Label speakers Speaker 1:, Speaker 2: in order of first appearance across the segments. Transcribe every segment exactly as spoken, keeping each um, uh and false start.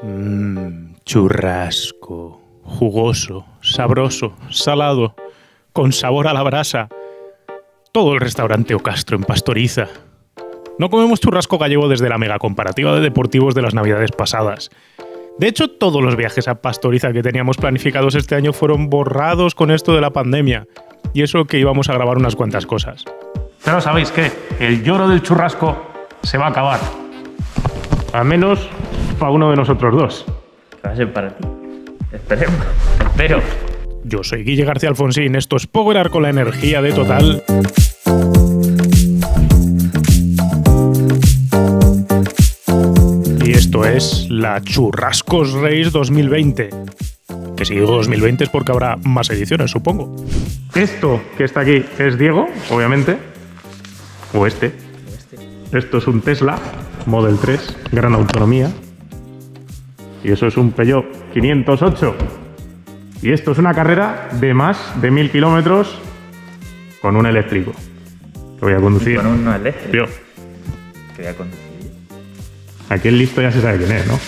Speaker 1: Mmm, churrasco. Jugoso, sabroso, salado, con sabor a la brasa. Todo el restaurante Ocastro en Pastoriza. No comemos churrasco gallego desde la mega comparativa de deportivos de las navidades pasadas. De hecho, todos los viajes a Pastoriza que teníamos planificados este año fueron borrados con esto de la pandemia. Y eso que íbamos a grabar unas cuantas cosas.
Speaker 2: Pero ¿sabéis qué? El lloro del churrasco se va a acabar. Al menos para uno de nosotros dos.
Speaker 3: Que va a ser para ti. Esperemos. Espero.
Speaker 1: Yo soy Guille García Alfonsín. Esto es Power con la energía de Total. Y esto es la Churrascos Race dos mil veinte. Que si digo dos mil veinte es porque habrá más ediciones, supongo.
Speaker 2: Esto que está aquí es Diego, obviamente. O este.
Speaker 3: Este.
Speaker 2: Esto es un Tesla Model tres, gran autonomía. Y eso es un Peugeot quinientos ocho. Y esto es una carrera de más de mil kilómetros con un eléctrico. Que voy a conducir.
Speaker 3: Y con un no eléctrico.
Speaker 2: Yo.
Speaker 3: Que voy a conducir.
Speaker 2: Aquí el listo ya se sabe quién es, ¿no?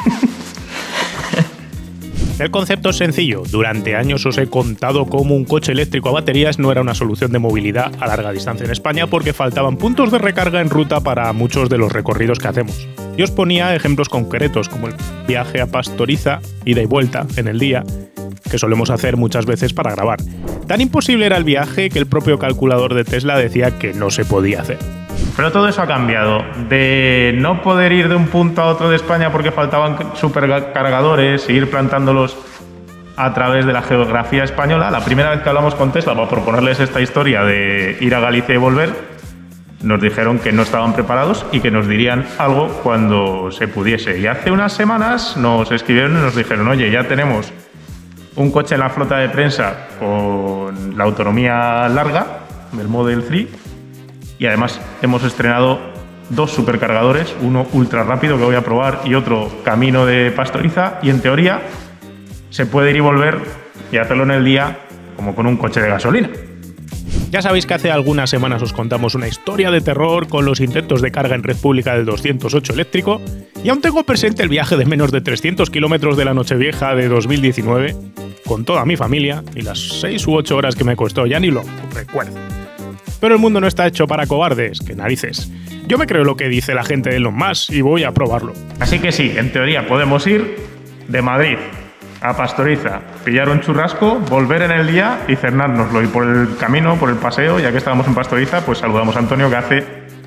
Speaker 1: El concepto es sencillo. Durante años os he contado cómo un coche eléctrico a baterías no era una solución de movilidad a larga distancia en España porque faltaban puntos de recarga en ruta para muchos de los recorridos que hacemos. Y os ponía ejemplos concretos como el viaje a Pastoriza, ida y vuelta en el día, que solemos hacer muchas veces para grabar. Tan imposible era el viaje que el propio calculador de Tesla decía que no se podía hacer.
Speaker 2: Pero todo eso ha cambiado. De no poder ir de un punto a otro de España porque faltaban supercargadores e ir plantándolos a través de la geografía española. La primera vez que hablamos con Tesla para proponerles esta historia de ir a Galicia y volver, nos dijeron que no estaban preparados y que nos dirían algo cuando se pudiese. Y hace unas semanas nos escribieron y nos dijeron, oye, ya tenemos un coche en la flota de prensa con la autonomía larga del Model tres. Y además hemos estrenado dos supercargadores, uno ultra rápido que voy a probar y otro camino de Pastoriza. Y en teoría se puede ir y volver y hacerlo en el día como con un coche de gasolina.
Speaker 1: Ya sabéis que hace algunas semanas os contamos una historia de terror con los intentos de carga en red pública del doscientos ocho eléctrico y aún tengo presente el viaje de menos de trescientos kilómetros de la Nochevieja de dos mil diecinueve con toda mi familia y las seis u ocho horas que me costó, ya ni lo recuerdo. Pero el mundo no está hecho para cobardes, que narices. Yo me creo lo que dice la gente de Elon Musk y voy a probarlo.
Speaker 2: Así que sí, en teoría podemos ir de Madrid a Pastoriza, pillar un churrasco, volver en el día y cernárnoslo. Y por el camino, por el paseo, ya que estábamos en Pastoriza, pues saludamos a Antonio, que hace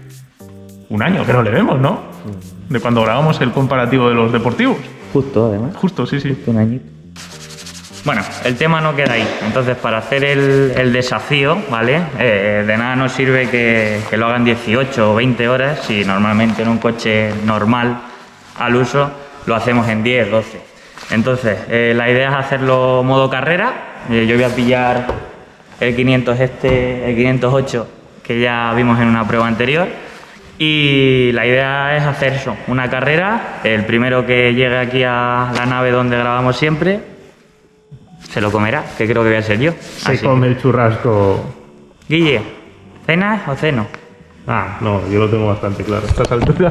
Speaker 2: un año que no le vemos, ¿no? De cuando grabamos el comparativo de los deportivos.
Speaker 3: Justo, además.
Speaker 2: Justo, sí, sí.
Speaker 3: Justo un añito. Bueno, el tema no queda ahí. Entonces, para hacer el, el desafío, ¿vale? Eh, de nada nos sirve que, que lo hagan dieciocho o veinte horas si normalmente en un coche normal al uso lo hacemos en diez, doce. Entonces, eh, la idea es hacerlo modo carrera. Eh, yo voy a pillar el quinientos este, el quinientos ocho que ya vimos en una prueba anterior. Y la idea es hacer eso, una carrera. El primero que llegue aquí a la nave donde grabamos siempre se lo comerá, que creo que voy a ser yo.
Speaker 2: Se
Speaker 3: Así
Speaker 2: come
Speaker 3: que...
Speaker 2: el churrasco.
Speaker 3: Guille, ¿cenas o ceno?
Speaker 2: Ah, no, yo lo tengo bastante claro a estas alturas.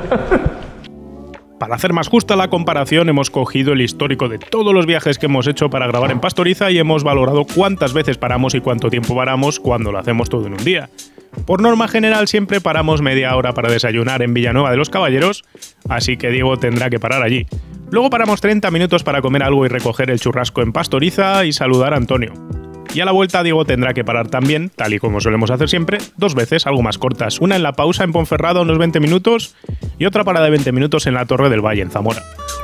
Speaker 1: Para hacer más justa la comparación, hemos cogido el histórico de todos los viajes que hemos hecho para grabar en Pastoriza y hemos valorado cuántas veces paramos y cuánto tiempo paramos cuando lo hacemos todo en un día. Por norma general siempre paramos media hora para desayunar en Villanueva de los Caballeros, así que Diego tendrá que parar allí. Luego paramos treinta minutos para comer algo y recoger el churrasco en Pastoriza y saludar a Antonio. Y a la vuelta Diego tendrá que parar también, tal y como solemos hacer siempre, dos veces, algo más cortas. Una en la pausa en Ponferrada, unos veinte minutos, y otra parada de veinte minutos en la Torre del Valle, en Zamora.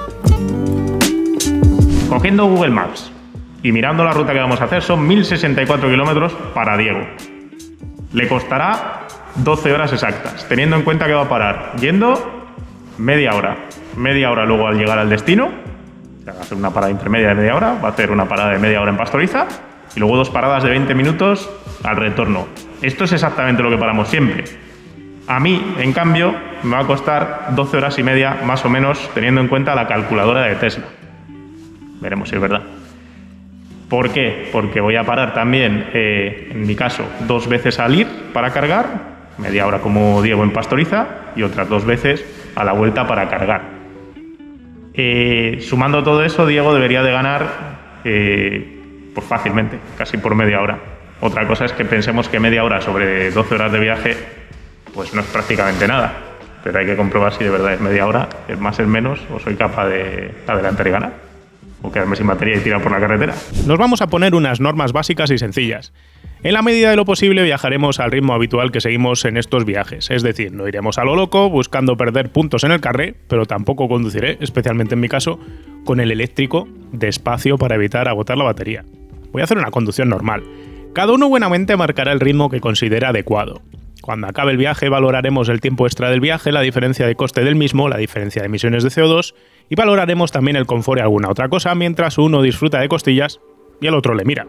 Speaker 2: Cogiendo Google Maps y mirando la ruta que vamos a hacer, son mil sesenta y cuatro kilómetros para Diego. Le costará doce horas exactas, teniendo en cuenta que va a parar yendo media hora. Media hora luego al llegar al destino, va a hacer una parada intermedia de media hora, va a hacer una parada de media hora en Pastoriza y luego dos paradas de veinte minutos al retorno. Esto es exactamente lo que paramos siempre. A mí, en cambio, me va a costar doce horas y media más o menos, teniendo en cuenta la calculadora de Tesla. Veremos si es verdad. ¿Por qué? Porque voy a parar también, eh, en mi caso, dos veces al ir para cargar, media hora como Diego en Pastoriza y otras dos veces a la vuelta para cargar. Eh, sumando todo eso, Diego debería de ganar eh, pues fácilmente, casi por media hora. Otra cosa es que pensemos que media hora sobre doce horas de viaje pues no es prácticamente nada, pero hay que comprobar si de verdad es media hora, es más, es menos, o soy capaz de adelantar y ganar, o quedarme sin batería y tirar por la carretera.
Speaker 1: Nos vamos a poner unas normas básicas y sencillas. En la medida de lo posible viajaremos al ritmo habitual que seguimos en estos viajes, es decir, no iremos a lo loco buscando perder puntos en el carré, pero tampoco conduciré, especialmente en mi caso, con el eléctrico despacio para evitar agotar la batería. Voy a hacer una conducción normal. Cada uno buenamente marcará el ritmo que considera adecuado. Cuando acabe el viaje valoraremos el tiempo extra del viaje, la diferencia de coste del mismo, la diferencia de emisiones de C O dos y valoraremos también el confort y alguna otra cosa mientras uno disfruta de costillas y el otro le mira.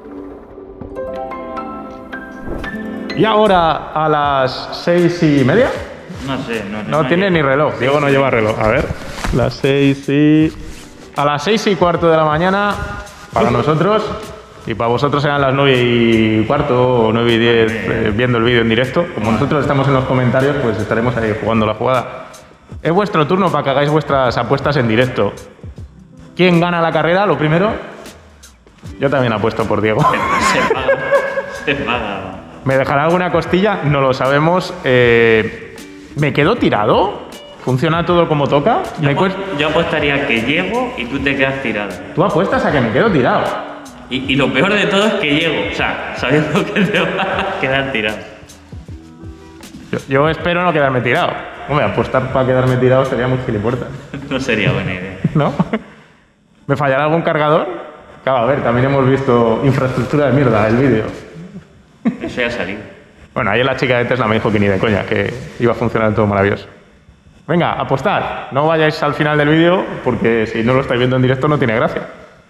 Speaker 2: ¿Y ahora a las seis y media?
Speaker 3: No sé, no,
Speaker 2: No, no tiene ni reloj. Diego no lleva reloj. A ver, las seis y... A las seis y cuarto de la mañana para nosotros, y para vosotros serán las nueve y cuarto o nueve y diez eh, viendo el vídeo en directo. Como nosotros estamos en los comentarios, pues estaremos ahí jugando la jugada. Es vuestro turno para que hagáis vuestras apuestas en directo. ¿Quién gana la carrera? Lo primero. Yo también apuesto por Diego.
Speaker 3: Se paga, se paga.
Speaker 2: ¿Me dejará alguna costilla? No lo sabemos. Eh, ¿Me quedo tirado? ¿Funciona todo como toca?
Speaker 3: Yo,
Speaker 2: ¿Me
Speaker 3: apost yo apostaría que llego y tú te quedas tirado.
Speaker 2: Tú apuestas a que me quedo tirado.
Speaker 3: Y, y lo peor de todo es que llego, o sea, sabiendo que te vas a quedar tirado.
Speaker 2: Yo, yo espero no quedarme tirado. Hombre, apostar para quedarme tirado sería muy gilipuertas.
Speaker 3: No sería buena idea.
Speaker 2: ¿No? ¿Me fallará algún cargador? Claro, a ver, también hemos visto infraestructura de mierda el vídeo.
Speaker 3: Eso ya ha salido.
Speaker 2: Bueno, ayer la chica de Tesla me dijo que ni de coña, que iba a funcionar todo maravilloso. Venga, apostad. No vayáis al final del vídeo porque si no lo estáis viendo en directo no tiene gracia.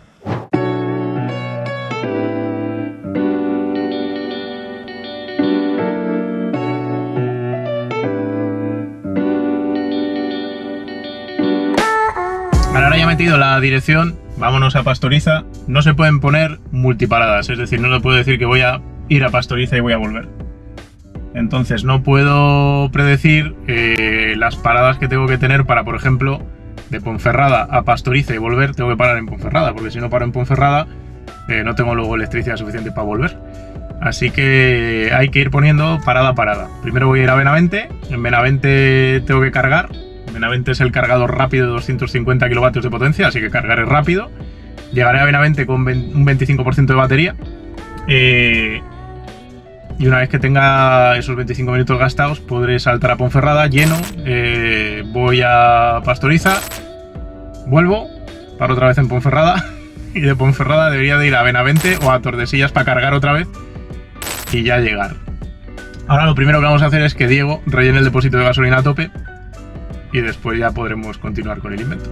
Speaker 1: Ahora ya he metido la dirección, vámonos a Pastoriza. No se pueden poner multiparadas, es decir, no le puedo decir que voy a ir a Pastoriza y voy a volver. Entonces no puedo predecir eh, las paradas que tengo que tener para, por ejemplo, de Ponferrada a Pastoriza y volver, tengo que parar en Ponferrada, porque si no paro en Ponferrada eh, no tengo luego electricidad suficiente para volver. Así que hay que ir poniendo parada a parada. Primero voy a ir a Benavente, en Benavente tengo que cargar. Benavente es el cargador rápido de doscientos cincuenta kilovatios de potencia, así que cargaré rápido. Llegaré a Benavente con un veinticinco por ciento de batería. Eh, y una vez que tenga esos veinticinco minutos gastados, podré saltar a Ponferrada lleno. Eh, voy a Pastoriza, vuelvo, paro otra vez en Ponferrada. Y de Ponferrada debería de ir a Benavente o a Tordesillas para cargar otra vez y ya llegar. Ahora lo primero que vamos a hacer es que Diego rellene el depósito de gasolina a tope. Y después ya podremos continuar con el invento.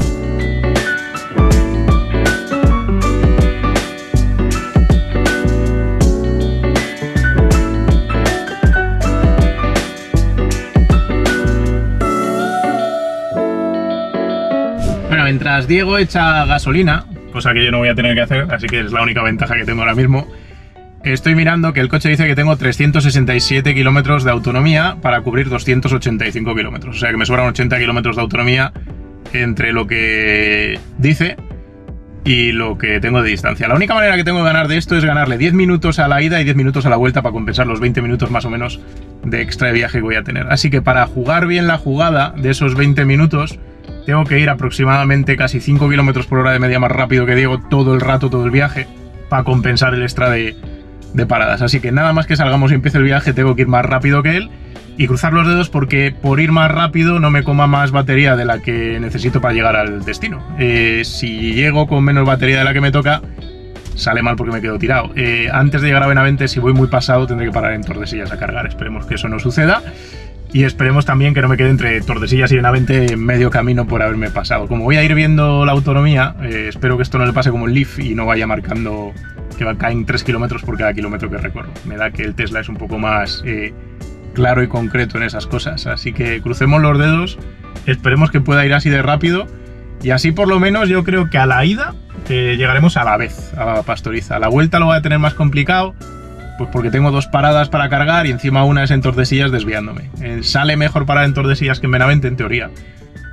Speaker 1: Bueno, mientras Diego echa gasolina, cosa que yo no voy a tener que hacer, así que es la única ventaja que tengo ahora mismo, estoy mirando que el coche dice que tengo trescientos sesenta y siete kilómetros de autonomía para cubrir doscientos ochenta y cinco kilómetros. O sea que me sobran ochenta kilómetros de autonomía entre lo que dice y lo que tengo de distancia. La única manera que tengo de ganar de esto es ganarle diez minutos a la ida y diez minutos a la vuelta para compensar los veinte minutos más o menos de extra de viaje que voy a tener. Así que para jugar bien la jugada de esos veinte minutos tengo que ir aproximadamente casi cinco kilómetros por hora de media más rápido que Diego todo el rato, todo el viaje, para compensar el extra de... de paradas, así que nada más que salgamos y empiece el viaje tengo que ir más rápido que él y cruzar los dedos porque por ir más rápido no me coma más batería de la que necesito para llegar al destino. Eh, si llego con menos batería de la que me toca sale mal porque me quedo tirado. Eh, antes de llegar a Benavente, si voy muy pasado, tendré que parar en Tordesillas a cargar. Esperemos que eso no suceda y esperemos también que no me quede entre Tordesillas y Benavente en medio camino por haberme pasado. Como voy a ir viendo la autonomía, eh, espero que esto no le pase como el Leaf y no vaya marcando que caen tres kilómetros por cada kilómetro que recorro. Me da que el Tesla es un poco más eh, claro y concreto en esas cosas. Así que crucemos los dedos, esperemos que pueda ir así de rápido y así por lo menos yo creo que a la ida eh, llegaremos a la vez a Pastoriza. A la vuelta lo voy a tener más complicado, pues porque tengo dos paradas para cargar y encima una es en Tordesillas desviándome. Eh, sale mejor parar en Tordesillas que en Benavente en teoría,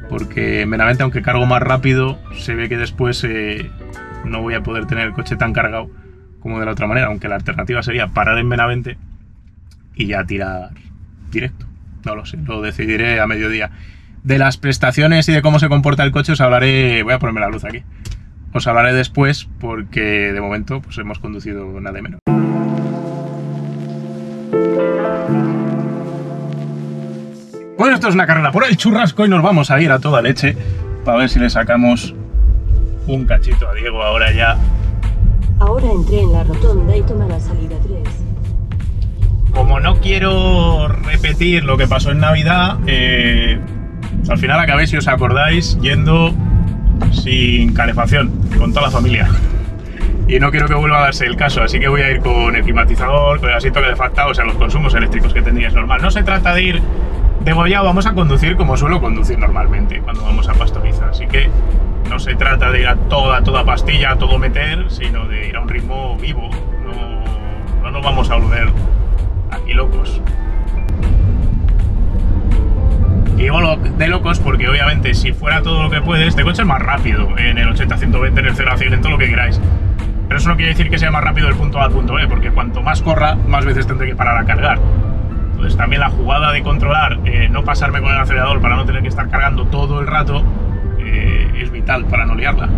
Speaker 1: porque en Benavente, aunque cargo más rápido, se ve que después eh, no voy a poder tener el coche tan cargado como de la otra manera, aunque la alternativa sería parar en Benavente y ya tirar directo. No lo sé, lo decidiré a mediodía. De las prestaciones y de cómo se comporta el coche os hablaré, voy a ponerme la luz aquí, os hablaré después, porque de momento pues hemos conducido nada de menos. Bueno, esto es una carrera por el churrasco y nos vamos a ir a toda leche para ver si le sacamos un cachito a Diego ahora ya.
Speaker 4: Ahora entré en la rotonda y toma la salida tres.
Speaker 1: Como no quiero repetir lo que pasó en Navidad, eh, al final acabé, si os acordáis, yendo sin calefacción, con toda la familia. Y no quiero que vuelva a darse el caso, así que voy a ir con el climatizador, con el asiento que le falta, o sea, los consumos eléctricos que tendría es normal. No se trata de ir degollado, vamos a conducir como suelo conducir normalmente cuando vamos a Pastoriza. Así que no se trata de ir a toda, toda pastilla, a todo meter, sino de ir a un ritmo vivo. No, no nos vamos a volver aquí locos. Y digo lo de locos porque obviamente si fuera todo lo que puede, este coche es más rápido en el ochenta a ciento veinte, en el cero a cien, en todo lo que queráis. Pero eso no quiere decir que sea más rápido del punto A al punto B, porque cuanto más corra, más veces tendré que parar a cargar. Entonces también la jugada de controlar, eh, no pasarme con el acelerador para no tener que estar cargando todo el rato, eh, es vital para no liarla.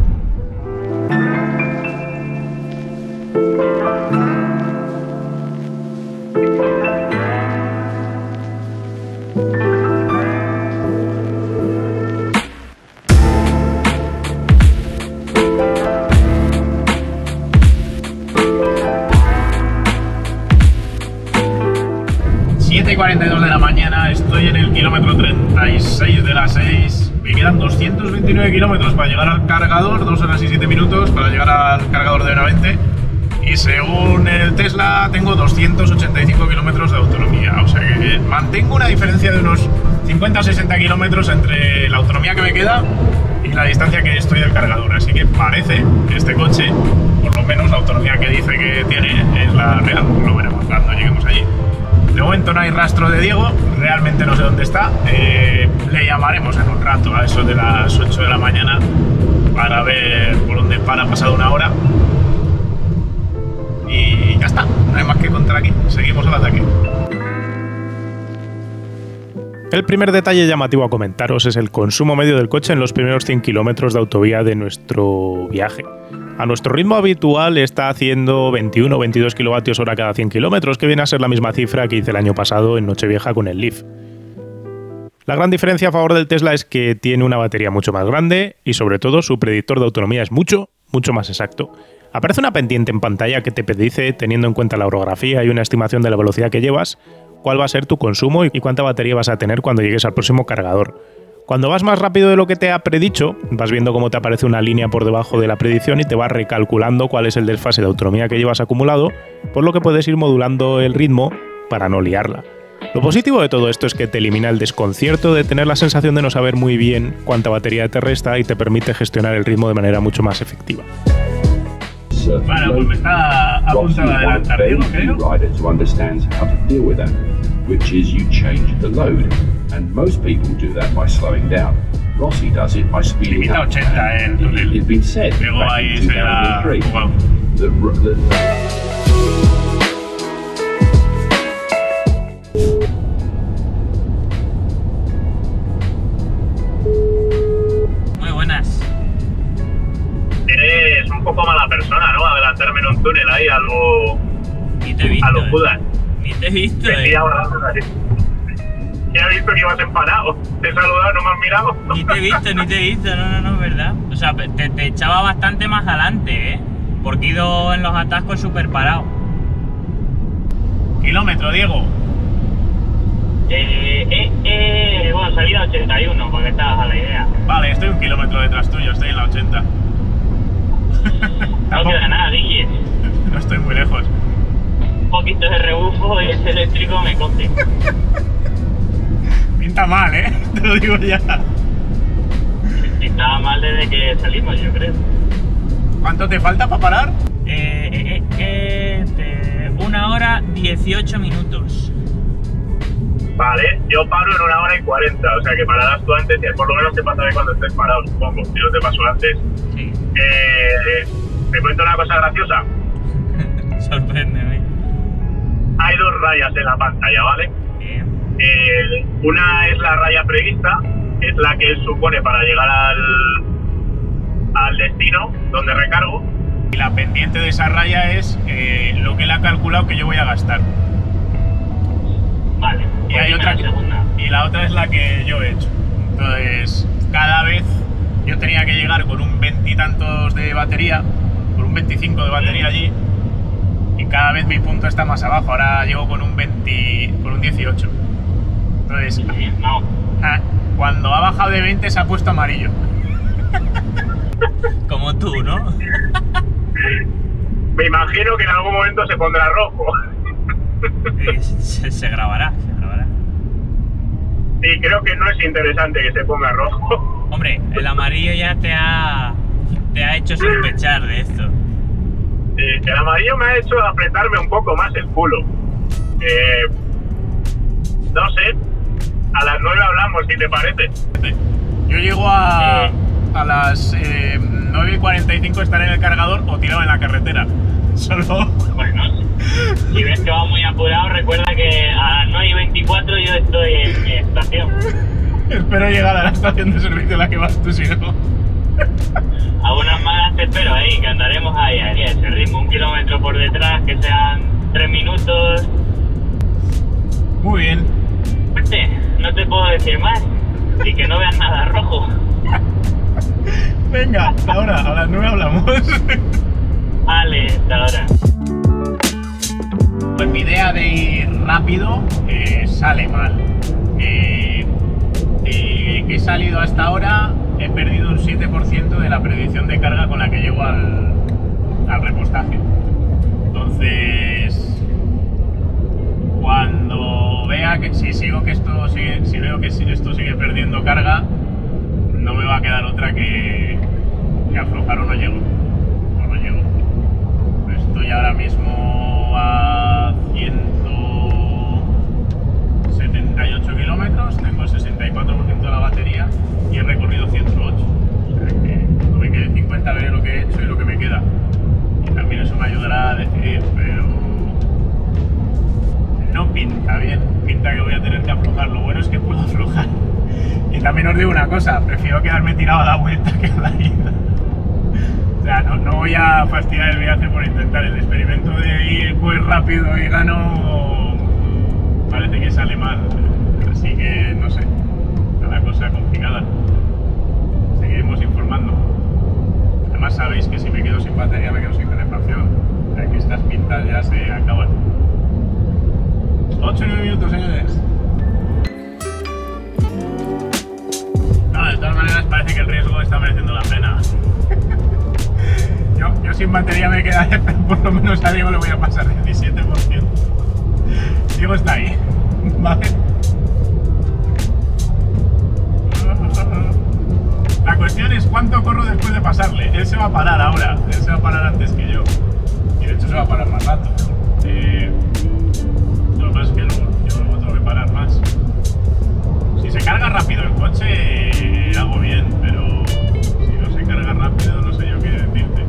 Speaker 1: siete y cuarenta y dos de la mañana, estoy en el kilómetro treinta y seis de las seis, me quedan doscientos veintinueve kilómetros para llegar al cargador, dos horas y siete minutos para llegar al cargador de Benavente, y según el Tesla tengo doscientos ochenta y cinco kilómetros de autonomía, o sea que mantengo una diferencia de unos cincuenta a sesenta kilómetros entre la autonomía que me queda y la distancia que estoy del cargador, así que parece que este coche, por lo menos la autonomía que dice que tiene, es la real, lo veremos cuando lleguemos allí. De momento no hay rastro de Diego, realmente no sé dónde está, eh, le llamaremos en un rato a eso de las ocho de la mañana para ver por dónde para, pasado una hora. Y ya está, no hay más que contar aquí, seguimos al ataque. El primer detalle llamativo a comentaros es el consumo medio del coche en los primeros cien kilómetros de autovía de nuestro viaje. A nuestro ritmo habitual está haciendo veintiuno o veintidós kilovatios hora cada cien kilómetros, que viene a ser la misma cifra que hice el año pasado en Nochevieja con el Leaf. La gran diferencia a favor del Tesla es que tiene una batería mucho más grande y sobre todo su predictor de autonomía es mucho, mucho más exacto. Aparece una pendiente en pantalla que te predice, teniendo en cuenta la orografía y una estimación de la velocidad que llevas, cuál va a ser tu consumo y cuánta batería vas a tener cuando llegues al próximo cargador. Cuando vas más rápido de lo que te ha predicho, vas viendo cómo te aparece una línea por debajo de la predicción y te va recalculando cuál es el desfase de autonomía que llevas acumulado, por lo que puedes ir modulando el ritmo para no liarla. Lo positivo de todo esto es que te elimina el desconcierto de tener la sensación de no saber muy bien cuánta batería te resta y te permite gestionar el ritmo de manera mucho más efectiva. Bueno, pues me está a punto de adelantar, Diego, creo.
Speaker 5: Which is you change the load, and most people do that by slowing down. Rossi does it by speeding
Speaker 1: Limita
Speaker 5: up.
Speaker 1: ochenta en el túnel.
Speaker 5: It's been said
Speaker 1: Luego
Speaker 5: back
Speaker 1: ahí
Speaker 5: in
Speaker 1: se la
Speaker 5: two thousand three
Speaker 1: jugado.
Speaker 5: that, that
Speaker 3: Muy buenas.
Speaker 1: Eres un poco mala persona, ¿no? Adelantarme en un túnel ahí, algo
Speaker 3: Ni te he visto.
Speaker 1: a lo Judas.
Speaker 3: eh. Ni te he visto.
Speaker 1: Te
Speaker 3: eh.
Speaker 1: ahora. Ya he visto que ibas empanado. Te he saludado, no me has mirado.
Speaker 3: Ni te he visto, ni te he visto. No, no, no, es verdad. O sea, te, te echaba bastante más adelante, ¿eh? Porque he ido en los atascos súper parado.
Speaker 1: Kilómetro, Diego.
Speaker 3: Eh, eh, eh, bueno, salida ochenta y uno, porque estabas a la idea.
Speaker 1: Vale, estoy un kilómetro detrás tuyo, estoy en la ochenta.
Speaker 3: No queda nada, dije.
Speaker 1: No estoy muy lejos.
Speaker 3: Un poquito de rebufo y ese eléctrico me coge.
Speaker 1: Pinta mal, ¿eh? Te lo digo ya.
Speaker 3: Estaba mal desde que salimos, yo creo.
Speaker 1: ¿Cuánto te falta para parar?
Speaker 3: Eh, eh, eh, eh, una hora dieciocho minutos.
Speaker 6: Vale, yo paro en una hora y cuarenta, o sea que pararás tú antes, por lo menos te pasaré cuando estés parado, supongo, si no te paso antes.
Speaker 3: Sí.
Speaker 6: Eh, ¿Te cuento una cosa graciosa?
Speaker 3: Sorpréndeme.
Speaker 6: Hay dos rayas en la pantalla, ¿vale?
Speaker 3: Bien.
Speaker 6: Eh, una es la raya prevista, es la que él supone para llegar al, al destino donde recargo.
Speaker 1: Y la pendiente de esa raya es eh, lo que él ha calculado que yo voy a gastar.
Speaker 7: Vale.
Speaker 1: Y hay otra que, y la otra es la que yo he hecho. Entonces, cada vez yo tenía que llegar con un veintitantos de batería, con un veinticinco de batería allí, y cada vez mi punto está más abajo. Ahora llego con un veinte, con un dieciocho. Entonces,
Speaker 7: no.
Speaker 1: ah, cuando ha bajado de veinte se ha puesto amarillo.
Speaker 3: Como tú, ¿no?
Speaker 6: Me imagino que en algún momento se pondrá rojo.
Speaker 3: Se, se grabará, se grabará.
Speaker 6: Y creo que no es interesante que se ponga rojo.
Speaker 3: Hombre, el amarillo ya te ha, te ha hecho sospechar de esto.
Speaker 6: Sí, el amarillo me ha hecho apretarme un poco más el culo. Eh, no sé, a las nueve hablamos, si te parece.
Speaker 1: Yo llego a,
Speaker 3: Eh.
Speaker 1: a las eh, nueve y cuarenta y cinco estar en el cargador o tirado en la carretera. Solo.
Speaker 7: Bueno, si ves que va muy apurado, recuerda que a las nueve y veinticuatro yo estoy en mi estación.
Speaker 1: Espero llegar a la estación de servicio en la que vas tú, si no.
Speaker 7: A unas malas te espero ahí, que andaremos ahí, ahí, a ese ritmo, un kilómetro por detrás, que sean tres minutos.
Speaker 1: Muy bien.
Speaker 7: Fuerte, no te puedo decir más, y que no veas nada rojo.
Speaker 1: Venga, hasta ahora, a las nueve hablamos.
Speaker 7: Vale, hasta ahora.
Speaker 1: Pues mi idea de ir rápido eh, sale mal. Eh, eh, que he salido hasta ahora, he perdido un siete por ciento de la predicción de carga con la que llego al, al repostaje. Entonces, cuando vea que si sigo que esto sigue, si veo que esto sigue perdiendo carga, no me va a quedar otra que, que aflojar o no llego. O no llego. Estoy ahora mismo a ciento setenta y ocho kilómetros, tengo el sesenta y cuatro por ciento de la batería y he recorrido ciento ocho. O sea que cuando me quede cincuenta veré lo que he hecho y lo que me queda. Y también eso me ayudará a decidir, pero no pinta bien. Pinta que voy a tener que aflojar. Lo bueno es que puedo aflojar. Y también os digo una cosa, prefiero quedarme tirado a la vuelta que a la ida. O sea, no, no voy a fastidiar el viaje por intentar el experimento de ir muy rápido y gano. Parece que sale mal. Así que no sé, está la cosa complicada. Seguiremos informando. Además sabéis que si me quedo sin batería me quedo sin calefacción. O sea que estas pintas ya se acaban. ocho y nueve minutos, señores. No, de todas maneras parece que el riesgo está mereciendo la pena. Yo, yo sin batería me quedaría, pero por lo menos a Diego le voy a pasar diecisiete por ciento. Diego está ahí, ¿vale? La cuestión es cuánto corro después de pasarle. Él se va a parar ahora, él se va a parar antes que yo. Y de hecho se va a parar más rato. Eh, lo que pasa es que luego, yo luego tengo que parar más. Si se carga rápido el coche, eh, hago bien, pero si no se carga rápido, no sé yo qué decirte.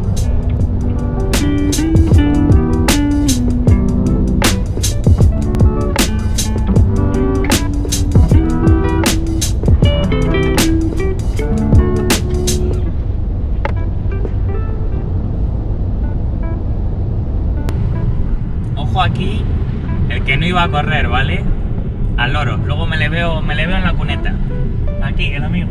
Speaker 3: Ojo aquí, el que no iba a correr, ¿vale? Al loro. Luego me le veo, me le veo en la cuneta. Aquí, el amigo.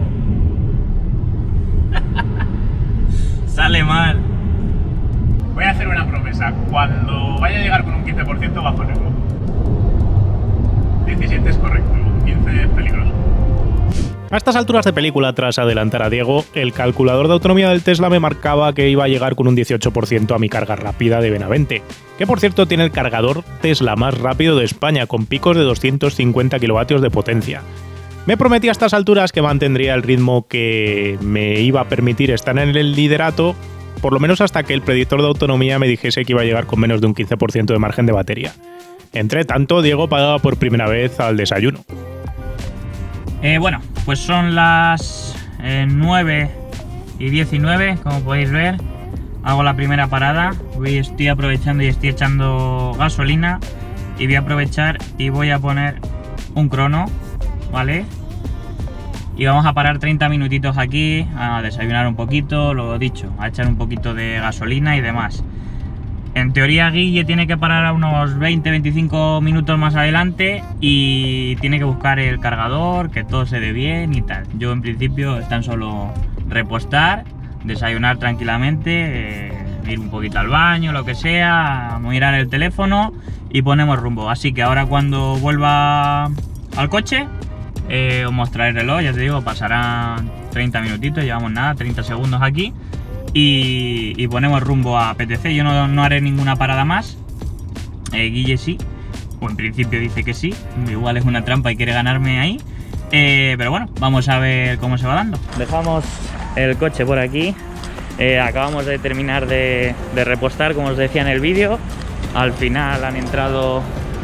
Speaker 3: Sale mal.
Speaker 1: Voy a hacer una promesa. Cuando vaya a llegar con un quince por ciento bajo el ritmo. diecisiete es correcto, quince es peligroso. A estas alturas de película, tras adelantar a Diego, el calculador de autonomía del Tesla me marcaba que iba a llegar con un dieciocho por ciento a mi carga rápida de Benavente, que por cierto tiene el cargador Tesla más rápido de España, con picos de doscientos cincuenta kilovatios de potencia. Me prometí a estas alturas que mantendría el ritmo que me iba a permitir estar en el liderato, por lo menos hasta que el predictor de autonomía me dijese que iba a llegar con menos de un quince por ciento de margen de batería. Entre tanto, Diego pagaba por primera vez al desayuno.
Speaker 3: Eh, bueno, pues son las eh, nueve y diecinueve, como podéis ver. Hago la primera parada, voy, estoy aprovechando y estoy echando gasolina. Y voy a aprovechar y voy a poner un crono, ¿vale? Y vamos a parar treinta minutitos aquí, a desayunar un poquito, lo dicho, a echar un poquito de gasolina y demás. En teoría Guille tiene que parar a unos veinte a veinticinco minutos más adelante y tiene que buscar el cargador, que todo se dé bien y tal. Yo en principio es tan solo repostar, desayunar tranquilamente, eh, ir un poquito al baño, lo que sea, mirar el teléfono y ponemos rumbo. Así que ahora cuando vuelva al coche eh, os mostraré el reloj, ya te digo, pasarán treinta minutitos, llevamos nada, treinta segundos aquí. Y, y ponemos rumbo a P T C. Yo no, no haré ninguna parada más. eh, Guille sí, o en principio dice que sí. Igual es una trampa y quiere ganarme ahí. eh, Pero bueno, vamos a ver cómo se va dando. Dejamos el coche por aquí. eh, Acabamos de terminar de, de repostar, como os decía en el vídeo. Al final han entrado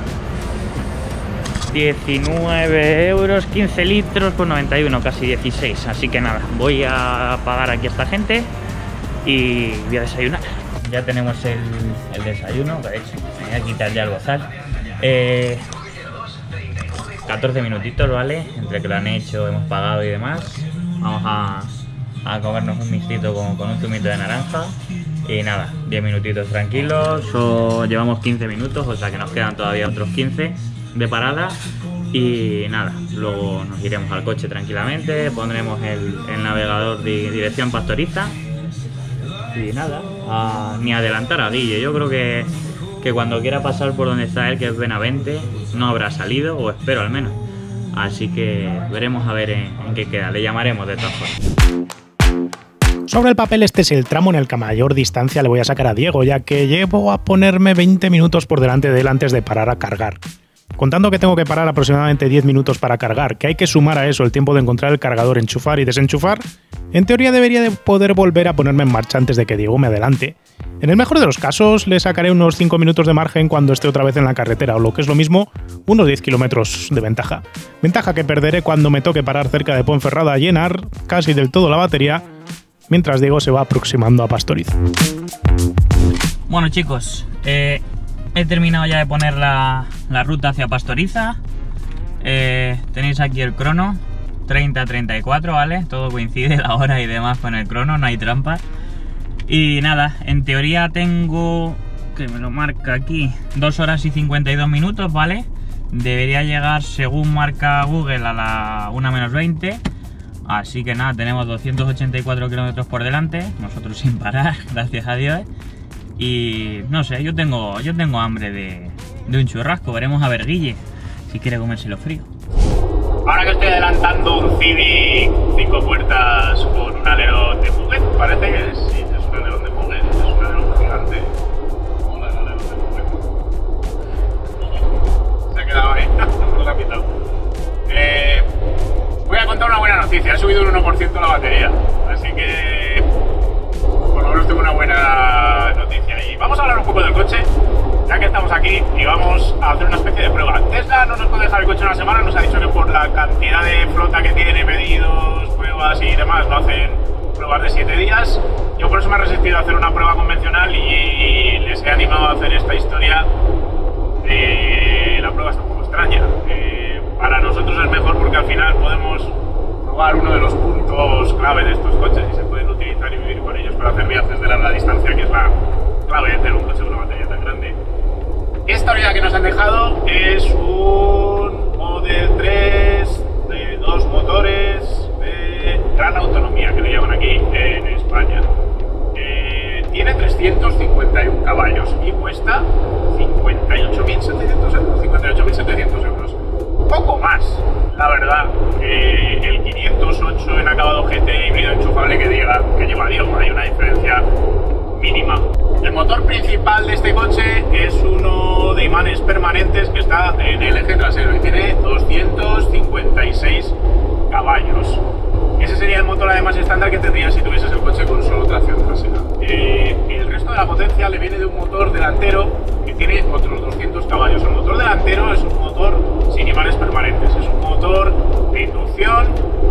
Speaker 3: diecinueve euros, quince litros por noventa y uno, casi dieciséis. Así que nada, voy a pagar aquí a esta gente y voy a desayunar. Ya tenemos el, el desayuno, de hecho, me voy a quitar ya el bozal. Eh, catorce minutitos, ¿vale? Entre que lo han hecho, hemos pagado y demás. Vamos a, a comernos un mixtito con, con un zumito de naranja. Y nada, diez minutitos tranquilos. O llevamos quince minutos, o sea que nos quedan todavía otros quince de parada. Y nada, luego nos iremos al coche tranquilamente. Pondremos el, el navegador de dirección Pastoriza. Y nada, a, ni adelantar a Guille. Yo creo que, que cuando quiera pasar por donde está él, que es Benavente, no habrá salido, o espero al menos. Así que veremos a ver en, en qué queda. Le llamaremos de todas formas.
Speaker 1: Sobre el papel, este es el tramo en el que a mayor distancia le voy a sacar a Diego, ya que llevo a ponerme veinte minutos por delante de él antes de parar a cargar. Contando que tengo que parar aproximadamente diez minutos para cargar, que hay que sumar a eso el tiempo de encontrar el cargador, enchufar y desenchufar, en teoría debería de poder volver a ponerme en marcha antes de que Diego me adelante. En el mejor de los casos, le sacaré unos cinco minutos de margen cuando esté otra vez en la carretera, o lo que es lo mismo, unos diez kilómetros de ventaja. Ventaja que perderé cuando me toque parar cerca de Ponferrada a llenar casi del todo la batería, mientras Diego se va aproximando a Pastoriza.
Speaker 3: Bueno chicos, eh, he terminado ya de poner la, la ruta hacia Pastoriza. Eh, tenéis aquí el crono, treinta a treinta y cuatro, ¿vale? Todo coincide, la hora y demás con el crono, no hay trampa. Y nada, en teoría tengo, que me lo marca aquí, dos horas y cincuenta y dos minutos, ¿vale? Debería llegar, según marca Google, a la una menos veinte. Así que nada, tenemos doscientos ochenta y cuatro kilómetros por delante, nosotros sin parar, gracias a Dios. Y no sé, yo tengo, yo tengo hambre de, de un churrasco. Veremos a ver Guille si quiere comérselo frío.
Speaker 6: Ahora que estoy adelantando un Civic cinco puertas con un alerón de Mugen, parece que es, sí, es un alerón de Mugen, es un alerón gigante. Hola, el alerón de Mugen. Se ha quedado ahí, no lo ha quitado. Eh, voy a contar una buena noticia, ha subido un uno por ciento la batería, así que por lo menos tengo una buena noticia. Y vamos a hablar un poco del coche, ya que estamos aquí, y vamos a hacer una especie de prueba. Tesla no nos puede dejar el coche una semana, nos ha dicho que por la cantidad de flota que tiene, pedidos, pruebas y demás, lo hacen pruebas de siete días. Yo por eso me he resistido a hacer una prueba convencional y les he animado a hacer esta historia. Eh, la prueba está un poco extraña. Eh, para nosotros es mejor porque al final podemos probar uno de los puntos clave de estos coches y se pueden utilizar y vivir con ellos para hacer viajes de larga distancia, que es la clave de tener un coche con una batería tan grande. Esta unidad que nos han dejado es un Model tres de dos motores de gran autonomía, que le llaman aquí en España. Eh, tiene trescientos cincuenta y uno caballos y cuesta cincuenta y ocho mil setecientos euros. cincuenta y ocho mil setecientos euros. Poco más, la verdad, que el quinientos ocho en acabado G T híbrido enchufable que diga que lleva Diego. Hay una diferencia mínima. El motor principal de este coche es uno de imanes permanentes que está en el eje trasero y tiene doscientos cincuenta y seis caballos. Ese sería el motor además estándar que tendrías si tuvieses el coche con solo tracción trasera. Eh, el resto de la potencia le viene de un motor delantero que tiene otros doscientos caballos. El motor delantero es un motor sin imanes permanentes, es un motor de inducción.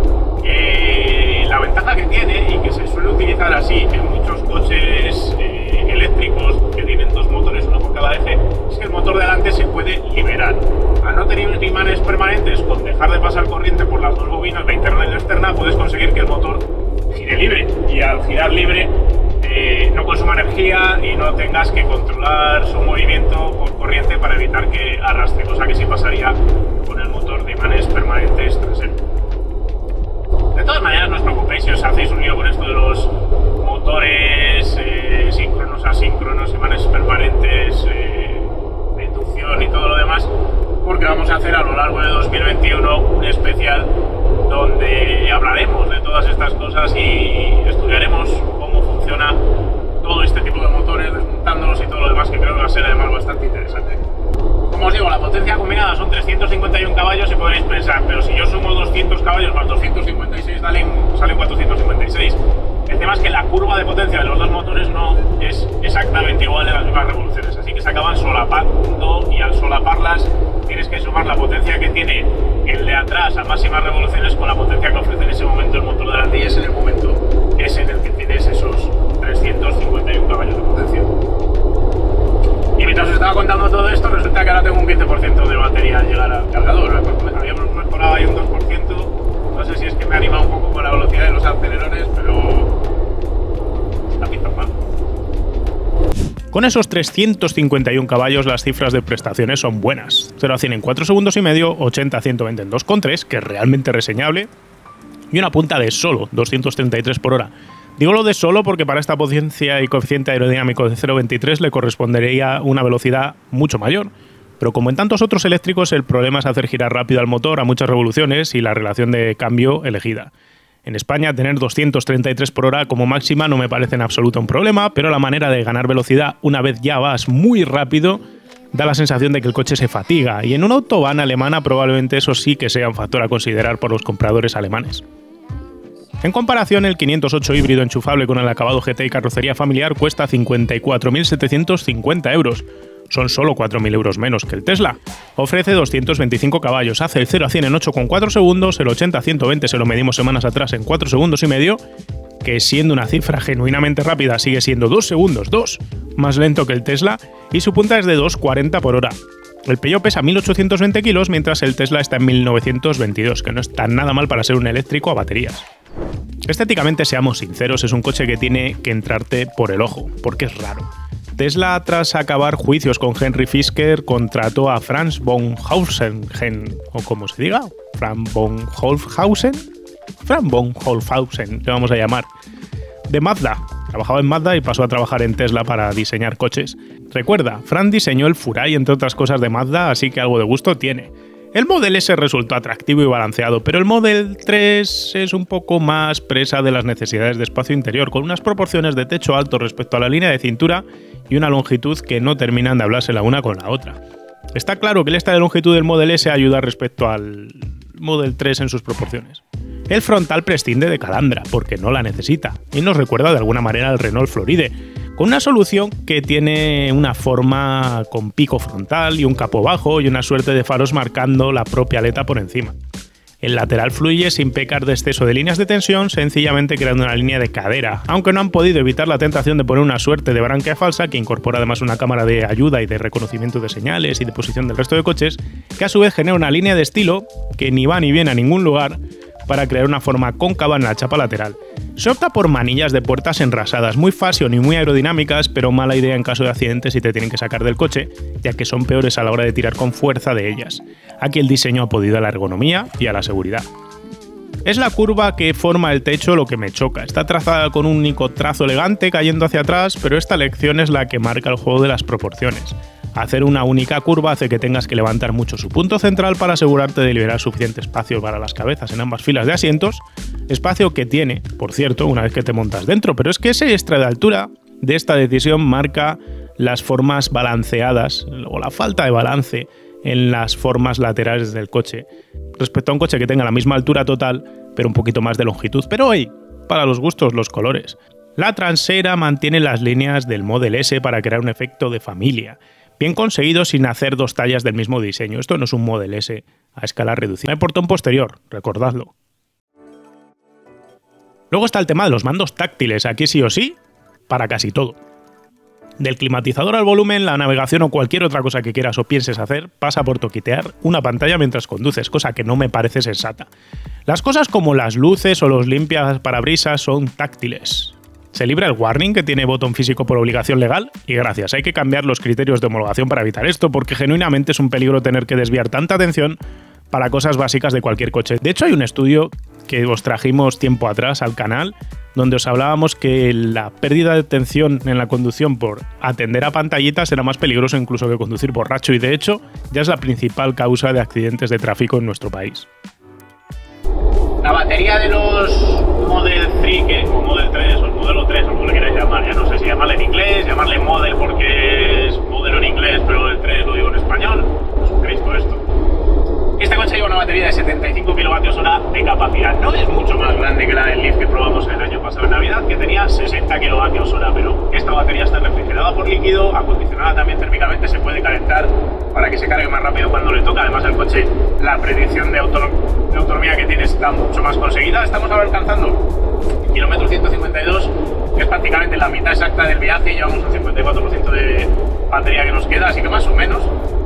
Speaker 6: Eh, la ventaja que tiene, y que se suele utilizar así en muchos coches eh, eléctricos que tienen dos motores, uno por cada eje, es que el motor delante se puede liberar. Al no tener imanes permanentes, con dejar de pasar corriente por las dos bobinas, la interna y la externa, puedes conseguir que el motor gire libre, y al girar libre eh, no consuma energía y no tengas que controlar su movimiento por corriente para evitar que arrastre, cosa que sí pasaría con el motor de imanes permanentes trasero. De todas maneras, no os preocupéis si os hacéis un lío con esto de los motores eh, síncronos, asíncronos, imanes permanentes, eh, de inducción y todo lo demás, porque vamos a hacer a lo largo de dos mil veintiuno un especial donde hablaremos de todas estas cosas y estudiaremos cómo funciona todo este tipo de motores, desmontándolos y todo lo demás, que creo que va a ser además bastante interesante. Como os digo, la potencia combinada son trescientos cincuenta y uno caballos y podréis pensar, pero si yo sumo doscientos caballos más doscientos cincuenta y seis salen, salen cuatrocientos cincuenta y seis. El tema es que la curva de potencia de los dos motores no es exactamente igual en las mismas revoluciones, así que se acaban solapando, y al solaparlas tienes que sumar la potencia que tiene el de atrás a máximas revoluciones con la potencia que ofrece en ese momento el motor delante, y es en el momento es en el que tienes esos trescientos cincuenta y uno caballos de potencia. Y mientras os estaba contando todo esto, resulta que ahora tengo un quince por ciento de batería al llegar al cargador. Habíamos mejorado ahí un dos por ciento. No sé si es que me ha animado un poco con la velocidad de los acelerones, pero la pinta mal.
Speaker 1: Con esos trescientos cincuenta y uno caballos, las cifras de prestaciones son buenas. cero a cien en cuatro segundos y medio, ochenta a ciento veinte en dos coma tres, que es realmente reseñable, y una punta de solo doscientos treinta y tres por hora. Digo lo de solo porque para esta potencia y coeficiente aerodinámico de cero coma veintitrés le correspondería una velocidad mucho mayor. Pero como en tantos otros eléctricos, el problema es hacer girar rápido al motor a muchas revoluciones y la relación de cambio elegida. En España, tener doscientos treinta y tres por hora como máxima no me parece en absoluto un problema, pero la manera de ganar velocidad una vez ya vas muy rápido da la sensación de que el coche se fatiga, y en una autobahn alemana probablemente eso sí que sea un factor a considerar por los compradores alemanes. En comparación, el quinientos ocho híbrido enchufable con el acabado G T y carrocería familiar cuesta cincuenta y cuatro mil setecientos cincuenta euros. Son solo cuatro mil euros menos que el Tesla. Ofrece doscientos veinticinco caballos, hace el cero a cien en ocho coma cuatro segundos, el ochenta a ciento veinte se lo medimos semanas atrás en cuatro segundos y medio, que siendo una cifra genuinamente rápida sigue siendo dos segundos, dos, más lento que el Tesla, y su punta es de dos coma cuarenta por hora. El Peugeot pesa mil ochocientos veinte kilos, mientras el Tesla está en mil novecientos veintidós, que no está nada mal para ser un eléctrico a baterías. Estéticamente, seamos sinceros, es un coche que tiene que entrarte por el ojo, porque es raro. Tesla, tras acabar juicios con Henry Fisker, contrató a Franz von Holzhausen, o como se diga, Franz von Holzhausen, Franz von Holzhausen, le vamos a llamar, de Mazda. Trabajaba en Mazda y pasó a trabajar en Tesla para diseñar coches. Recuerda, Franz diseñó el Furai, entre otras cosas, de Mazda, así que algo de gusto tiene. El Model S resultó atractivo y balanceado, pero el Model tres es un poco más presa de las necesidades de espacio interior, con unas proporciones de techo alto respecto a la línea de cintura y una longitud que no terminan de hablarse la una con la otra. Está claro que el esta de longitud del Model S ayuda respecto al Model tres en sus proporciones. El frontal prescinde de calandra, porque no la necesita, y nos recuerda de alguna manera al Renault Floride, con una solución que tiene una forma con pico frontal y un capó bajo y una suerte de faros marcando la propia aleta por encima. El lateral fluye sin pecar de exceso de líneas de tensión, sencillamente creando una línea de cadera, aunque no han podido evitar la tentación de poner una suerte de branquia falsa que incorpora además una cámara de ayuda y de reconocimiento de señales y de posición del resto de coches, que a su vez genera una línea de estilo que ni va ni viene a ningún lugar para crear una forma cóncava en la chapa lateral. Se opta por manillas de puertas enrasadas, muy fashion y muy aerodinámicas, pero mala idea en caso de accidentes si te tienen que sacar del coche, ya que son peores a la hora de tirar con fuerza de ellas. Aquí el diseño ha podido a la ergonomía y a la seguridad. Es la curva que forma el techo lo que me choca. Está trazada con un único trazo elegante cayendo hacia atrás, pero esta lección es la que marca el juego de las proporciones. Hacer una única curva hace que tengas que levantar mucho su punto central para asegurarte de liberar suficiente espacio para las cabezas en ambas filas de asientos, espacio que tiene, por cierto, una vez que te montas dentro, pero es que ese extra de altura de esta decisión marca las formas balanceadas, o la falta de balance en las formas laterales del coche, respecto a un coche que tenga la misma altura total, pero un poquito más de longitud. Pero hoy, para los gustos, los colores. La trasera mantiene las líneas del Model S para crear un efecto de familia, bien conseguido sin hacer dos tallas del mismo diseño. Esto no es un Model S a escala reducida. No hay portón posterior, recordadlo. Luego está el tema de los mandos táctiles, aquí sí o sí, para casi todo. Del climatizador al volumen, la navegación o cualquier otra cosa que quieras o pienses hacer pasa por toquitear una pantalla mientras conduces, cosa que no me parece sensata. Las cosas como las luces o los limpias parabrisas son táctiles. Se libra el warning, que tiene botón físico por obligación legal, y gracias, hay que cambiar los criterios de homologación para evitar esto, porque genuinamente es un peligro tener que desviar tanta atención para cosas básicas de cualquier coche. De hecho, hay un estudio que os trajimos tiempo atrás al canal, donde os hablábamos que la pérdida de atención en la conducción por atender a pantallitas era más peligroso incluso que conducir borracho, y de hecho ya es la principal causa de accidentes de tráfico en nuestro país.
Speaker 6: La batería de los Model tres, que, o Model tres, o el modelo tres, o como le queráis llamar, ya no sé si llamarle en inglés, llamarle Model porque es modelo en inglés, pero el tres lo digo en español, es un Cristo esto. Este coche lleva una batería de setenta y cinco kilovatios hora de capacidad. No es mucho más grande que la del Leaf que probamos el año pasado en Navidad, que tenía sesenta kilovatios hora, pero esta batería está refrigerada por líquido, acondicionada también térmicamente, se puede calentar para que se cargue más rápido cuando le toca. Además, el coche, la predicción de, autonom de autonomía que tiene está mucho más conseguida. Estamos ahora alcanzando el kilómetro ciento cincuenta y dos, que es prácticamente la mitad exacta del viaje. Llevamos un cincuenta y cuatro por ciento de batería que nos queda, así que más o menos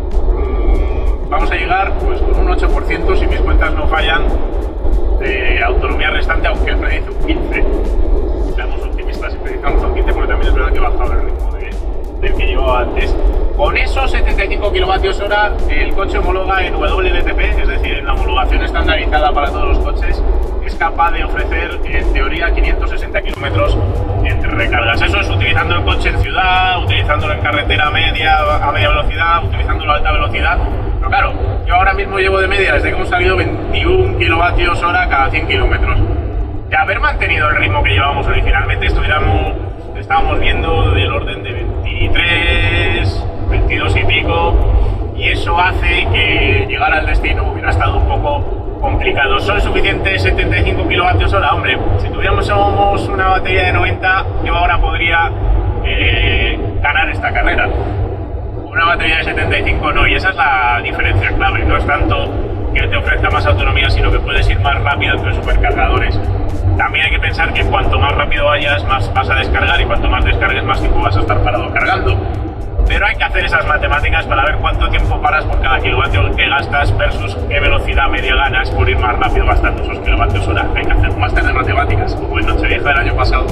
Speaker 6: vamos a llegar pues con un ocho por ciento, si mis cuentas no fallan, de autonomía restante, aunque él predice un quince por ciento. Seamos optimistas y predicamos un quince por ciento, porque también es verdad que ha bajado el ritmo de, del que llevaba antes. Con esos setenta y cinco kilovatios hora, el coche homologa en W L T P, es decir, en la homologación estandarizada para todos los coches, es capaz de ofrecer, en teoría, quinientos sesenta kilómetros entre recargas. Eso es utilizando el coche en ciudad, utilizándolo en carretera media, a media velocidad, utilizándolo a alta velocidad. Pero claro, yo ahora mismo llevo de media, desde que hemos salido, veintiún kilovatios hora cada cien kilómetros. De haber mantenido el ritmo que llevábamos originalmente, estuviéramos, estábamos viendo del orden de veintitrés, veintidós y pico, y eso hace que llegar al destino hubiera estado un poco complicado. ¿Son suficientes setenta y cinco kilovatios hora? Hombre, si tuviéramos una batería de noventa, yo ahora podría eh, ganar esta carrera. Una batería de setenta y cinco no, y esa es la diferencia clave. No es tanto que te ofrezca más autonomía, sino que puedes ir más rápido entre supercargadores. También hay que pensar que cuanto más rápido vayas, más vas a descargar, y cuanto más descargues, más tiempo vas a estar parado cargando. Pero hay que hacer esas matemáticas para ver cuánto tiempo paras por cada kilovatio que gastas versus qué velocidad media ganas por ir más rápido gastando esos kilovatios hora. Hay que hacer un máster de matemáticas, como en Nochevieja del año pasado.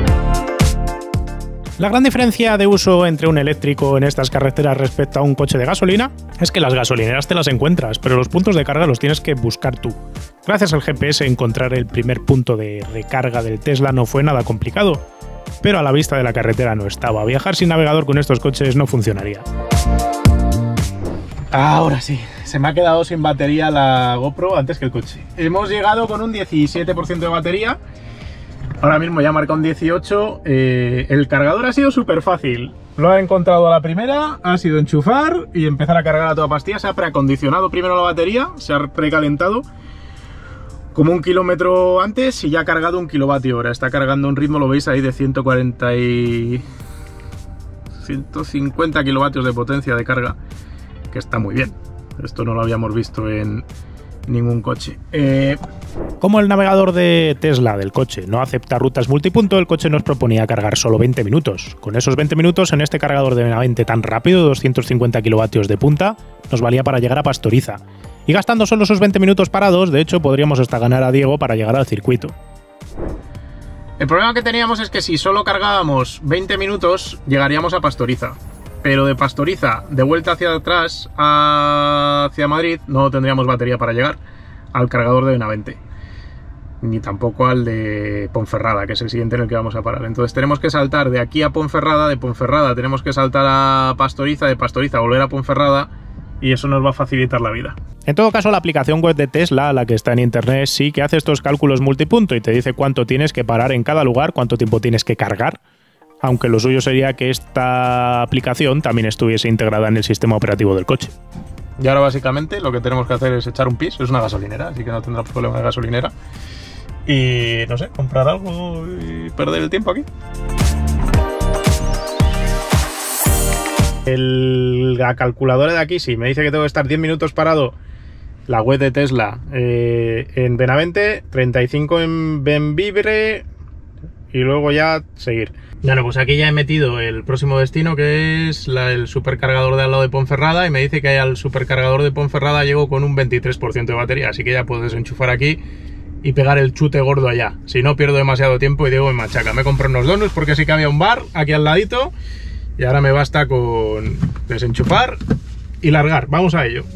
Speaker 1: La gran diferencia de uso entre un eléctrico en estas carreteras respecto a un coche de gasolina es que las gasolineras te las encuentras, pero los puntos de carga los tienes que buscar tú. Gracias al G P S, encontrar el primer punto de recarga del Tesla no fue nada complicado, pero a la vista de la carretera no estaba. Viajar sin navegador con estos coches no funcionaría.
Speaker 8: Ahora sí, se me ha quedado sin batería la GoPro antes que el coche. Hemos llegado con un diecisiete por ciento de batería. Ahora mismo ya marca un dieciocho. Eh, el cargador ha sido súper fácil. Lo he encontrado a la primera, ha sido enchufar y empezar a cargar a toda pastilla. Se ha preacondicionado primero la batería, se ha precalentado como un kilómetro antes y ya ha cargado un kilovatio hora. Está cargando un ritmo, lo veis ahí, de ciento cuarenta y ciento cincuenta kilovatios de potencia de carga, que está muy bien. Esto no lo habíamos visto en ningún coche. Eh...
Speaker 1: Como el navegador de Tesla del coche no acepta rutas multipunto, el coche nos proponía cargar solo veinte minutos. Con esos veinte minutos, en este cargador de veinte tan rápido, doscientos cincuenta kilovatios de punta, nos valía para llegar a Pastoriza. Y gastando solo esos veinte minutos parados, de hecho, podríamos hasta ganar a Diego para llegar al circuito.
Speaker 8: El problema que teníamos es que si solo cargábamos veinte minutos, llegaríamos a Pastoriza. Pero de Pastoriza, de vuelta hacia atrás, hacia Madrid, no tendríamos batería para llegar al cargador de Benavente, ni tampoco al de Ponferrada, que es el siguiente en el que vamos a parar. Entonces tenemos que saltar de aquí a Ponferrada, de Ponferrada tenemos que saltar a Pastoriza, de Pastoriza volver a Ponferrada, y eso nos va a facilitar la vida.
Speaker 1: En todo caso, la aplicación web de Tesla, la que está en internet, sí que hace estos cálculos multipunto y te dice cuánto tienes que parar en cada lugar, cuánto tiempo tienes que cargar, aunque lo suyo sería que esta aplicación también estuviese integrada en el sistema operativo del coche.
Speaker 8: Y ahora básicamente lo que tenemos que hacer es echar un pis, es una gasolinera, así que no tendrás problema de gasolinera. Y no sé, comprar algo y perder el tiempo aquí. El, la calculadora de aquí sí, me dice que tengo que estar diez minutos parado. La web de Tesla eh, en Benavente, treinta y cinco en Bembibre y luego ya seguir. Bueno, pues aquí ya he metido el próximo destino, que es la, el supercargador de al lado de Ponferrada, y me dice que al supercargador de Ponferrada llego con un veintitrés por ciento de batería, así que ya puedo desenchufar aquí y pegar el chute gordo allá. Si no, pierdo demasiado tiempo y Diego me machaca. Me compré unos donuts porque sí que había un bar aquí al ladito y ahora me basta con desenchufar y largar. Vamos a ello.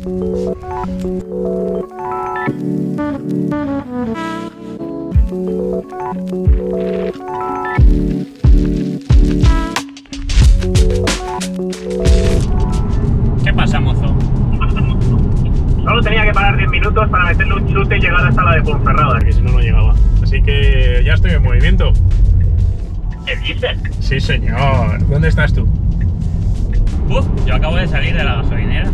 Speaker 3: ¿Qué pasa, mozo?
Speaker 6: Solo tenía que parar diez minutos para meterle un chute y llegar hasta la de Ponferrada,
Speaker 8: Que si no, no llegaba. Así que ya estoy en movimiento.
Speaker 7: ¿Qué dices?
Speaker 8: Sí, señor. ¿Dónde estás tú?
Speaker 3: Uf, yo acabo de salir de la gasolinera.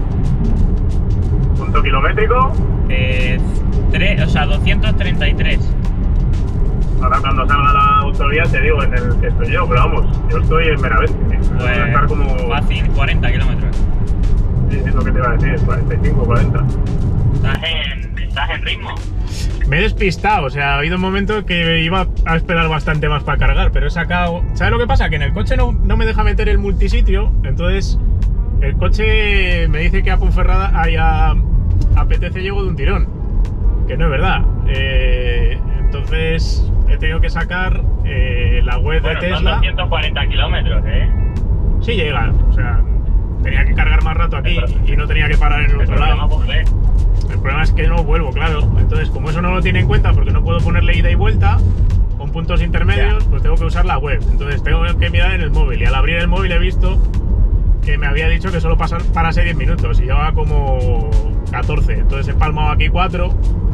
Speaker 6: Punto kilométrico.
Speaker 3: Eh, tre- o sea, doscientos treinta y tres.
Speaker 6: Ahora cuando salga la autovía te digo en el que estoy yo, pero vamos, yo estoy en Benavente. Voy a estar como...
Speaker 3: Fácil, cuarenta kilómetros.
Speaker 6: Sí, es lo que te iba a decir, cuarenta y cinco, cuarenta.
Speaker 7: ¿Estás en, estás en ritmo?
Speaker 8: Me he despistado, o sea, ha habido un momento que iba a esperar bastante más para cargar, pero he sacado... ¿Sabes lo que pasa? Que en el coche no, no me deja meter el multisitio, entonces el coche me dice que a Ponferrada, hay a, a P T C llego de un tirón, que no es verdad. Eh, entonces he tenido que sacar eh, la web
Speaker 7: Bueno,
Speaker 8: de Tesla.
Speaker 7: son doscientos cuarenta kilómetros, ¿eh?
Speaker 8: Sí llega, o sea, tenía que cargar más rato aquí y no tenía que parar en el otro lado.
Speaker 7: Coger.
Speaker 8: El problema es que no vuelvo, claro. Entonces, como eso no lo tiene en cuenta, porque no puedo ponerle ida y vuelta con puntos intermedios, pues tengo que usar la web. Entonces tengo que mirar en el móvil. Y al abrir el móvil he visto que me había dicho que solo pasa, parase diez minutos y llevaba como catorce. Entonces he palmado aquí cuatro.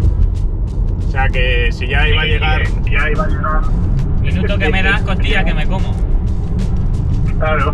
Speaker 8: O sea que si ya iba a llegar...
Speaker 6: Sí, ya iba a llegar...
Speaker 3: Minuto que me das, costilla que me como.
Speaker 6: Claro.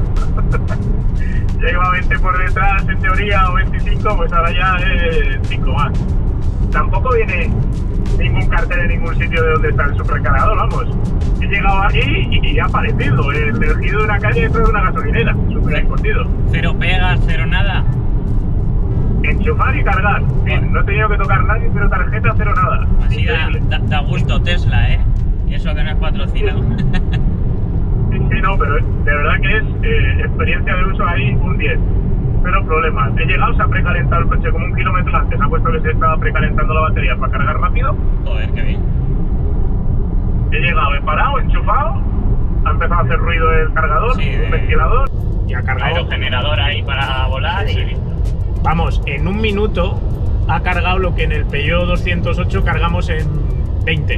Speaker 6: Ya iba veinte por detrás en teoría o veinticinco, pues ahora ya es cinco más. Tampoco viene ningún cartel en ningún sitio de donde está el supercargador, vamos. He llegado aquí y ha aparecido el elegido de una calle dentro de una gasolinera, súper escondido.
Speaker 3: Cero pegas, cero nada.
Speaker 6: Enchufar y cargar. Bien, no he tenido que tocar nadie, cero tarjeta, cero nada.
Speaker 3: Así da, da, da gusto Tesla, ¿eh? Y eso que no es patrocinado.
Speaker 6: Sí, sí, no, pero de verdad que es eh, experiencia de uso ahí un diez. Pero problema. He llegado, se ha precalentado el coche como un kilómetro antes. Ha puesto que se estaba precalentando la batería para cargar rápido.
Speaker 3: Joder, qué bien.
Speaker 6: He llegado, he parado, he enchufado. Ha empezado a hacer ruido el cargador,
Speaker 3: Sí, de-
Speaker 6: un ventilador.
Speaker 8: Y ha cargado...
Speaker 7: Aerogenerador ahí para volar
Speaker 8: Sí, sí.
Speaker 7: y listo.
Speaker 8: Vamos, en un minuto ha cargado lo que en el Peugeot doscientos ocho cargamos en veinte.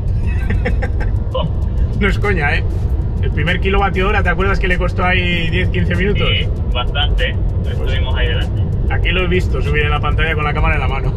Speaker 7: Oh,
Speaker 8: No es coña, ¿eh? El primer kilovatio hora, ¿te acuerdas que le costó ahí diez quince minutos?
Speaker 7: sí, bastante. Estuvimos ahí delante.
Speaker 8: Aquí lo he visto subir en la pantalla con la cámara en la mano.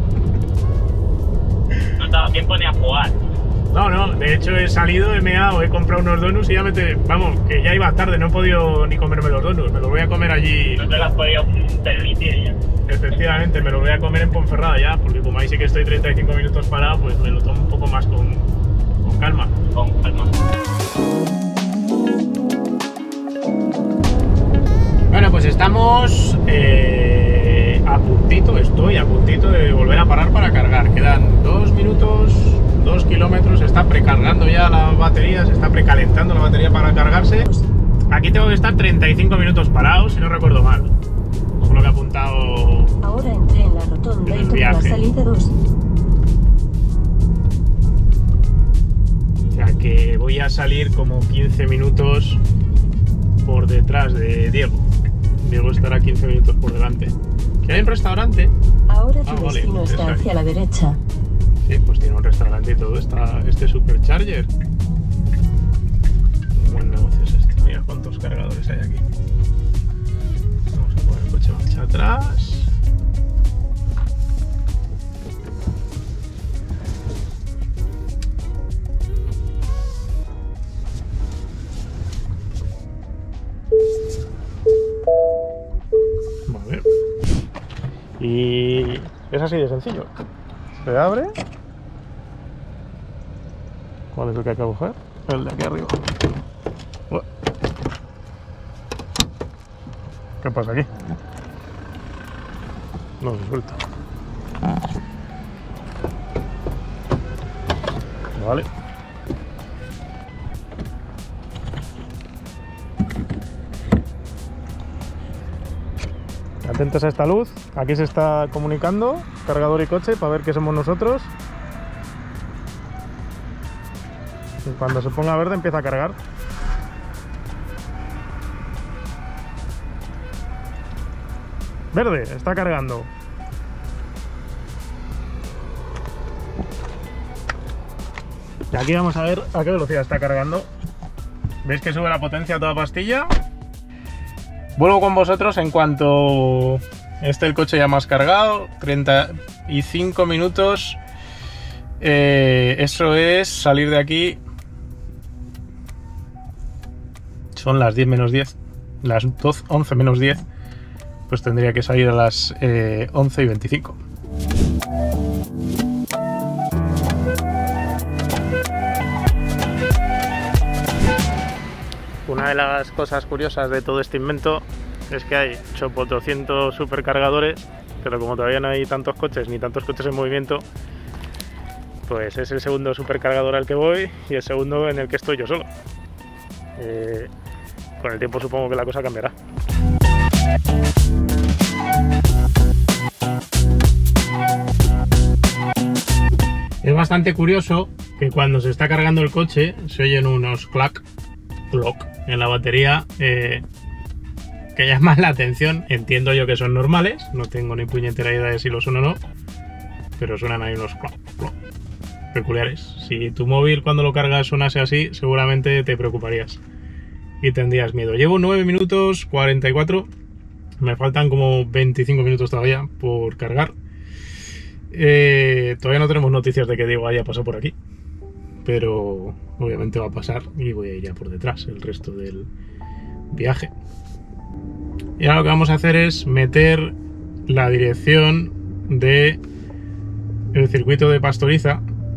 Speaker 7: No estaba tiempo ni a jugar.
Speaker 8: No, no, de hecho he salido, he meado, he comprado unos donuts y ya me... Te... Vamos, que ya iba tarde, no he podido ni comerme los donuts, me los voy a comer allí...
Speaker 7: No te lo has podido permitir ya.
Speaker 8: Efectivamente, me los voy a comer en Ponferrada ya, porque como ahí sí que estoy treinta y cinco minutos parado, pues me lo tomo un poco más con, con calma.
Speaker 7: Con calma.
Speaker 8: Bueno, pues estamos eh, a puntito, estoy a puntito de volver a parar para cargar. Quedan dos minutos, dos kilómetros, se está precargando ya la batería, se está precalentando la batería para cargarse. Aquí tengo que estar treinta y cinco minutos parado, si no recuerdo mal. Por lo que he apuntado.
Speaker 4: Ahora entré en la rotonda
Speaker 8: El
Speaker 4: y tomé la
Speaker 8: viaje.
Speaker 4: salida dos.
Speaker 8: O sea que voy a salir como quince minutos por detrás de Diego. Diego estará quince minutos por delante. ¿Que hay un restaurante?
Speaker 4: Ahora tu
Speaker 8: Ah, vale,
Speaker 4: destino está
Speaker 8: esa.
Speaker 4: hacia la derecha.
Speaker 8: Sí, pues tiene un restaurante y todo. Está este Supercharger. Un buen negocio es este. Mira cuántos cargadores hay aquí. Vamos a poner el coche marcha atrás. Vale. Y es así de sencillo. Se abre. ¿Cuál es el que hay que coger? El de aquí arriba. Buah.
Speaker 1: ¿Qué pasa aquí? No se suelta. Vale. Atentos a esta luz. Aquí se está comunicando cargador y coche para ver que somos nosotros. Y cuando se ponga verde empieza a cargar. Verde, está cargando. Y aquí vamos a ver a qué velocidad está cargando. ¿Veis que sube la potencia a toda pastilla? Vuelvo con vosotros en cuanto esté el coche ya más cargado. treinta y cinco minutos. Eh, eso es salir de aquí. Son las diez menos diez. Las doce, once menos diez. Pues tendría que salir a las eh, once y veinticinco. Una de las cosas curiosas de todo este invento es que hay chopotocientos supercargadores, pero como todavía no hay tantos coches ni tantos coches en movimiento, pues es el segundo supercargador al que voy y el segundo en el que estoy yo solo. Eh, con el tiempo supongo que la cosa cambiará. Es bastante curioso que cuando se está cargando el coche se oyen unos clac, clock en la batería eh, que llaman la atención. Entiendo yo que son normales, no tengo ni puñetera idea de si lo son o no, pero suenan ahí unos clock, clock peculiares. Si tu móvil cuando lo cargas sonase así, seguramente te preocuparías y tendrías miedo. Llevo nueve minutos cuarenta y cuatro. Me faltan como veinticinco minutos todavía por cargar. Eh, todavía no tenemos noticias de que Diego haya pasado por aquí, pero obviamente va a pasar y voy a ir ya por detrás el resto del viaje. Y ahora lo que vamos a hacer es meter la dirección de el circuito de Pastoriza.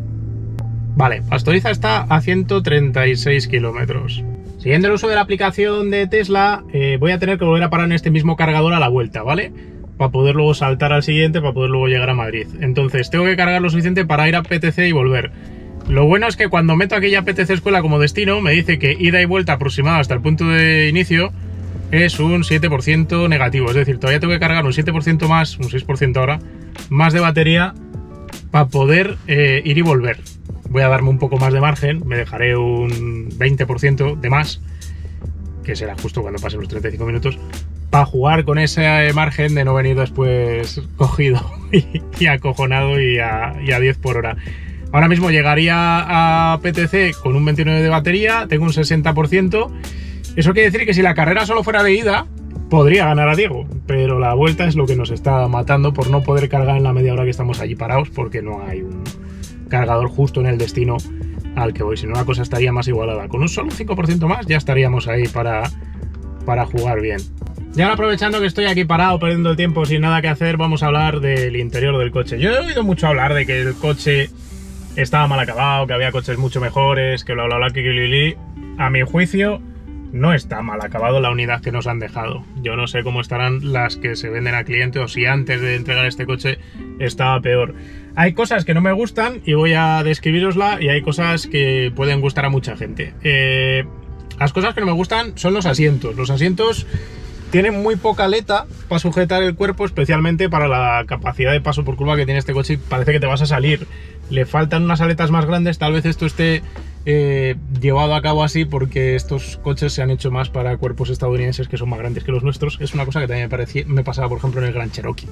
Speaker 1: Vale, Pastoriza está a ciento treinta y seis kilómetros. Siguiendo el uso de la aplicación de Tesla, eh, voy a tener que volver a parar en este mismo cargador a la vuelta, ¿vale? Para poder luego saltar al siguiente, para poder luego llegar a Madrid. Entonces tengo que cargar lo suficiente para ir a P T C y volver. Lo bueno es que cuando meto aquella P T C Escuela como destino, me dice que ida y vuelta aproximada hasta el punto de inicio es un siete por ciento negativo. Es decir, todavía tengo que cargar un siete por ciento más, un seis por ciento ahora, más de batería para poder eh, ir y volver. Voy a darme un poco más de margen, me dejaré un veinte por ciento de más, que será justo cuando pasen los treinta y cinco minutos, para jugar con ese margen de no venir después cogido y, y acojonado y a, y a diez por hora. Ahora mismo llegaría a P T C con un veintinueve de batería, tengo un sesenta por ciento. Eso quiere decir que si la carrera solo fuera de ida, podría ganar a Diego, pero la vuelta es lo que nos está matando por no poder cargar en la media hora que estamos allí parados, porque no hay un cargador justo en el destino al que voy. Si no, la cosa estaría más igualada. Con un solo cinco por ciento más ya estaríamos ahí para, para jugar bien. Y ahora, aprovechando que estoy aquí parado perdiendo el tiempo sin nada que hacer, vamos a hablar del interior del coche. Yo he oído mucho hablar de que el coche estaba mal acabado, que había coches mucho mejores, que bla bla bla, que li, li. A mi juicio no está mal acabado la unidad que nos han dejado. Yo no sé cómo estarán las que se venden a cliente o si antes de entregar este coche estaba peor. Hay cosas que no me gustan y voy a describirosla, y hay cosas que pueden gustar a mucha gente. Eh, las cosas que no me gustan son los asientos. Los asientos tienen muy poca aleta para sujetar el cuerpo, especialmente para la capacidad de paso por curva que tiene este coche, y parece que te vas a salir. Le faltan unas aletas más grandes. Tal vez esto esté eh, llevado a cabo así porque estos coches se han hecho más para cuerpos estadounidenses que son más grandes que los nuestros. Es una cosa que también me, parecía, me pasaba, por ejemplo, en el Gran Cherokee.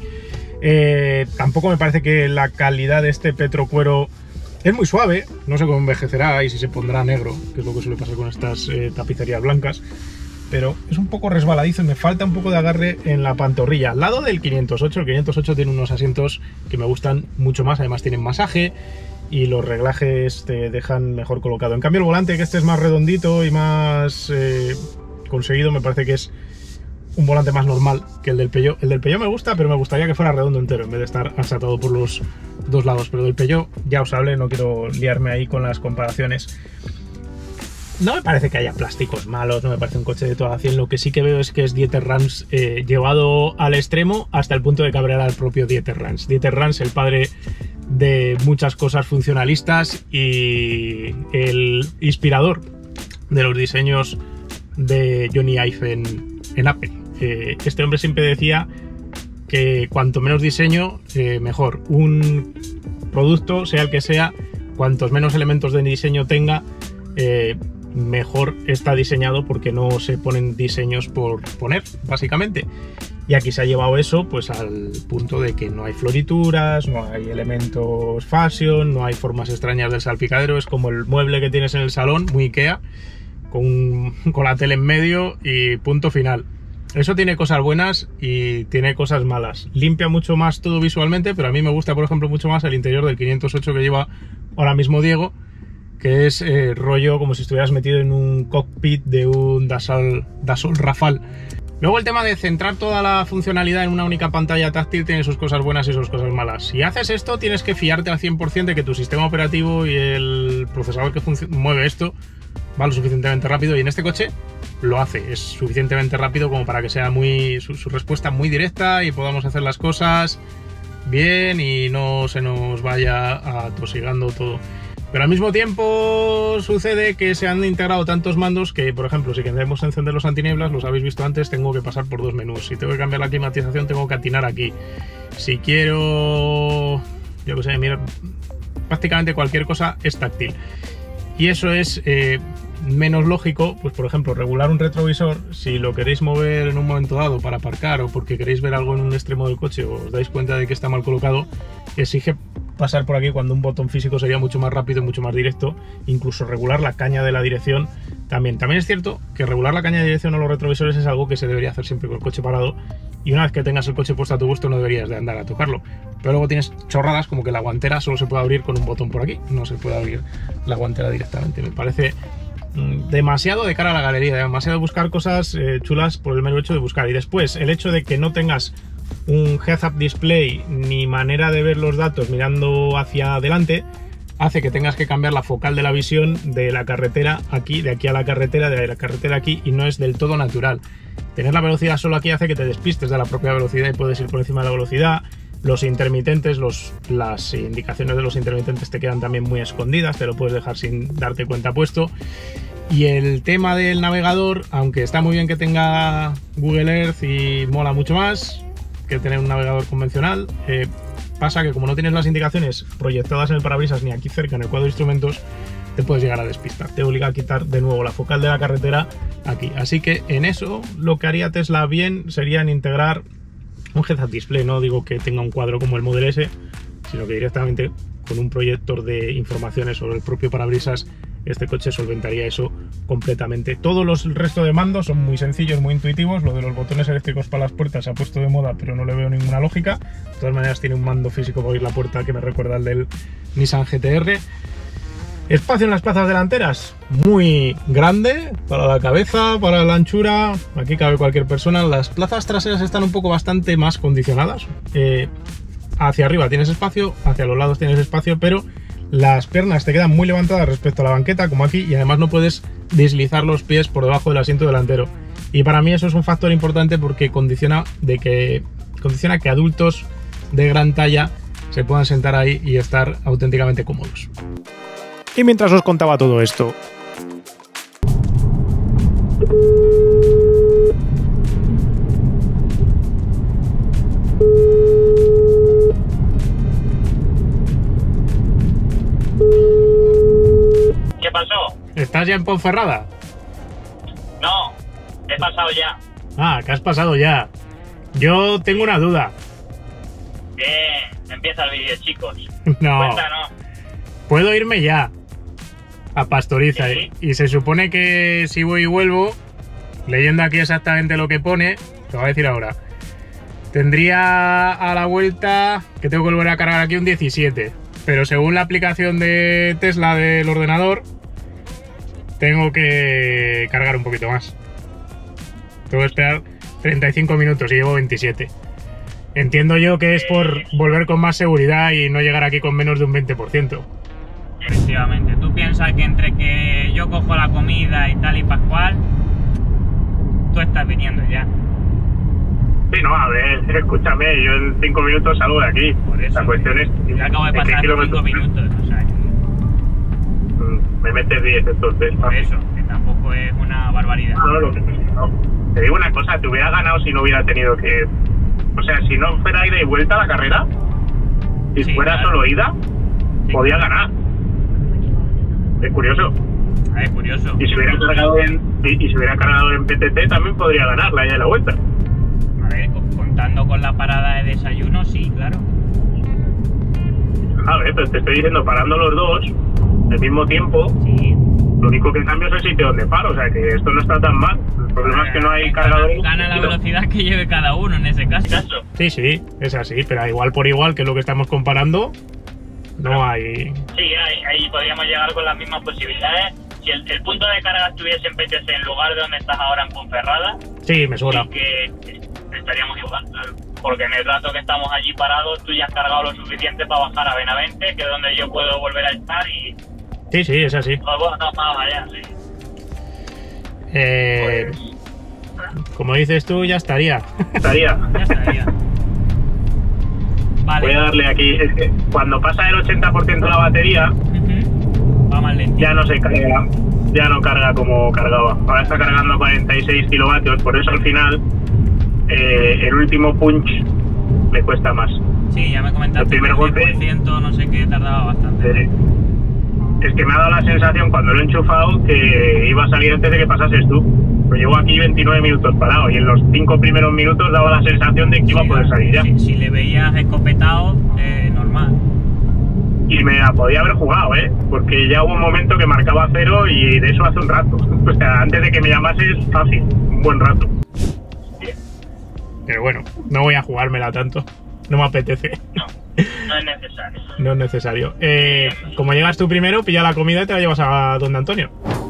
Speaker 1: Eh, tampoco me parece que la calidad de este petrocuero es muy suave. No sé cómo envejecerá y si se pondrá negro, que es lo que suele pasar con estas eh, tapicerías blancas, pero es un poco resbaladizo y me falta un poco de agarre en la pantorrilla. Al lado del quinientos ocho, el quinientos ocho tiene unos asientos que me gustan mucho más, además tienen masaje y los reglajes te dejan mejor colocado. En cambio el volante, que este es más redondito y más eh, conseguido, me parece que es un volante más normal que el del Peugeot. El del Peugeot me gusta, pero me gustaría que fuera redondo entero en vez de estar achatado por los dos lados. Pero del Peugeot, ya os hablé, no quiero liarme ahí con las comparaciones. no me parece que haya plásticos malos, no me parece un coche de toda cien. Lo que sí que veo es que es Dieter Rams eh, llevado al extremo hasta el punto de cabrear al propio Dieter Rams. Dieter Rams, el padre de muchas cosas funcionalistas y el inspirador de los diseños de Johnny Ive en, en Apple. Eh, este hombre siempre decía que cuanto menos diseño, eh, mejor. Un producto, sea el que sea, cuantos menos elementos de diseño tenga, eh, mejor está diseñado, porque no se ponen diseños por poner, básicamente. Y aquí se ha llevado eso pues al punto de que no hay florituras, no hay elementos fashion, no hay formas extrañas del salpicadero. Es como el mueble que tienes en el salón, muy Ikea, con, con la tele en medio y punto final. Eso tiene cosas buenas y tiene cosas malas. Limpia mucho más todo visualmente, pero a mí me gusta, por ejemplo, mucho más el interior del quinientos ocho que lleva ahora mismo Diego, que es eh, rollo como si estuvieras metido en un cockpit de un Dassault, Dassault Rafale. Luego el tema de centrar toda la funcionalidad en una única pantalla táctil tiene sus cosas buenas y sus cosas malas. Si haces esto, tienes que fiarte al cien por cien de que tu sistema operativo y el procesador que mueve esto va lo suficientemente rápido, y en este coche lo hace. Es suficientemente rápido como para que sea muy su, su respuesta muy directa y podamos hacer las cosas bien y no se nos vaya atosigando todo. Pero al mismo tiempo sucede que se han integrado tantos mandos que, por ejemplo, si queremos encender los antinieblas, los habéis visto antes, tengo que pasar por dos menús. Si tengo que cambiar la climatización, tengo que atinar aquí. Si quiero, yo qué sé, mirar, prácticamente cualquier cosa es táctil. Y eso es eh, menos lógico, pues por ejemplo, regular un retrovisor. Si lo queréis mover en un momento dado para aparcar o porque queréis ver algo en un extremo del coche o os dais cuenta de que está mal colocado, exige pasar por aquí, cuando un botón físico sería mucho más rápido y mucho más directo. Incluso regular la caña de la dirección también. También es cierto que regular la caña de dirección o los retrovisores es algo que se debería hacer siempre con el coche parado, y una vez que tengas el coche puesto a tu gusto no deberías de andar a tocarlo. Pero luego tienes chorradas como que la guantera solo se puede abrir con un botón por aquí, no se puede abrir la guantera directamente. Me parece mmm, demasiado de cara a la galería, demasiado buscar cosas eh, chulas por el mero hecho de buscar. Y después el hecho de que no tengas un heads-up display ni manera de ver los datos mirando hacia adelante hace que tengas que cambiar la focal de la visión de la carretera aquí, de aquí a la carretera, de la carretera aquí, y no es del todo natural. Tener la velocidad solo aquí hace que te despistes de la propia velocidad y puedes ir por encima de la velocidad. Los intermitentes, los, las indicaciones de los intermitentes te quedan también muy escondidas, te lo puedes dejar sin darte cuenta puesto. Y el tema del navegador, aunque está muy bien que tenga Google Earth y mola mucho más que tener un navegador convencional, eh, pasa que como no tienes las indicaciones proyectadas en el parabrisas ni aquí cerca en el cuadro de instrumentos, te puedes llegar a despistar. Te obliga a quitar de nuevo la focal de la carretera aquí. Así que en eso lo que haría Tesla bien sería en integrar un heads-up display. No digo que tenga un cuadro como el Model S, sino que directamente con un proyector de informaciones sobre el propio parabrisas, este coche solventaría eso completamente. Todos los el resto de mandos son muy sencillos, muy intuitivos. Lo de los botones eléctricos para las puertas se ha puesto de moda, pero no le veo ninguna lógica. De todas maneras tiene un mando físico para abrir la puerta que me recuerda al del Nissan G T R. Espacio en las plazas delanteras muy grande, para la cabeza, para la anchura, aquí cabe cualquier persona. Las plazas traseras están un poco bastante más condicionadas. Eh, hacia arriba tienes espacio, hacia los lados tienes espacio, pero las piernas te quedan muy levantadas respecto a la banqueta, como aquí, y además no puedes deslizar los pies por debajo del asiento delantero. Y para mí eso es un factor importante porque condiciona, de que, condiciona que adultos de gran talla se puedan sentar ahí y estar auténticamente cómodos.
Speaker 9: Y mientras os contaba todo esto,
Speaker 7: ¿qué pasó?
Speaker 1: ¿Estás ya en Ponferrada?
Speaker 7: No, he pasado ya.
Speaker 1: Ah, que has pasado ya. Yo tengo una duda.
Speaker 7: Bien, empieza el vídeo, chicos.
Speaker 1: No.
Speaker 7: Cuéntanos.
Speaker 1: Puedo irme ya a Pastoriza,
Speaker 7: Sí.
Speaker 1: y se supone que si voy y vuelvo, leyendo aquí exactamente lo que pone, te voy a decir ahora, tendría a la vuelta que tengo que volver a cargar aquí un diecisiete, pero según la aplicación de Tesla del ordenador tengo que cargar un poquito más. Tengo que esperar treinta y cinco minutos y llevo veintisiete. Entiendo yo que es por volver con más seguridad y no llegar aquí con menos de un veinte por ciento.
Speaker 3: Efectivamente, tú tú piensas que entre que yo cojo la comida y tal y pascual, tú estás viniendo ya.
Speaker 2: Sí, no, a ver, escúchame, yo en cinco minutos salgo de aquí.
Speaker 3: Por eso.
Speaker 2: La cuestión es...
Speaker 3: Yo acabo de pasar cinco minutos, o sea,
Speaker 2: me metes diez entonces.
Speaker 3: por eso, que tampoco es una barbaridad.
Speaker 2: No, lo que no. Te digo una cosa, te hubiera ganado si no hubiera tenido que... O sea, si no fuera ida y vuelta la carrera, si
Speaker 3: Sí,
Speaker 2: fuera
Speaker 3: claro.
Speaker 2: solo ida,
Speaker 3: Sí.
Speaker 2: podía ganar. Es curioso.
Speaker 3: Es curioso.
Speaker 2: Y si hubiera cargado en, y, y si hubiera cargado en P T C también podría ganar la ida y la vuelta.
Speaker 3: A ver, co- contando con la parada de desayuno, sí, claro.
Speaker 2: A ver, pero te estoy diciendo, parando los dos al mismo tiempo,
Speaker 3: Sí.
Speaker 2: lo único que cambio es el sitio donde paro, o sea que esto no está tan mal. El problema es que no hay cargadores.
Speaker 3: Gana la velocidad que lleve cada uno en ese caso.
Speaker 1: Sí, sí, es así, pero igual por igual, que es lo que estamos comparando, no hay...
Speaker 7: Sí, ahí, ahí podríamos llegar con las mismas posibilidades. Si el, el punto de carga estuviese en P T C en lugar de donde estás ahora en Ponferrada,
Speaker 1: Sí, me sobra.
Speaker 7: sí que estaríamos igual, claro. Porque en el rato que estamos allí parados, tú ya has cargado lo suficiente para bajar a Benavente, que es donde yo puedo volver a estar y...
Speaker 1: Sí, sí, es así.
Speaker 7: Pues bueno, no, más allá, sí.
Speaker 1: Eh, como dices tú, ya estaría.
Speaker 2: Estaría.
Speaker 3: Ya estaría. Vale.
Speaker 2: Voy a darle aquí. Es que cuando pasa el ochenta por ciento de la batería,
Speaker 3: Ujú. Va más lentito.
Speaker 2: ya no se carga. Ya no carga como cargaba. Ahora está cargando cuarenta y seis kilovatios, por eso al final eh, el último punch le cuesta más.
Speaker 3: Sí, ya me comentaste
Speaker 2: El primer
Speaker 3: que el
Speaker 2: golpe-
Speaker 3: diez por ciento no sé qué tardaba bastante.
Speaker 2: Eh, es que me ha dado la sensación cuando lo he enchufado que iba a salir antes de que pasases tú. Pero llevo aquí veintinueve minutos parado y en los cinco primeros minutos daba la sensación de que iba a poder salir ya.
Speaker 3: Si, si le veías escopetado, eh, normal.
Speaker 2: Y me la podía haber jugado, ¿eh? Porque ya hubo un momento que marcaba cero y de eso hace un rato. O sea, antes de que me llamases, fácil, un buen rato.
Speaker 1: Pero bueno, no voy a jugármela tanto. No me apetece.
Speaker 7: No, no es necesario.
Speaker 1: No es necesario. Eh, como llegas tú primero, pilla la comida y te la llevas a donde Antonio.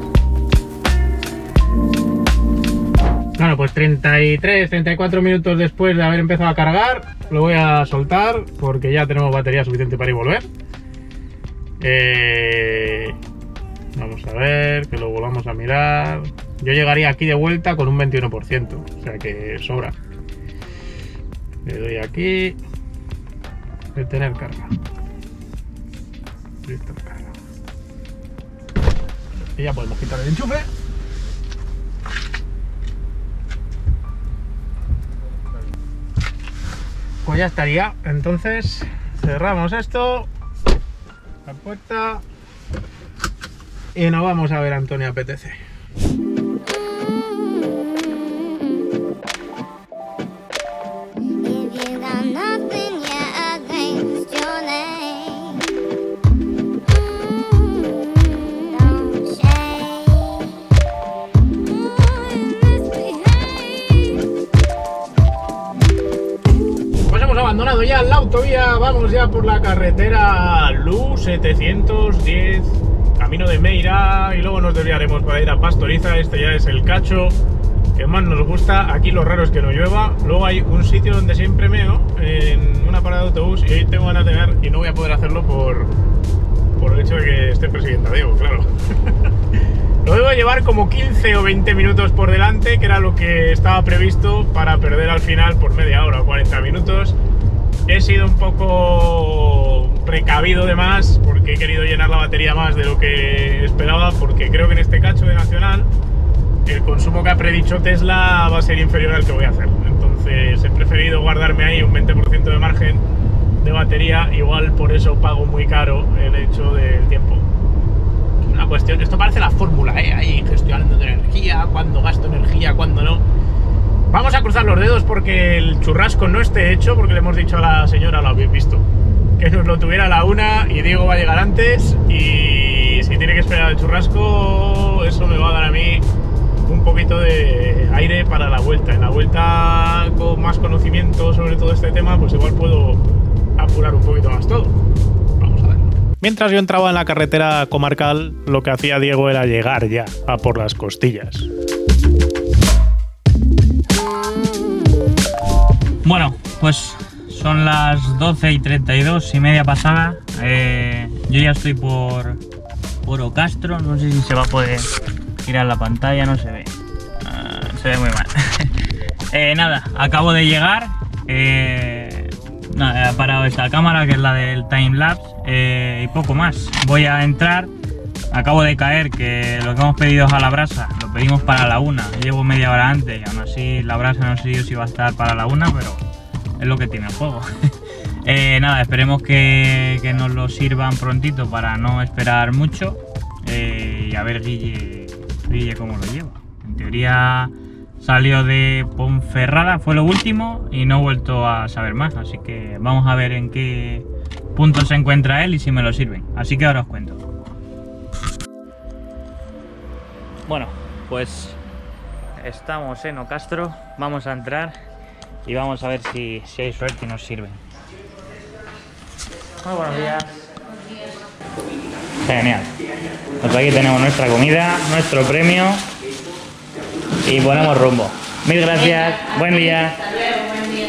Speaker 1: Bueno, pues treinta y tres, treinta y cuatro minutos después de haber empezado a cargar, lo voy a soltar porque ya tenemos batería suficiente para ir y volver. Eh, vamos a ver, que lo volvamos a mirar. Yo llegaría aquí de vuelta con un veintiuno por ciento, o sea que sobra. Le doy aquí. Detener carga. Listo la carga. Y ya podemos quitar el enchufe. Pues ya estaría. Entonces cerramos esto. La puerta. Y nos vamos a ver a Antonio a P T C. Pues hemos abandonado ya la autovía, vamos ya por la carretera L U setecientos diez, camino de Meira, y luego nos desviaremos para ir a Pastoriza. Este ya es el cacho que más nos gusta. Aquí lo raro es que no llueva. Luego hay un sitio donde siempre meo, en una parada de autobús, y hoy tengo ganas de mear y no voy a poder hacerlo por, por el hecho de que esté persiguiendo a Diego, claro. Lo debo llevar como quince o veinte minutos por delante, que era lo que estaba previsto, para perder al final por media hora o cuarenta minutos. He sido un poco precavido de más, porque he querido llenar la batería más de lo que esperaba, porque creo que en este cacho de Nacional el consumo que ha predicho Tesla va a ser inferior al que voy a hacer. Entonces he preferido guardarme ahí un veinte por ciento de margen de batería. Igual por eso pago muy caro el hecho del tiempo. Una cuestión, esto parece la fórmula, ¿eh? Ahí gestionando de energía, cuándo gasto energía, cuándo no. Vamos a cruzar los dedos porque el churrasco no esté hecho, porque le hemos dicho a la señora, lo habéis visto, que nos lo tuviera a la una y Diego va a llegar antes, y si tiene que esperar el churrasco, eso me va a dar a mí un poquito de aire para la vuelta. En la vuelta, con más conocimiento sobre todo este tema, pues igual puedo apurar un poquito más todo. Vamos a ver. Mientras yo entraba en la carretera comarcal, lo que hacía Diego era llegar ya a por las costillas.
Speaker 3: Bueno, pues son las doce y treinta y dos y media pasada. Eh, yo ya estoy por, Orocastro, no sé si se va a poder girar la pantalla, no se ve. Uh, se ve muy mal. eh, nada, acabo de llegar. Eh, nada, he parado esta cámara que es la del timelapse eh, y poco más. Voy a entrar. Acabo de caer que lo que hemos pedido es a la brasa, lo pedimos para la una. Llevo media hora antes y aún así la brasa no sé yo si va a estar para la una, pero es lo que tiene el juego. eh, nada, esperemos que, que nos lo sirvan prontito para no esperar mucho eh, y a ver Guille, Guille cómo lo lleva. En teoría salió de Ponferrada, fue lo último y no he vuelto a saber más, así que vamos a ver en qué punto se encuentra él y si me lo sirven. Así que ahora os cuento. Bueno, pues estamos en Ocastro, vamos a entrar y vamos a ver si, si hay suerte y nos sirven. Muy buenos días. Genial. Pues aquí tenemos nuestra comida, nuestro premio y ponemos rumbo. Mil gracias, buen día.
Speaker 10: Hasta luego, buen día.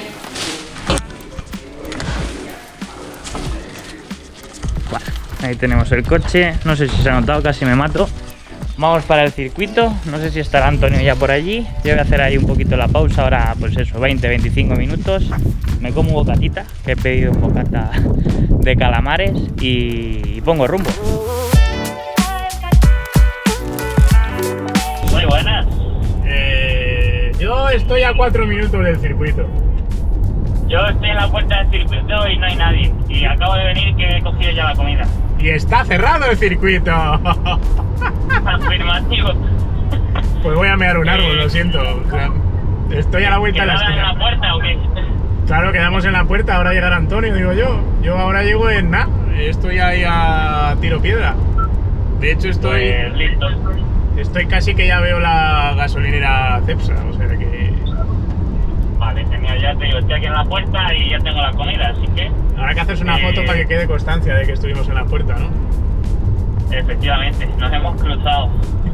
Speaker 3: Bueno, ahí tenemos el coche, no sé si se ha notado, casi me mato. Vamos para el circuito, no sé si estará Antonio ya por allí. Yo voy a hacer ahí un poquito la pausa, ahora pues eso, veinte a veinticinco minutos. Me como un bocatita, que he pedido un bocata de calamares y pongo rumbo.
Speaker 7: Muy buenas.
Speaker 8: Eh, yo estoy a cuatro minutos del circuito.
Speaker 7: Yo estoy en la puerta del circuito y no hay nadie. Y acabo de venir que he cogido ya la comida.
Speaker 8: Y está cerrado el circuito.
Speaker 7: Afirmativo.
Speaker 8: Pues voy a mear un árbol, lo siento. O sea, estoy a la vuelta de la
Speaker 7: ¿Quedaban
Speaker 8: esquina.
Speaker 7: en la puerta o qué?
Speaker 8: Claro, quedamos en la puerta, ahora llegará Antonio, digo yo. Yo ahora llego en nada, estoy ahí a tiro piedra. De hecho estoy...
Speaker 7: Pues listo.
Speaker 8: Estoy casi que ya veo la gasolinera Cepsa, o sea que...
Speaker 7: Vale, genial, ya te digo, estoy aquí en la puerta y ya tengo la comida, así que...
Speaker 8: Habrá que hacerse una
Speaker 7: eh,
Speaker 8: foto para que quede constancia de que estuvimos en la puerta, ¿no?
Speaker 7: Efectivamente, nos hemos cruzado.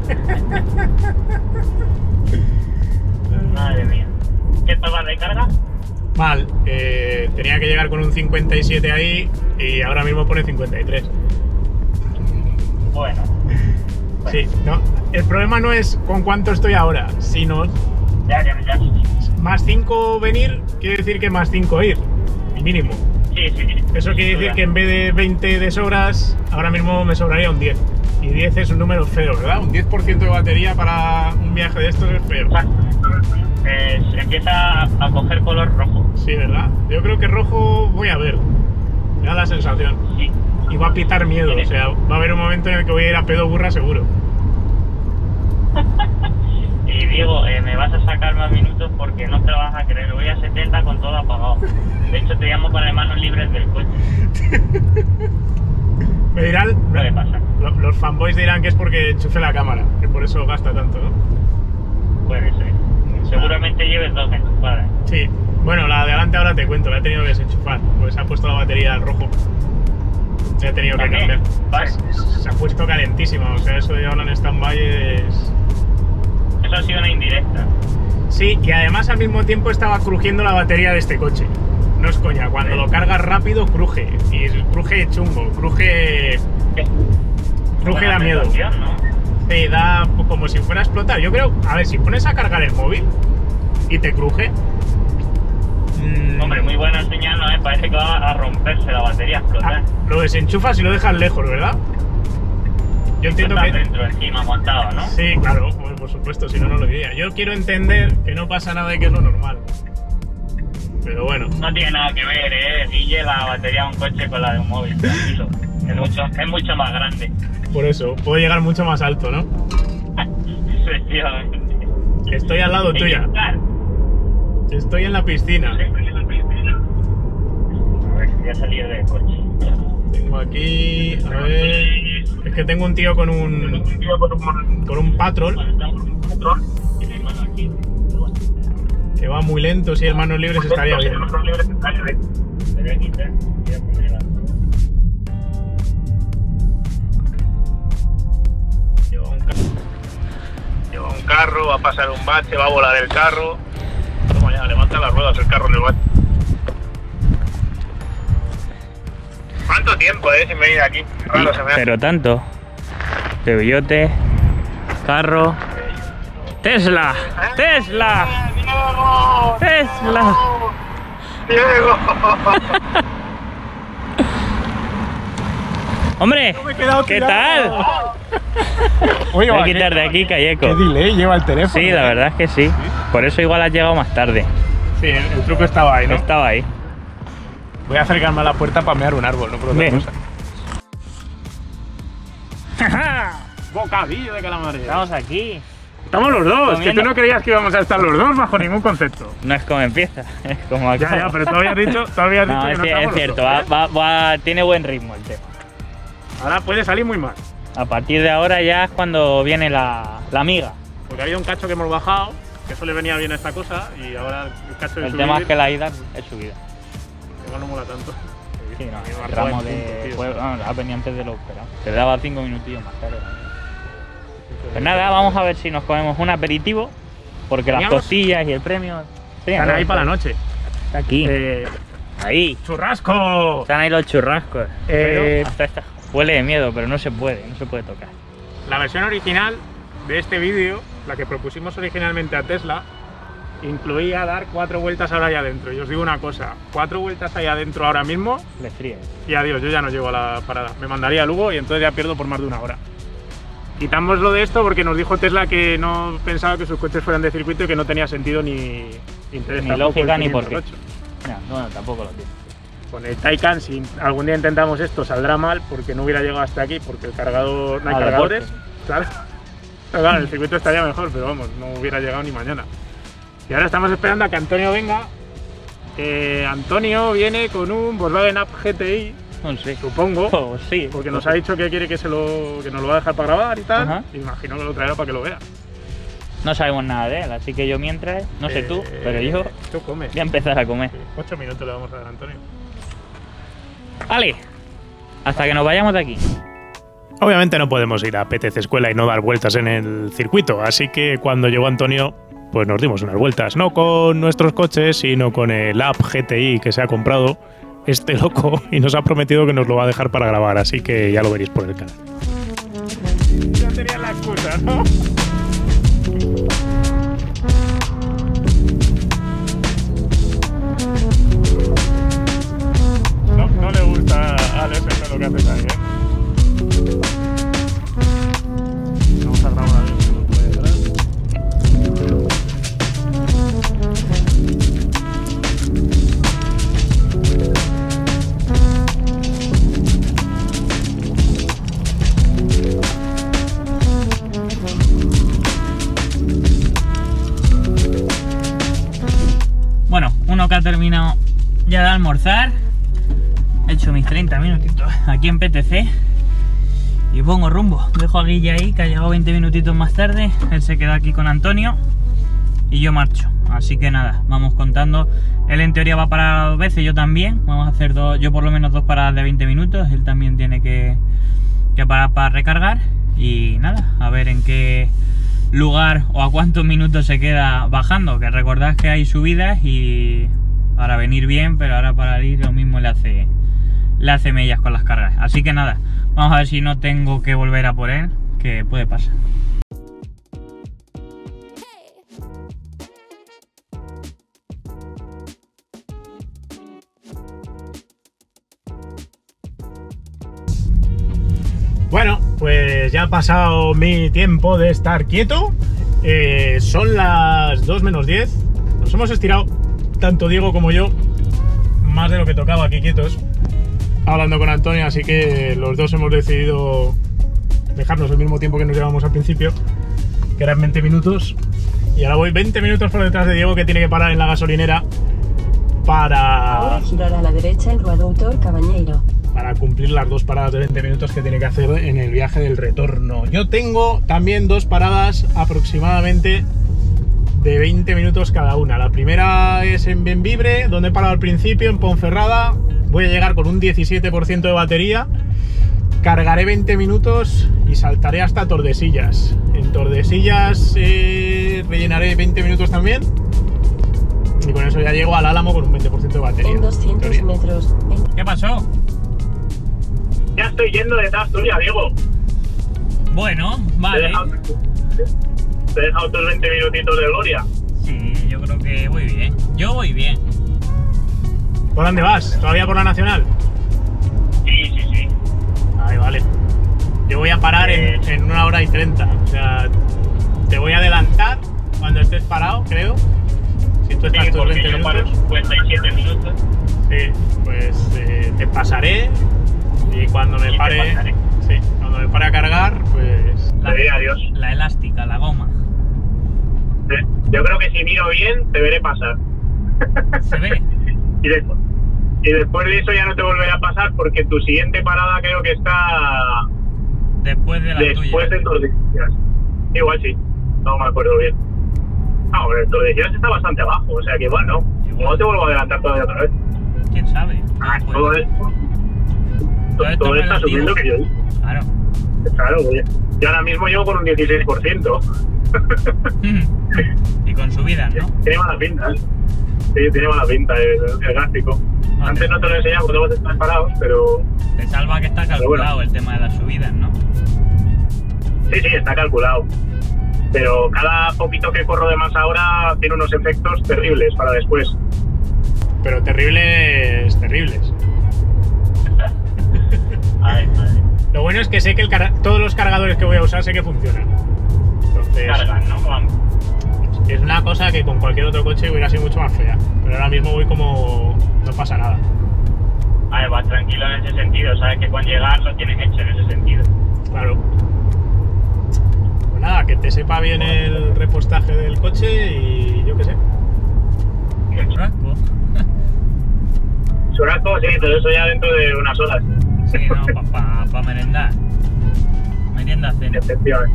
Speaker 7: Madre mía. ¿Qué tal va de carga?
Speaker 8: Mal, eh, tenía que llegar con un cincuenta y siete ahí y ahora mismo pone cincuenta y tres.
Speaker 7: Bueno.
Speaker 8: Sí, no, el problema no es con cuánto estoy ahora, sino
Speaker 7: Ya, ya, ya.
Speaker 8: más cinco venir quiere decir que más cinco ir, mínimo.
Speaker 7: Sí, sí, sí.
Speaker 8: Eso quiere decir que en vez de veinte de sobras, ahora mismo me sobraría un diez. Y diez es un número feo, ¿verdad? Un diez por ciento de batería para un viaje de estos es feo.
Speaker 7: Eh, se empieza a coger color rojo.
Speaker 8: Sí, ¿verdad? Yo creo que rojo voy a ver. Me da la sensación.
Speaker 7: Sí.
Speaker 8: Y va a pitar miedo, o sea, va a haber un momento en el que voy a ir a pedo burra seguro.
Speaker 7: Y Diego, eh, me vas a sacar más minutos porque no te lo vas a creer. Voy a setenta con todo apagado. De hecho, te llamo para manos libres del coche.
Speaker 8: Me dirán...
Speaker 7: ¿Qué pasa?
Speaker 8: Los fanboys dirán que es porque enchufe la cámara, que por eso gasta tanto, ¿no?
Speaker 7: Puede ser. Seguramente lleves dos enchufadas.
Speaker 8: Sí. Bueno, la de adelante ahora te cuento, la he tenido que desenchufar, porque se ha puesto la batería al rojo. Se ha tenido que
Speaker 7: ¿También?
Speaker 8: cambiar.
Speaker 7: Vale.
Speaker 8: Se, se ha puesto calentísima, o sea, eso de ahora en stand-by es...
Speaker 7: Eso ha sido una indirecta.
Speaker 8: Sí, y además al mismo tiempo estaba crujiendo la batería de este coche. No es coña, cuando lo cargas rápido cruje, y cruje chungo, cruje...
Speaker 7: ¿Qué?
Speaker 8: Cruje da
Speaker 7: Buena
Speaker 8: miedo.
Speaker 7: sensación, ¿no?
Speaker 8: Te da como si fuera a explotar. Yo creo, a ver, si pones a cargar el móvil y te cruje... Mmm,
Speaker 7: Hombre, muy buena señal, ¿no? ¿Eh? Parece que va a romperse la batería, a explotar.
Speaker 8: ah, lo desenchufas y lo dejas lejos, ¿verdad? Yo entiendo
Speaker 7: Está
Speaker 8: que...
Speaker 7: dentro encima montado, ¿no?
Speaker 8: Sí, claro, bueno, por supuesto, si no, no lo diría. Yo quiero entender que no pasa nada y que es lo normal. Pero bueno.
Speaker 7: No tiene nada que ver, ¿eh? Guille, la batería de un coche con la de un móvil, tranquilo. Es mucho, es mucho más grande.
Speaker 8: Por eso, puedo llegar mucho más alto, ¿no?
Speaker 7: Efectivamente.
Speaker 8: Estoy al lado tuya. Estoy en la piscina.
Speaker 7: A ver, voy a salir del coche.
Speaker 8: Tengo aquí, a ver... Es que tengo un tío con un... Con un patrol. Que va muy lento, si el manos libres estaría bien. Lleva un, ca Lleva un carro, va a pasar un bache, va a volar el carro. Toma ya, levanta las ruedas el carro en el bache. ¿Cuánto tiempo, eh, sin venir aquí? Raro se me hace.
Speaker 3: Pero tanto. De Bellote, carro. ¡Tesla! ¡Tesla!
Speaker 6: ¡Diego!
Speaker 3: ¡Tesla!
Speaker 6: ¡Diego!
Speaker 3: ¡Hombre!
Speaker 8: Me he quedado
Speaker 3: ¿Qué
Speaker 8: tirado.
Speaker 3: tal?
Speaker 8: Oye,
Speaker 3: Voy a
Speaker 8: va,
Speaker 3: quitar de aquí, Calleco.
Speaker 8: ¿Qué delay lleva el teléfono?
Speaker 3: Sí, la verdad es que sí. Por eso igual has llegado más tarde.
Speaker 8: Sí, el, el truco estaba ahí, ¿no?
Speaker 3: Estaba ahí.
Speaker 8: Voy a acercarme a la puerta para mear un árbol, no por otra
Speaker 3: Bien.
Speaker 8: cosa. Bocadillo de calamares.
Speaker 3: Estamos aquí.
Speaker 8: Estamos los dos, que
Speaker 3: Comiendo.
Speaker 8: tú no creías que íbamos a estar los dos bajo ningún concepto.
Speaker 3: No es como empieza, es como acaba.
Speaker 8: Ya, ya, pero tú habías dicho, tú habías dicho
Speaker 3: No,
Speaker 8: que
Speaker 3: es,
Speaker 8: no
Speaker 3: cier-
Speaker 8: estábamos
Speaker 3: es
Speaker 8: los
Speaker 3: cierto,
Speaker 8: dos,
Speaker 3: va,
Speaker 8: ¿eh?
Speaker 3: va- va- tiene buen ritmo el tema.
Speaker 8: Ahora puede salir muy mal.
Speaker 3: A partir de ahora ya es cuando viene la, la amiga.
Speaker 8: Porque había un cacho que hemos bajado, que eso le venía bien a esta cosa, y ahora el cacho de
Speaker 3: El
Speaker 8: subir,
Speaker 3: tema es que la ida es subida.
Speaker 8: igual no mola tanto.
Speaker 3: Sí, no,
Speaker 8: Me
Speaker 3: el
Speaker 8: marcaba
Speaker 3: tramo
Speaker 8: en
Speaker 3: de.
Speaker 8: punto, tío.
Speaker 3: Fue, vamos, ha venido antes de lo esperado. Te daba cinco minutillos más tarde. Pues nada, vamos a ver si nos comemos un aperitivo, porque las
Speaker 8: Teníamos-
Speaker 3: costillas y el premio.
Speaker 8: Están ahí para la noche.
Speaker 3: Está aquí.
Speaker 8: Eh,
Speaker 3: Ahí.
Speaker 8: ¡Churrasco!
Speaker 3: Están ahí los churrascos.
Speaker 8: Eh,
Speaker 3: Pero hasta esta huele de miedo, pero no se puede, no se puede tocar.
Speaker 8: La versión original de este vídeo, la que propusimos originalmente a Tesla, incluía dar cuatro vueltas ahora ahí adentro. Y os digo una cosa, cuatro vueltas ahí adentro ahora mismo
Speaker 3: Le fríe.
Speaker 8: y adiós, yo ya no llego a la parada. Me mandaría a Lugo y entonces ya pierdo por más de una hora. Quitamos lo de esto porque nos dijo Tesla que no pensaba que sus coches fueran de circuito y que no tenía sentido ni interés
Speaker 3: Ni
Speaker 8: tampoco
Speaker 3: lógica
Speaker 8: el
Speaker 3: ni por qué.
Speaker 8: quinientos ocho.
Speaker 3: No, no, tampoco lo tiene.
Speaker 8: Con el Taycan, si algún día intentamos esto, saldrá mal porque no hubiera llegado hasta aquí, porque el cargador, no hay
Speaker 3: Al
Speaker 8: cargadores.
Speaker 3: deporte.
Speaker 8: Claro. Pero claro, el circuito estaría mejor, pero vamos, no hubiera llegado ni mañana. Y ahora estamos esperando a que Antonio venga. Eh, Antonio viene con un Volkswagen Up G T I,
Speaker 3: No sé.
Speaker 8: supongo,
Speaker 3: Oh, sí.
Speaker 8: porque nos ha dicho que quiere que, se lo, que nos lo va a dejar para grabar y tal.
Speaker 3: Ajá.
Speaker 8: Y imagino que lo traerá para que lo vea.
Speaker 3: No sabemos nada de él, así que yo mientras, no sé tú,
Speaker 8: Eh,
Speaker 3: pero yo
Speaker 8: Tú comes.
Speaker 3: voy a empezar a comer.
Speaker 8: Sí, Ocho minutos le vamos a dar a Antonio.
Speaker 3: Vale, hasta que nos vayamos de aquí.
Speaker 1: Obviamente no podemos ir a P T C Escuela y no dar vueltas en el circuito, así que cuando llegó Antonio, pues nos dimos unas vueltas, no con nuestros coches, sino con el App G T I que se ha comprado este loco y nos ha prometido que nos lo va a dejar para grabar, así que ya lo veréis por el canal.
Speaker 8: Ya tenía la excusa, ¿no? No, no le gusta a Alex esto lo que haces ahí, ¿eh? Vamos a grabar a ver si nos puede ayudar.
Speaker 3: Bueno, uno que ha terminado ya de almorzar. He hecho mis treinta minutitos aquí en P T C y pongo rumbo. Dejo a Guille ahí, que ha llegado veinte minutitos más tarde. Él se queda aquí con Antonio y yo marcho. Así que nada, vamos contando. Él en teoría va a parar dos veces, yo también. Vamos a hacer dos, yo por lo menos dos paradas de veinte minutos. Él también tiene que, que parar para recargar. Y nada, a ver en qué lugar o a cuántos minutos se queda bajando. Que recordad que hay subidas y para venir bien, pero ahora para ir lo mismo le hace, le hace mellas con las cargas. Así que nada, vamos a ver si no tengo que volver a por él, que puede pasar.
Speaker 8: Bueno, pues ya ha pasado mi tiempo de estar quieto. Eh, son las dos menos diez. Nos hemos estirado, tanto Diego como yo, más de lo que tocaba aquí quietos, hablando con Antonio, así que los dos hemos decidido dejarnos el mismo tiempo que nos llevamos al principio, que eran veinte minutos. Y ahora voy veinte minutos por detrás de Diego, que tiene que parar en la gasolinera para...
Speaker 4: Ahora girar a la derecha en Rua Doutor Cabañeiro.
Speaker 8: para cumplir las dos paradas de veinte minutos que tiene que hacer en el viaje del retorno. Yo tengo también dos paradas aproximadamente de veinte minutos cada una. La primera es en Bembibre, donde he parado al principio, en Ponferrada. Voy a llegar con un diecisiete por ciento de batería. Cargaré veinte minutos y saltaré hasta Tordesillas. En Tordesillas eh, rellenaré veinte minutos también. Y con eso ya llego al Álamo con un veinte por ciento de batería.
Speaker 4: En doscientos metros. En...
Speaker 3: ¿Qué pasó?
Speaker 8: Ya estoy yendo de Asturias, Diego.
Speaker 3: Bueno, vale.
Speaker 7: ¿Te he dejado, te he dejado tus veinte minutitos de gloria?
Speaker 3: Sí, yo creo que voy bien. Yo voy bien.
Speaker 1: ¿Por dónde vas? ¿Todavía por la Nacional?
Speaker 7: Sí, sí, sí.
Speaker 1: Vale, vale. Yo voy a parar en, en una hora y treinta. O sea, te voy a adelantar cuando estés parado, creo. Si tú estás
Speaker 7: Sí,
Speaker 1: tus
Speaker 7: porque
Speaker 1: veinte
Speaker 7: yo paro en
Speaker 1: minutos.
Speaker 7: cincuenta y siete minutos.
Speaker 1: Sí, pues eh, te pasaré y cuando me
Speaker 7: Y te
Speaker 1: pare,
Speaker 7: pasaré.
Speaker 1: sí, cuando me pare a cargar, pues
Speaker 7: Te diré adiós.
Speaker 3: La elástica, la goma.
Speaker 7: Sí. Yo creo que si miro bien, te veré pasar.
Speaker 3: ¿Se ve?
Speaker 7: Y después, y después de eso ya no te volverá a pasar porque tu siguiente parada creo que está
Speaker 3: Después de la
Speaker 7: después
Speaker 3: tuya.
Speaker 7: de Tordesillas. Igual sí, no me acuerdo bien. Ah, bueno, el Tordesillas está bastante abajo, o sea que igual no.
Speaker 3: Igual.
Speaker 7: No te vuelvo a adelantar todavía otra vez.
Speaker 3: ¿Quién sabe?
Speaker 7: Ah,
Speaker 3: Pues,
Speaker 7: todo, es-
Speaker 3: todo esto
Speaker 7: todo
Speaker 3: es
Speaker 7: está
Speaker 3: relativo.
Speaker 7: subiendo que yo digo.
Speaker 3: Claro.
Speaker 7: Claro, oye. Yo ahora mismo llevo con un dieciséis por ciento.
Speaker 3: Y con subidas, ¿no?
Speaker 7: Tiene mala pinta, ¿eh? Sí, tiene mala pinta el, el gráfico.
Speaker 3: Ah,
Speaker 7: Antes no te lo he enseñado porque vos estás parados, pero
Speaker 3: Te salva que está calculado
Speaker 7: bueno.
Speaker 3: el tema de las subidas, ¿no?
Speaker 7: sí, sí, está calculado. Pero cada poquito que corro de más ahora tiene unos efectos terribles para después.
Speaker 1: pero terribles, terribles.
Speaker 7: Ay, madre.
Speaker 1: Lo bueno es que sé que el car- todos los cargadores que voy a usar sé que funcionan. Entonces,
Speaker 7: Cargan, ¿no? Vamos.
Speaker 1: es una cosa que con cualquier otro coche hubiera sido mucho más fea. Pero ahora mismo voy como... no pasa nada.
Speaker 7: A ver, vas tranquilo en ese sentido. Sabes que cuando llegar lo tienes hecho en ese sentido.
Speaker 1: Claro. Pues nada, que te sepa bien el repostaje del coche y yo qué sé.
Speaker 3: Churrasco.
Speaker 7: Churrasco, sí, pero eso ya dentro de unas horas.
Speaker 3: Sí, no, para pa, pa merendar. Merienda cena.
Speaker 7: Efectivamente.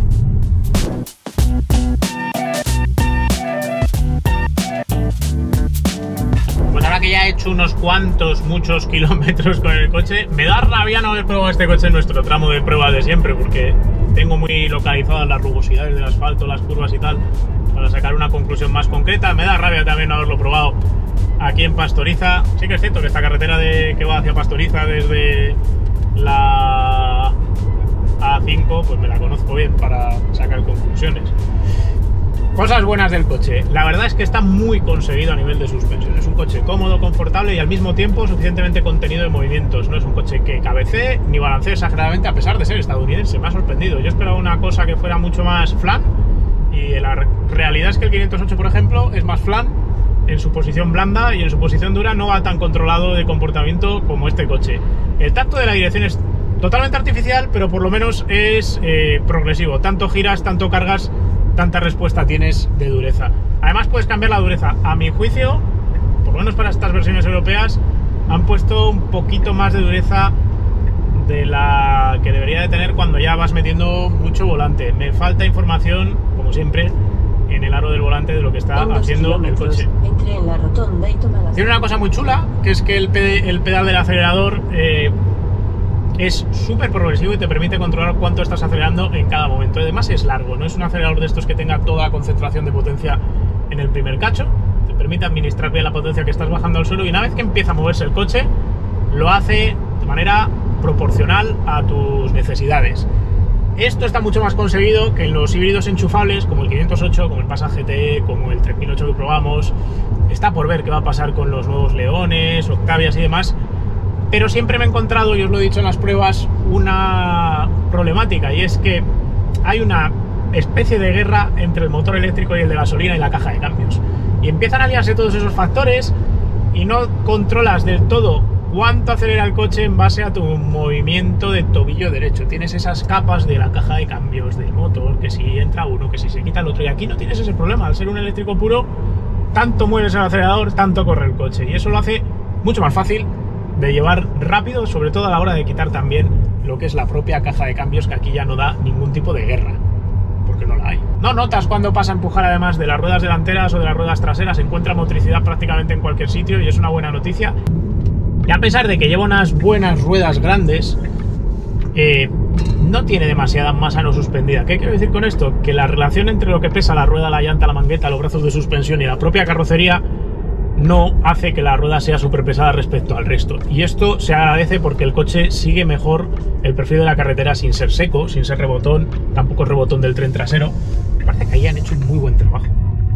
Speaker 1: Pues ahora que ya he hecho unos cuantos, muchos kilómetros con el coche, me da rabia no haber probado este coche en nuestro tramo de pruebas de siempre, porque tengo muy localizadas las rugosidades del asfalto, las curvas y tal, para sacar una conclusión más concreta. Me da rabia también no haberlo probado aquí en Pastoriza. Sí que es cierto que esta carretera de, que va hacia Pastoriza desde la A cinco, pues me la conozco bien para sacar conclusiones. Cosas buenas del coche. La verdad es que está muy conseguido a nivel de suspensión. Es un coche cómodo, confortable y al mismo tiempo suficientemente contenido de movimientos. No es un coche que cabecee ni balancee exageradamente a pesar de ser estadounidense. Me ha sorprendido. Yo esperaba una cosa que fuera mucho más flan y la re- realidad es que el quinientos ocho, por ejemplo, es más flan en su posición blanda y en su posición dura no va tan controlado de comportamiento como este coche. El tacto de la dirección es totalmente artificial, pero por lo menos es eh, progresivo. Tanto giras, tanto cargas, tanta respuesta tienes de dureza. Además puedes cambiar la dureza. A mi juicio, por lo menos para estas versiones europeas, han puesto un poquito más de dureza de la que debería de tener cuando ya vas metiendo mucho volante. Me falta información, como siempre, en el aro del volante de lo que está
Speaker 4: En dos
Speaker 1: haciendo el
Speaker 4: kilómetros,
Speaker 1: coche.
Speaker 4: Entre en la rotonda y toma la
Speaker 1: Tiene una cosa muy chula, que es que el, pe- el pedal del acelerador eh, es súper progresivo y te permite controlar cuánto estás acelerando en cada momento. Además es largo, no es un acelerador de estos que tenga toda la concentración de potencia en el primer cacho. Te permite administrar bien la potencia que estás bajando al suelo y una vez que empieza a moverse el coche, lo hace de manera proporcional a tus necesidades. Esto está mucho más conseguido que en los híbridos enchufables como el quinientos ocho, como el Passa G T, como el tres mil ocho que probamos. Está por ver qué va a pasar con los nuevos Leones, Octavias y demás. Pero siempre me he encontrado, y os lo he dicho en las pruebas, una problemática, y es que hay una especie de guerra entre el motor eléctrico y el de gasolina y la caja de cambios. Y empiezan a liarse todos esos factores y no controlas del todo cuánto acelera el coche en base a tu movimiento de tobillo derecho. Tienes esas capas de la caja de cambios del motor, que si entra uno, que si se quita el otro, y aquí no tienes ese problema. Al ser un eléctrico puro, tanto mueves el acelerador, tanto corre el coche, y eso lo hace mucho más fácil de llevar rápido, sobre todo a la hora de quitar también lo que es la propia caja de cambios, que aquí ya no da ningún tipo de guerra, porque no la hay. No notas cuando pasa a empujar, además de las ruedas delanteras o de las ruedas traseras, encuentra motricidad prácticamente en cualquier sitio y es una buena noticia. Y a pesar de que lleva unas buenas ruedas grandes, eh, no tiene demasiada masa no suspendida. ¿Qué quiero decir con esto? Que la relación entre lo que pesa la rueda, la llanta, la mangueta, los brazos de suspensión y la propia carrocería no hace que la rueda sea súper pesada respecto al resto. Y esto se agradece porque el coche sigue mejor el perfil de la carretera sin ser seco, sin ser rebotón, tampoco es rebotón del tren trasero. Me parece que ahí han hecho un muy buen trabajo.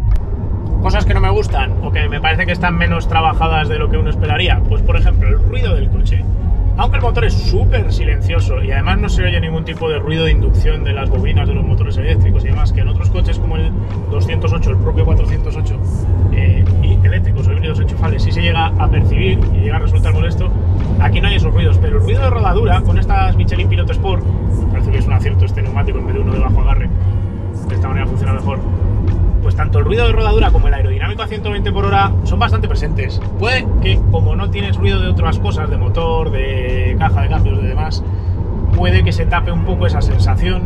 Speaker 1: Cosas que no me gustan o que me parece que están menos trabajadas de lo que uno esperaría, pues por ejemplo el ruido del coche. Aunque el motor es súper silencioso y además no se oye ningún tipo de ruido de inducción de las bobinas de los motores eléctricos y demás, que en otros coches como el doscientos ocho, el propio cuatrocientos ocho eh, y eléctricos o híbridos enchufables sí se llega a percibir y llega a resultar molesto, aquí no hay esos ruidos. Pero el ruido de rodadura con estas Michelin Pilot Sport, parece que es un acierto este neumático en vez de uno de bajo agarre, de esta manera funciona mejor. Pues tanto el ruido de rodadura como el aerodinámico a ciento veinte por hora son bastante presentes. Puede que, como no tienes ruido de otras cosas, de motor, de caja de cambios, de demás, puede que se tape un poco esa sensación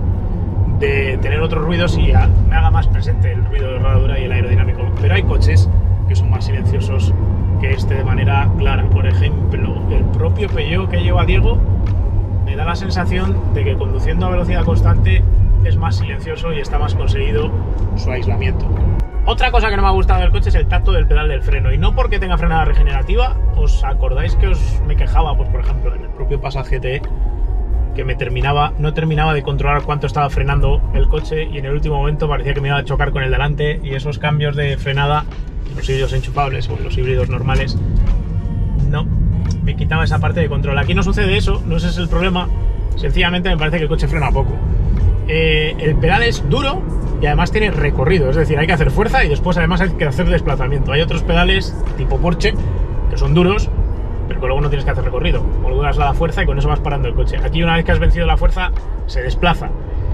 Speaker 1: de tener otros ruidos y me haga más presente el ruido de rodadura y el aerodinámico. Pero hay coches que son más silenciosos que este de manera clara. Por ejemplo, el propio Peugeot que lleva Diego me da la sensación de que conduciendo a velocidad constante es más silencioso y está más conseguido su aislamiento. Otra cosa que no me ha gustado del coche es el tacto del pedal del freno, y no porque tenga frenada regenerativa. ¿Os acordáis que os me quejaba, pues por ejemplo, en el propio Passat G T E, que me terminaba, no terminaba de controlar cuánto estaba frenando el coche y en el último momento parecía que me iba a chocar con el delante, y esos cambios de frenada en los híbridos enchufables o en los híbridos normales no me quitaba esa parte de control? Aquí no sucede eso, no ese es el problema, sencillamente me parece que el coche frena poco. Eh, el pedal es duro y además tiene recorrido, es decir, hay que hacer fuerza y después además hay que hacer desplazamiento. Hay otros pedales tipo Porsche que son duros, pero que luego no tienes que hacer recorrido, molduras la fuerza y con eso vas parando el coche. Aquí una vez que has vencido la fuerza se desplaza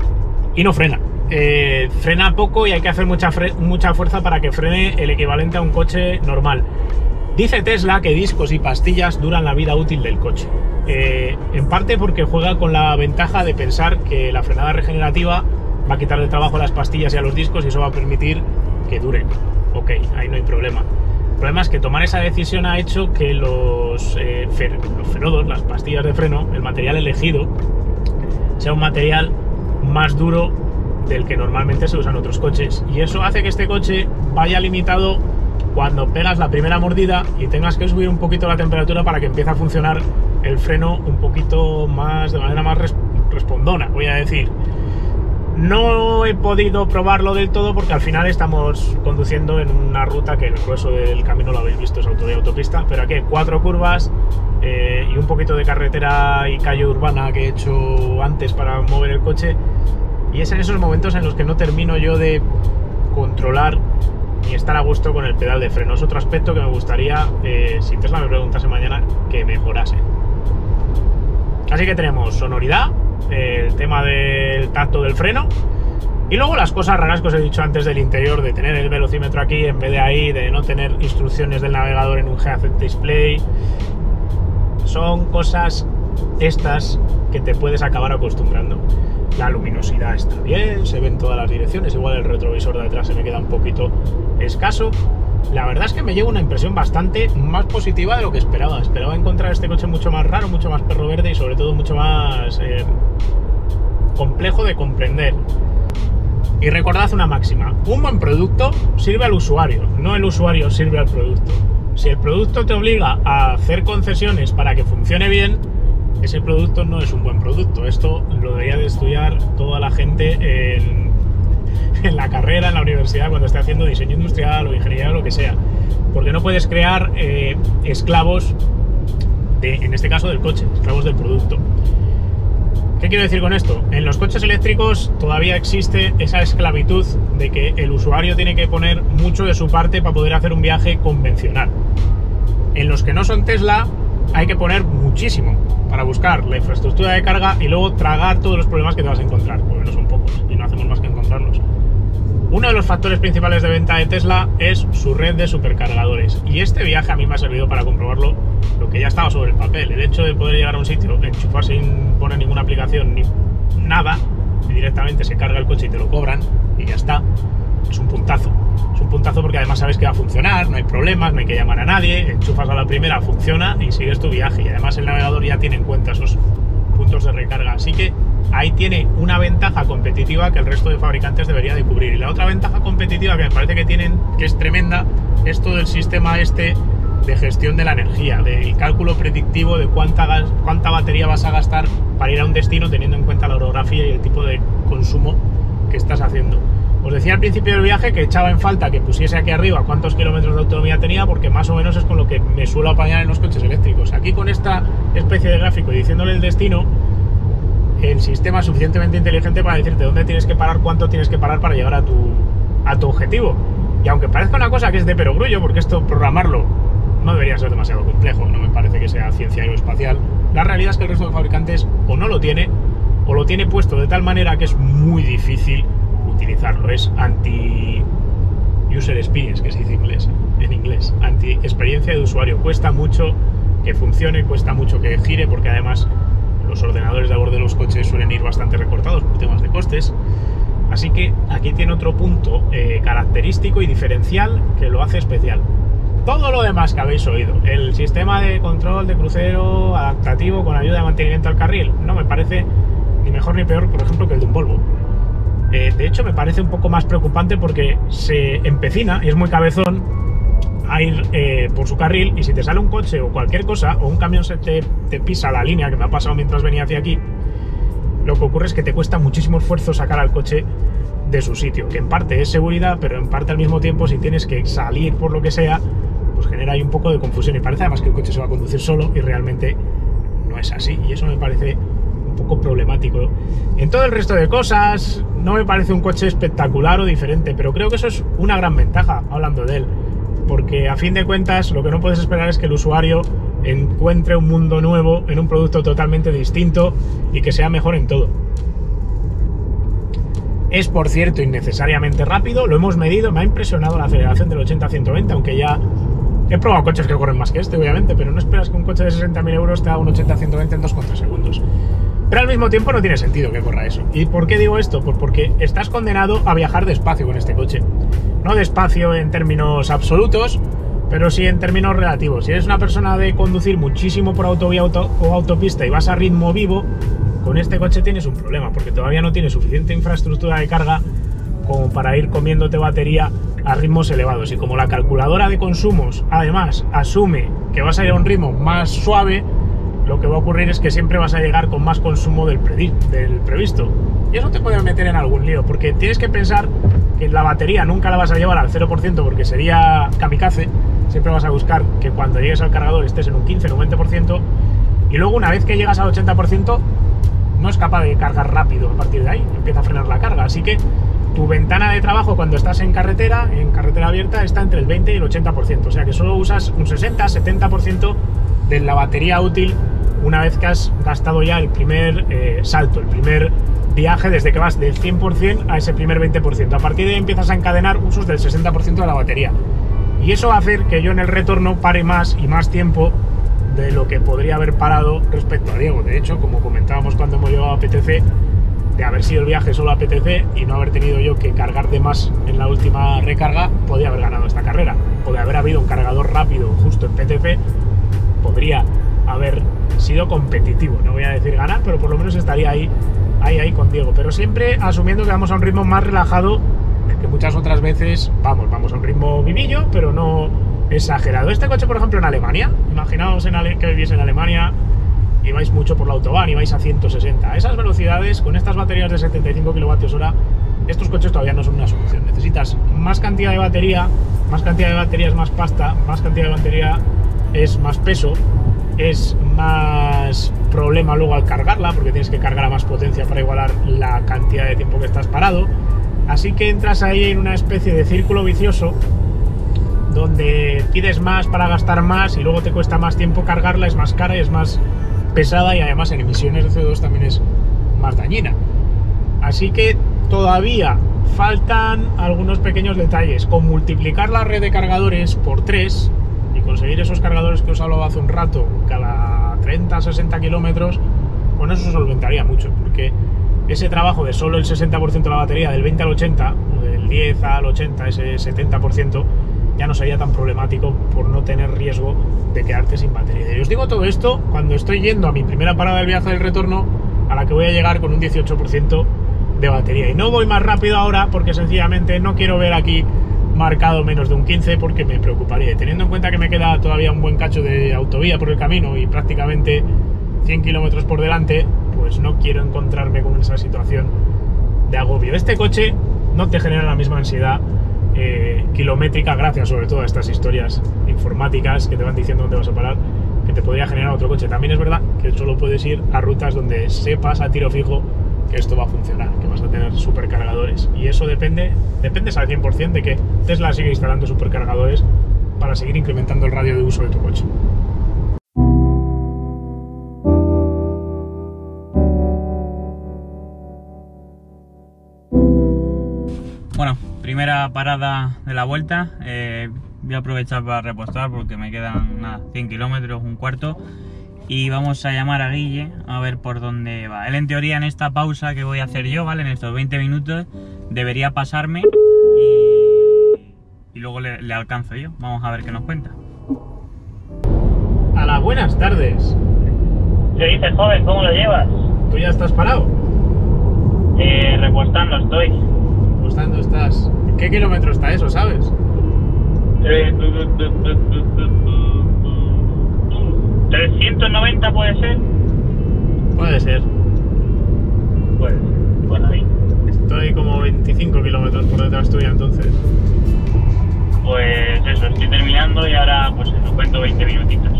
Speaker 1: y no frena. Eh, frena poco y hay que hacer mucha, mucha fuerza para que frene el equivalente a un coche normal. Dice Tesla que discos y pastillas duran la vida útil del coche, eh, en parte porque juega con la ventaja de pensar que la frenada regenerativa va a quitarle trabajo a las pastillas y a los discos y eso va a permitir que duren. Ok, ahí no hay problema. El problema es que tomar esa decisión ha hecho que los, eh, fer los fenodos, las pastillas de freno, el material elegido, sea un material más duro del que normalmente se usa en otros coches, y eso hace que este coche vaya limitado cuando pegas la primera mordida y tengas que subir un poquito la temperatura para que empiece a funcionar el freno un poquito más, de manera más res respondona, voy a decir. No he podido probarlo del todo porque al final estamos conduciendo en una ruta que el grueso del camino lo habéis visto, es autovía autopista, pero aquí hay cuatro curvas eh, y un poquito de carretera y calle urbana que he hecho antes para mover el coche, y es en esos momentos en los que no termino yo de controlar ni estar a gusto con el pedal de freno. Es otro aspecto que me gustaría, eh, si Tesla me preguntase mañana, que mejorase. Así que tenemos sonoridad, eh, el tema del tacto del freno, y luego las cosas raras que os he dicho antes del interior, de tener el velocímetro aquí en vez de ahí, de no tener instrucciones del navegador en un head-up display. Son cosas estas que te puedes acabar acostumbrando. La luminosidad está bien, se ve en todas las direcciones, igual el retrovisor de atrás se me queda un poquito escaso. La verdad es que me llevo una impresión bastante más positiva de lo que esperaba. Esperaba encontrar este coche mucho más raro, mucho más perro verde y sobre todo mucho más eh, complejo de comprender. Y recordad una máxima: un buen producto sirve al usuario, no el usuario sirve al producto. Si el producto te obliga a hacer concesiones para que funcione bien, ese producto no es un buen producto. Esto lo debería de estudiar toda la gente en, en la carrera, en la universidad, cuando esté haciendo diseño industrial o ingeniería o lo que sea. Porque no puedes crear eh, esclavos, de, en este caso del coche, esclavos del producto. ¿Qué quiero decir con esto? En los coches eléctricos todavía existe esa esclavitud de que el usuario tiene que poner mucho de su parte para poder hacer un viaje convencional. En los que no son Tesla hay que poner muchísimo para buscar la infraestructura de carga y luego tragar todos los problemas que te vas a encontrar, porque no son pocos y no hacemos más que encontrarlos. Uno de los factores principales de venta de Tesla es su red de supercargadores, y este viaje a mí me ha servido para comprobarlo, lo que ya estaba sobre el papel. El hecho de poder llegar a un sitio, enchufar sin poner ninguna aplicación ni nada, y directamente se carga el coche y te lo cobran y ya está, es un puntazo. Es un puntazo porque además sabes que va a funcionar, no hay problemas, no hay que llamar a nadie, enchufas a la primera, funciona y sigues tu viaje, y además el navegador ya tiene en cuenta esos puntos de recarga, así que ahí tiene una ventaja competitiva que el resto de fabricantes debería de cubrir. Y la otra ventaja competitiva que me parece que tienen, que es tremenda,
Speaker 8: es todo el sistema este de gestión de la energía, del cálculo predictivo de cuánta, gas, cuánta batería vas a gastar para ir a un destino teniendo en cuenta la orografía y el tipo de consumo que estás haciendo. Os decía al principio del viaje que echaba en falta que pusiese aquí arriba cuántos kilómetros de autonomía tenía, porque más o menos es con lo que me suelo apañar en los coches eléctricos. Aquí con esta especie de gráfico y diciéndole el destino, el sistema es suficientemente inteligente para decirte dónde tienes que parar, cuánto tienes que parar para llegar a tu, a tu objetivo. Y aunque parezca una cosa que es de perogrullo, porque esto programarlo no debería ser demasiado complejo, no me parece que sea ciencia aeroespacial, la realidad es que el resto de fabricantes o no lo tiene, o lo tiene puesto de tal manera que es muy difícil utilizarlo. Es anti-user experience, que se dice inglés, en inglés, anti-experiencia de usuario. Cuesta mucho que funcione, cuesta mucho que gire, porque además los ordenadores de a bordo de los coches suelen ir bastante recortados por temas de costes. Así que aquí tiene otro punto eh, característico y diferencial que lo hace especial. Todo lo demás que habéis oído, el sistema de control de crucero adaptativo con ayuda de mantenimiento al carril, no me parece ni mejor ni peor, por ejemplo, que el de un Volvo. Eh, de hecho, me parece un poco más preocupante porque se empecina y es muy cabezón a ir eh, por su carril, y si te sale un coche o cualquier cosa, o un camión se te, te pisa la línea, que me ha pasado mientras venía hacia aquí, lo que ocurre es que te cuesta muchísimo esfuerzo sacar al coche de su sitio, que en parte es seguridad, pero en parte al mismo tiempo, si tienes que salir por lo que sea, pues genera ahí un poco de confusión, y parece además que el coche se va a conducir solo y realmente no es así, y eso me parece un poco problemático. En todo el resto de cosas no me parece un coche espectacular o diferente, pero creo que eso es una gran ventaja hablando de él, porque a fin de cuentas lo que no puedes esperar es que el usuario encuentre un mundo nuevo en un producto totalmente distinto y que sea mejor en todo. Es, por cierto, innecesariamente rápido, lo hemos medido, me ha impresionado la aceleración del ochenta a ciento veinte, aunque ya he probado coches que corren más que este, obviamente, pero no esperas que un coche de sesenta mil euros te haga un ochenta a ciento veinte en dos coma tres segundos. Pero al mismo tiempo no tiene sentido que corra eso. ¿Y por qué digo esto? Pues porque estás condenado a viajar despacio con este coche. No despacio en términos absolutos, pero sí en términos relativos. Si eres una persona de conducir muchísimo por autovía auto, o autopista y vas a ritmo vivo, con este coche tienes un problema, porque todavía no tienes suficiente infraestructura de carga como para ir comiéndote batería a ritmos elevados. Y como la calculadora de consumos además asume que vas a ir a un ritmo más suave, lo que va a ocurrir es que siempre vas a llegar con más consumo del, pre del previsto. Y eso te puede meter en algún lío, porque tienes que pensar que la batería nunca la vas a llevar al cero por ciento porque sería kamikaze. Siempre vas a buscar que cuando llegues al cargador estés en un quince o un veinte por ciento, y luego una vez que llegas al ochenta por ciento no es capaz de cargar rápido. A partir de ahí empieza a frenar la carga, así que tu ventana de trabajo cuando estás en carretera, en carretera abierta, está entre el veinte y el ochenta por ciento, o sea que solo usas un sesenta a setenta por ciento de la batería útil una vez que has gastado ya el primer eh, salto, el primer viaje desde que vas del cien por ciento a ese primer veinte por ciento. A partir de ahí empiezas a encadenar usos del sesenta por ciento de la batería, y eso va a hacer que yo en el retorno pare más y más tiempo de lo que podría haber parado respecto a Diego. De hecho, como comentábamos cuando hemos llegado a P T C, de haber sido el viaje solo a P T C y no haber tenido yo que cargar de más en la última recarga, podría haber ganado esta carrera. O de haber habido un cargador rápido justo en P T C, podría haber sido competitivo. No voy a decir ganar, pero por lo menos estaría ahí, ahí, ahí con Diego. Pero siempre asumiendo que vamos a un ritmo más relajado del que muchas otras veces vamos. Vamos a un ritmo vivillo, pero no exagerado. Este coche, por ejemplo, en Alemania, imaginaos en Ale que vivís en Alemania y vais mucho por la autobahn y vais a ciento sesenta. A esas velocidades, con estas baterías de setenta y cinco kilovatios hora, estos coches todavía no son una solución. Necesitas más cantidad de batería, más cantidad de batería es más pasta, más cantidad de batería es más peso, es más problema luego al cargarla, porque tienes que cargar a más potencia para igualar la cantidad de tiempo que estás parado. Así que entras ahí en una especie de círculo vicioso donde pides más para gastar más y luego te cuesta más tiempo cargarla, es más cara y es más pesada, y además en emisiones de C O dos también es más dañina. Así que todavía faltan algunos pequeños detalles. Con multiplicar la red de cargadores por tres y conseguir esos cargadores que os hablaba hace un rato cada treinta a sesenta kilómetros, con eso se solventaría mucho, porque ese trabajo de solo el sesenta por ciento de la batería, del veinte al ochenta o del diez al ochenta, ese setenta por ciento, ya no sería tan problemático por no tener riesgo de quedarte sin batería. Y os digo todo esto cuando estoy yendo a mi primera parada del viaje del retorno, a la que voy a llegar con un dieciocho por ciento de batería. Y no voy más rápido ahora porque sencillamente no quiero ver aquí
Speaker 1: marcado menos de un quince porque me preocuparía. Y teniendo en cuenta que me queda todavía un buen cacho de autovía por el camino y prácticamente cien kilómetros por delante, pues no quiero encontrarme con esa situación de agobio. Este coche no te genera la misma ansiedad eh, kilométrica, gracias sobre todo a estas historias informáticas que te van diciendo dónde vas a parar, que te podría generar otro coche. También es verdad que solo puedes ir a rutas donde sepas a tiro fijo que esto va a funcionar, que vas a tener supercargadores, y eso depende, dependes al cien por cien de que Tesla siga instalando supercargadores para seguir incrementando el radio de uso de tu coche.
Speaker 3: Bueno, primera parada de la vuelta. Eh, voy a aprovechar para repostar porque me quedan nada, cien kilómetros, un cuarto. Y vamos a llamar a Guille a ver por dónde va. Él en teoría en esta pausa que voy a hacer yo, ¿vale? En estos veinte minutos debería pasarme y, y luego le, le alcanzo yo. Vamos a ver qué nos cuenta.
Speaker 1: A las buenas tardes.
Speaker 7: ¿Qué dices, joven? ¿Cómo lo llevas?
Speaker 1: ¿Tú ya estás parado?
Speaker 7: Eh, repostando estoy.
Speaker 1: ¿Repostando estás? ¿Qué kilómetro está eso, sabes?
Speaker 7: Eh, trescientos noventa puede ser.
Speaker 1: Puede ser.
Speaker 7: Pues, bueno, ahí.
Speaker 1: Estoy como veinticinco kilómetros por detrás tuya entonces.
Speaker 7: Pues eso, estoy terminando y ahora pues eso, cuento veinte minutitos.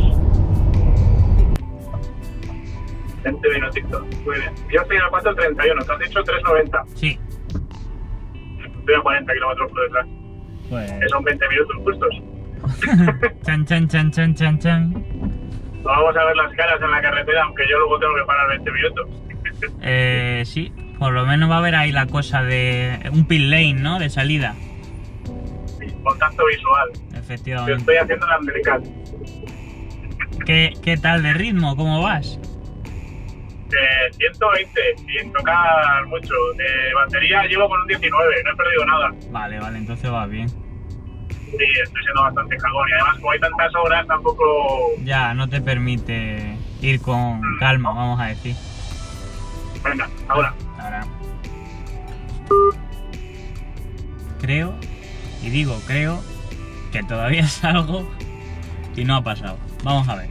Speaker 8: veinte minutitos, muy bien. Yo estoy en el cuatro treinta y uno, te has dicho tres noventa.
Speaker 3: Sí.
Speaker 8: Estoy a cuarenta kilómetros por detrás.
Speaker 3: Pues...
Speaker 8: Que son veinte minutos justos.
Speaker 3: chan, chan, chan, chan, chan, chan.
Speaker 8: Vamos a ver las caras en la carretera, aunque yo luego tengo que parar veinte minutos.
Speaker 3: Eh, sí, por lo menos va a haber ahí la cosa de un pit lane, ¿no? De salida.
Speaker 8: Sí, contacto visual.
Speaker 3: Efectivamente.
Speaker 8: Yo estoy haciendo la americana.
Speaker 3: ¿Qué, ¿Qué tal de ritmo? ¿Cómo vas?
Speaker 8: De ciento veinte, sin tocar mucho. De batería llevo con un diecinueve, no he perdido nada.
Speaker 3: Vale, vale, entonces va bien.
Speaker 8: Sí, estoy siendo bastante cagón y además como hay tantas horas tampoco...
Speaker 3: Ya, no te permite ir con calma, vamos a decir.
Speaker 8: Venga, ahora.
Speaker 3: Ahora. Creo, y digo creo, que todavía salgo y no ha pasado. Vamos a ver.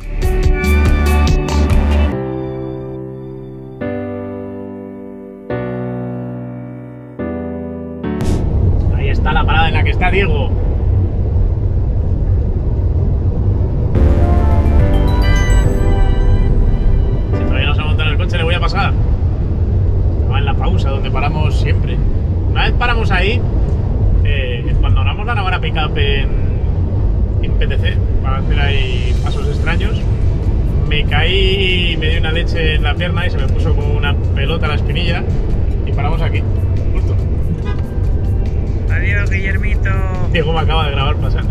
Speaker 1: Ahí está la parada en la que está Diego. Le voy a pasar. Va en la pausa donde paramos siempre. Una vez paramos ahí, eh, cuando abandonamos la Navara Pickup en, en P T C para hacer ahí pasos extraños, me caí, me dio una leche en la pierna y se me puso como una pelota a la espinilla y paramos aquí, justo.
Speaker 3: Adiós, Guillermito.
Speaker 1: Diego me acaba de grabar pasar.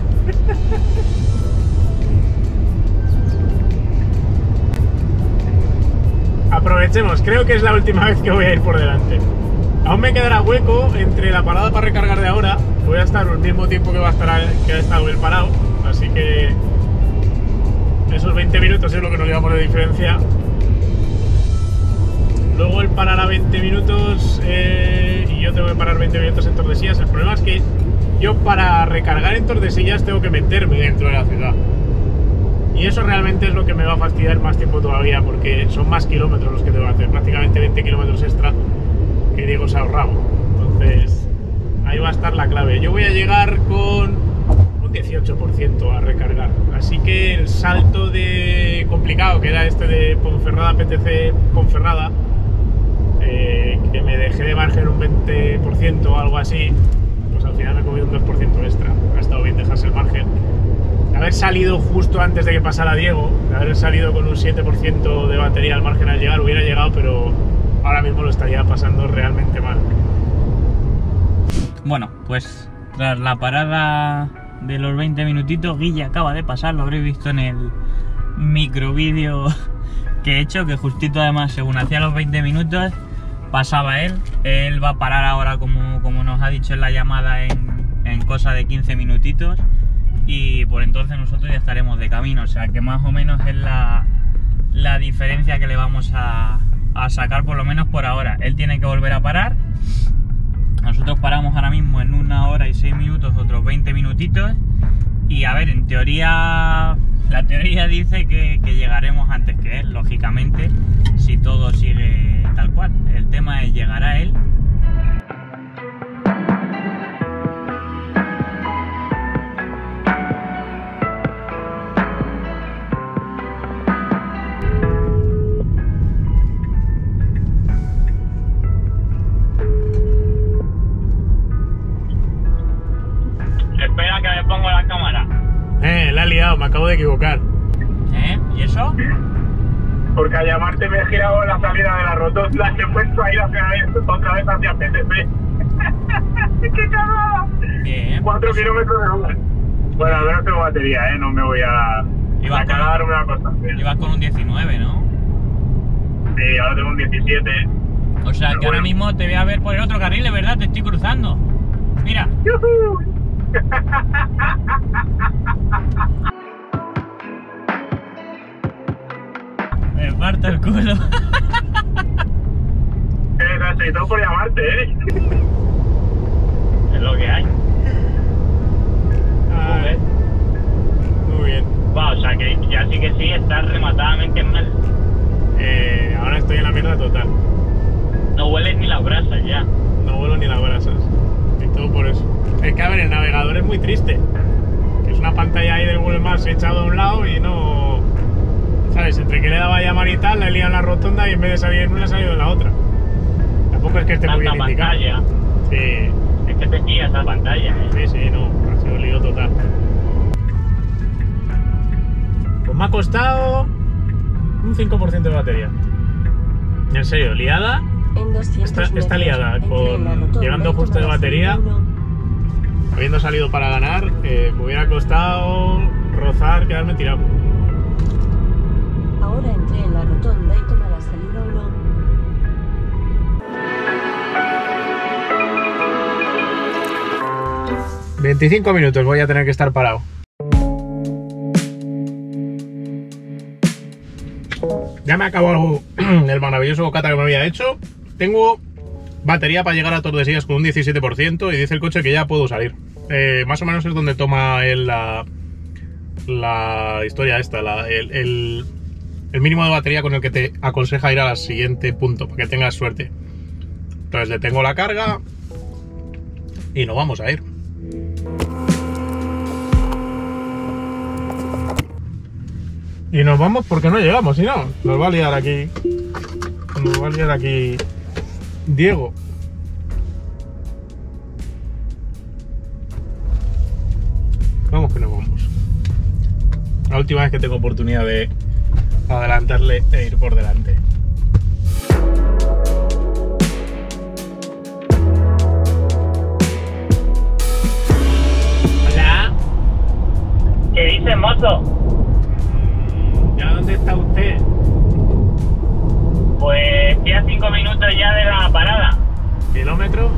Speaker 1: Aprovechemos, creo que es la última vez que voy a ir por delante. Aún me quedará hueco entre la parada para recargar de ahora, que voy a estar el mismo tiempo que va a estar que ha estado el parado, así que esos veinte minutos es lo que nos llevamos de diferencia. Luego él parará veinte minutos eh, y yo tengo que parar veinte minutos en Tordesillas. El problema es que yo para recargar en Tordesillas tengo que meterme dentro de la ciudad. Y eso realmente es lo que me va a fastidiar más tiempo todavía, porque son más kilómetros los que tengo que hacer, prácticamente veinte kilómetros extra que Diego se ha ahorrado. Entonces, ahí va a estar la clave. Yo voy a llegar con un dieciocho por ciento a recargar, así que el salto de complicado que era este de Ponferrada P T C Ponferrada, eh, que me dejé de margen un veinte por ciento o algo así, pues al final me he comido un dos por ciento extra. Ha estado bien dejarse el margen. De haber salido justo antes de que pasara Diego, de haber salido con un siete por ciento de batería al margen al llegar, hubiera llegado, pero ahora mismo lo estaría pasando realmente mal.
Speaker 3: Bueno, pues tras la parada de los veinte minutitos, Guille acaba de pasar, lo habréis visto en el microvídeo que he hecho, que justito además, según hacía los veinte minutos, pasaba él. Él va a parar ahora, como, como nos ha dicho en la llamada, en, en cosa de quince minutitos. Y por entonces nosotros ya estaremos de camino, o sea que más o menos es la, la diferencia que le vamos a, a sacar, por lo menos por ahora. Él tiene que volver a parar Nosotros paramos ahora mismo en una hora y seis minutos, otros veinte minutitos. Y a ver, en teoría, la teoría dice que, que llegaremos antes que él, lógicamente, si todo sigue tal cual. El tema es, ¿llegará él?
Speaker 7: Espera que me pongo la cámara.
Speaker 8: Eh, la he liado, me acabo de equivocar.
Speaker 3: ¿Eh? ¿Y eso?
Speaker 6: Porque a llamarte me he girado en la salida de la rotonda y he puesto ahí hacia, otra vez hacia P T C. ¡Qué cagada!
Speaker 3: Bien.
Speaker 6: Cuatro kilómetros de hora. Bueno, al menos tengo batería, ¿eh? No me voy a...
Speaker 3: Ibas
Speaker 6: a cagar una constancia.
Speaker 3: Ibas con un diecinueve, ¿no?
Speaker 6: Sí, ahora tengo un diecisiete.
Speaker 3: O sea,
Speaker 6: Pero
Speaker 3: que ahora
Speaker 6: bueno.
Speaker 3: mismo te voy a ver por el otro carril, es verdad, te estoy cruzando. Mira.
Speaker 6: ¡Yujú!
Speaker 3: Me parto el culo.
Speaker 6: Eh, así, todo por llamarte, ¿eh?
Speaker 7: Es lo que hay.
Speaker 8: Ah, muy bien.
Speaker 7: Va, o sea que ya sí que sí, está rematadamente mal.
Speaker 8: Eh, ahora estoy en la mierda total.
Speaker 7: No hueles ni las brasas ya.
Speaker 8: No vuelo ni las brasas. Y todo por eso. Es que, a ver, el navegador es muy triste. Que es una pantalla ahí del Google Maps echado a un lado y no... ¿Sabes? Entre que le daba a llamar y tal, la he liado en la rotonda y en vez de salir en una, he salido en la otra. Tampoco es que esté muy bien
Speaker 7: Tanta
Speaker 8: indicado.
Speaker 7: pantalla.
Speaker 8: Sí,
Speaker 7: Es que te guía esa pantalla, ¿eh?
Speaker 8: sí, sí, no. Ha sido un lío total. Pues me ha costado un cinco por ciento de batería. En serio, liada.
Speaker 4: En doscientos
Speaker 8: Está- está
Speaker 4: metros,
Speaker 8: liada,
Speaker 4: entre
Speaker 8: con-
Speaker 4: la rotonda
Speaker 8: llegando
Speaker 4: y
Speaker 8: justo de
Speaker 4: toma la
Speaker 8: batería.
Speaker 4: salida uno.
Speaker 8: Habiendo salido para ganar, eh, me hubiera costado rozar, quedarme tirado.
Speaker 4: Ahora entré en la rotonda y toma la salida uno.
Speaker 8: veinticinco minutos voy a tener que estar parado. Ya me acabó el maravilloso bocata que me había hecho. Tengo batería para llegar a Tordesillas con un diecisiete por ciento y dice el coche que ya puedo salir. Eh, más o menos es donde toma él la, la historia esta, la- el, el- el mínimo de batería con el que te aconseja ir al siguiente punto, para que tengas suerte. Entonces detengo la carga y nos vamos a ir. Y nos vamos porque no llegamos, si no, nos va a liar aquí. Nos va a liar aquí Diego. Vamos que nos vamos. La última vez que tengo oportunidad de adelantarle e ir por delante. Hola.
Speaker 7: ¿Qué dices, mozo?
Speaker 8: ¿Ya dónde está usted?
Speaker 7: Pues estoy a cinco minutos ya de la parada.
Speaker 8: ¿Kilómetro?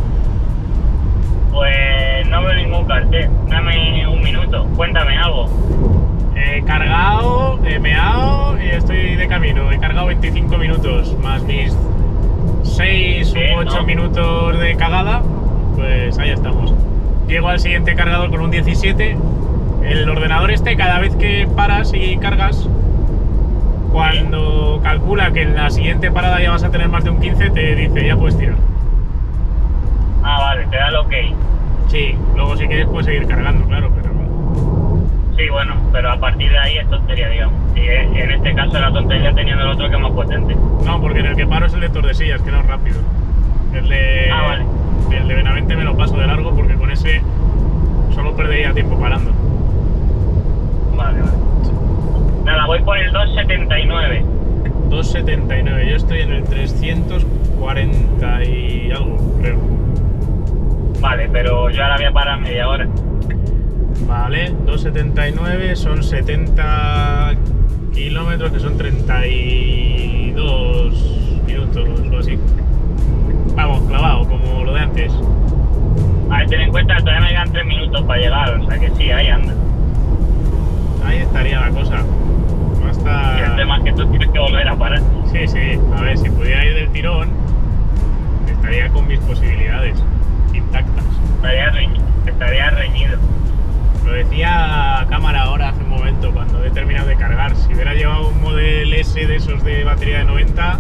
Speaker 7: Pues no veo ningún cartel. Dame un minuto, cuéntame algo.
Speaker 8: He cargado, he meado y estoy de camino. He cargado veinticinco minutos más mis seis
Speaker 7: Bien,
Speaker 8: u ocho
Speaker 7: ¿no?
Speaker 8: minutos de cagada. Pues ahí estamos. Llego al siguiente cargador con un diecisiete. El ordenador este, cada vez que paras y cargas, cuando calcula que en la siguiente parada ya vas a tener más de un quince, te dice ya puedes tirar.
Speaker 7: Ah, vale, te da el ok.
Speaker 8: Sí, luego si quieres puedes seguir cargando, claro, pero...
Speaker 7: Sí, bueno, pero a partir de ahí es tontería, digamos. Y en este caso la tontería teniendo el otro que es más potente.
Speaker 8: No, porque en el que paro es el de Tordesillas, que no es rápido. El de,
Speaker 7: Ah, vale.
Speaker 8: el de Benavente me lo paso de largo porque con ese solo perdería tiempo parando.
Speaker 7: Vale, vale. Nada, voy por el dos setenta y nueve.
Speaker 8: dos setenta y nueve, yo estoy en el trescientos cuarenta y algo, creo.
Speaker 7: Vale, pero yo ahora voy a parar media hora.
Speaker 8: Vale, dos setenta y nueve son setenta kilómetros, que son treinta y dos minutos o así. Vamos, clavado, como lo de antes.
Speaker 7: A ver, ten en cuenta que todavía me quedan tres minutos para llegar, o sea que sí, ahí anda.
Speaker 8: Ahí estaría la cosa. Basta...
Speaker 7: Y el tema es que tú tienes que volver a parar.
Speaker 8: Sí, sí, a ver, si pudiera ir del tirón, estaría con mis posibilidades.
Speaker 6: intactas.
Speaker 7: Estaría reñido. Estaría reñido.
Speaker 6: Lo decía a cámara ahora hace un momento, cuando he terminado de cargar. Si hubiera llevado un Model S de esos de batería de noventa...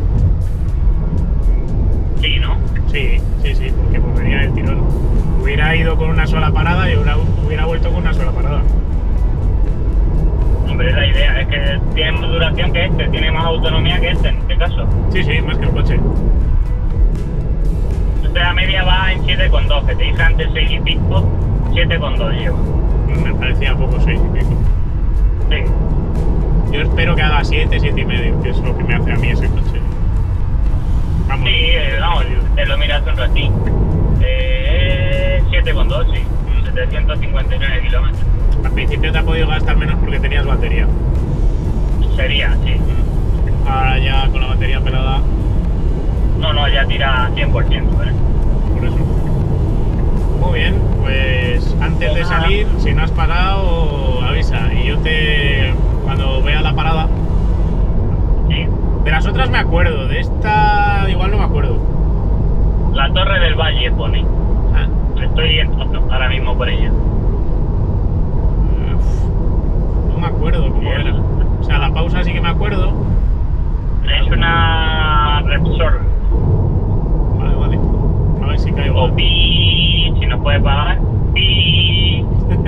Speaker 7: Sí, ¿no?
Speaker 6: Sí, sí, sí, porque volvería del tirón. Hubiera ido con una sola parada y hubiera, hubiera vuelto con una sola parada.
Speaker 7: Hombre, es la idea. Es que tiene más duración que este. Tiene más autonomía que este, en este caso.
Speaker 6: Sí, sí, más que el coche.
Speaker 7: Este la media va en siete coma dos, que te dije antes seis y pico. siete coma dos lleva.
Speaker 6: Me parecía poco seis y pico.
Speaker 7: Sí.
Speaker 6: Yo espero que haga siete, siete y medio, que es lo que me hace a mí ese coche. Vamos.
Speaker 7: Sí, eh, vamos, te lo miras un ratito. Eh, siete coma dos, sí. setecientos cincuenta y nueve kilómetros.
Speaker 6: Al principio te ha podido gastar menos porque tenías batería.
Speaker 7: Sería, sí.
Speaker 6: Ahora ya con la batería pelada.
Speaker 7: No, no, ya tira cien por ciento, ¿eh?
Speaker 6: Por eso. Muy bien, pues antes de salir, si no has parado, avisa. Y yo te... cuando vea la parada...
Speaker 7: Sí.
Speaker 6: De las otras me acuerdo, de esta igual no me acuerdo.
Speaker 7: La Torre del Valle pone.
Speaker 6: Ah.
Speaker 7: Estoy entrando ahora mismo por ella.
Speaker 6: No me acuerdo cómo era. O sea, la pausa sí que me acuerdo.
Speaker 7: Es una Repsol.
Speaker 6: Vale, vale. A ver si caigo.
Speaker 7: O pi, si no puede pagar. Pi.